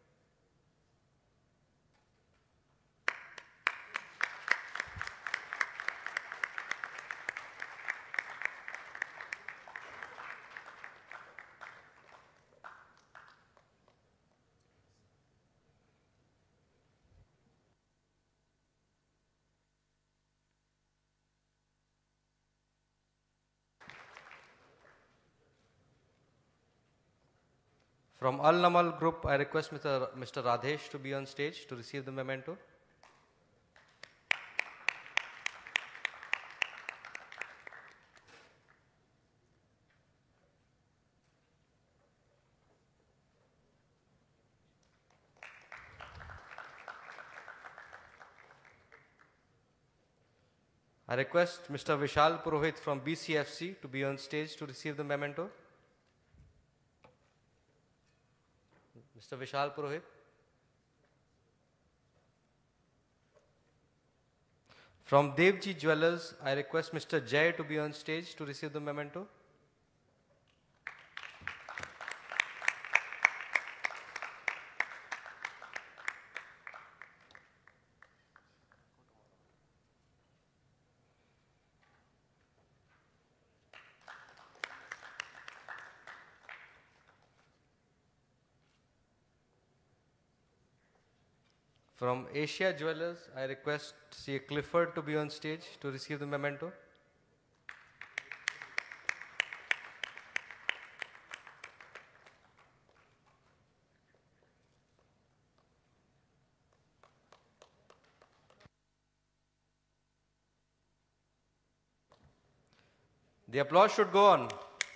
From Al Namal Group, I request Mister Mister Radhesh to be on stage to receive the memento. I request Mister Vishal Purohit from B C F C to be on stage to receive the memento. Mister Vishal Purohit. From Devji Jewelers, I request Mister Jay to be on stage to receive the memento. From Asia Jewelers, I request C A Clifford to be on stage to receive the memento. The applause should go on.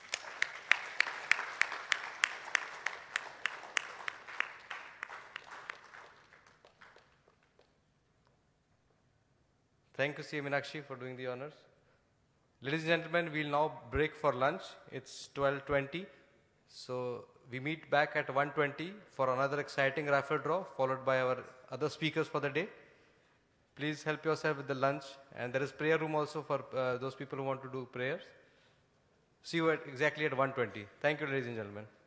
Thank you, C A Meenakshi, for doing the honors. Ladies and gentlemen, we'll now break for lunch. It's twelve twenty. So we meet back at one twenty for another exciting raffle draw, followed by our other speakers for the day. Please help yourself with the lunch. And there is prayer room also for uh, those people who want to do prayers. See you at exactly at one twenty. Thank you, ladies and gentlemen.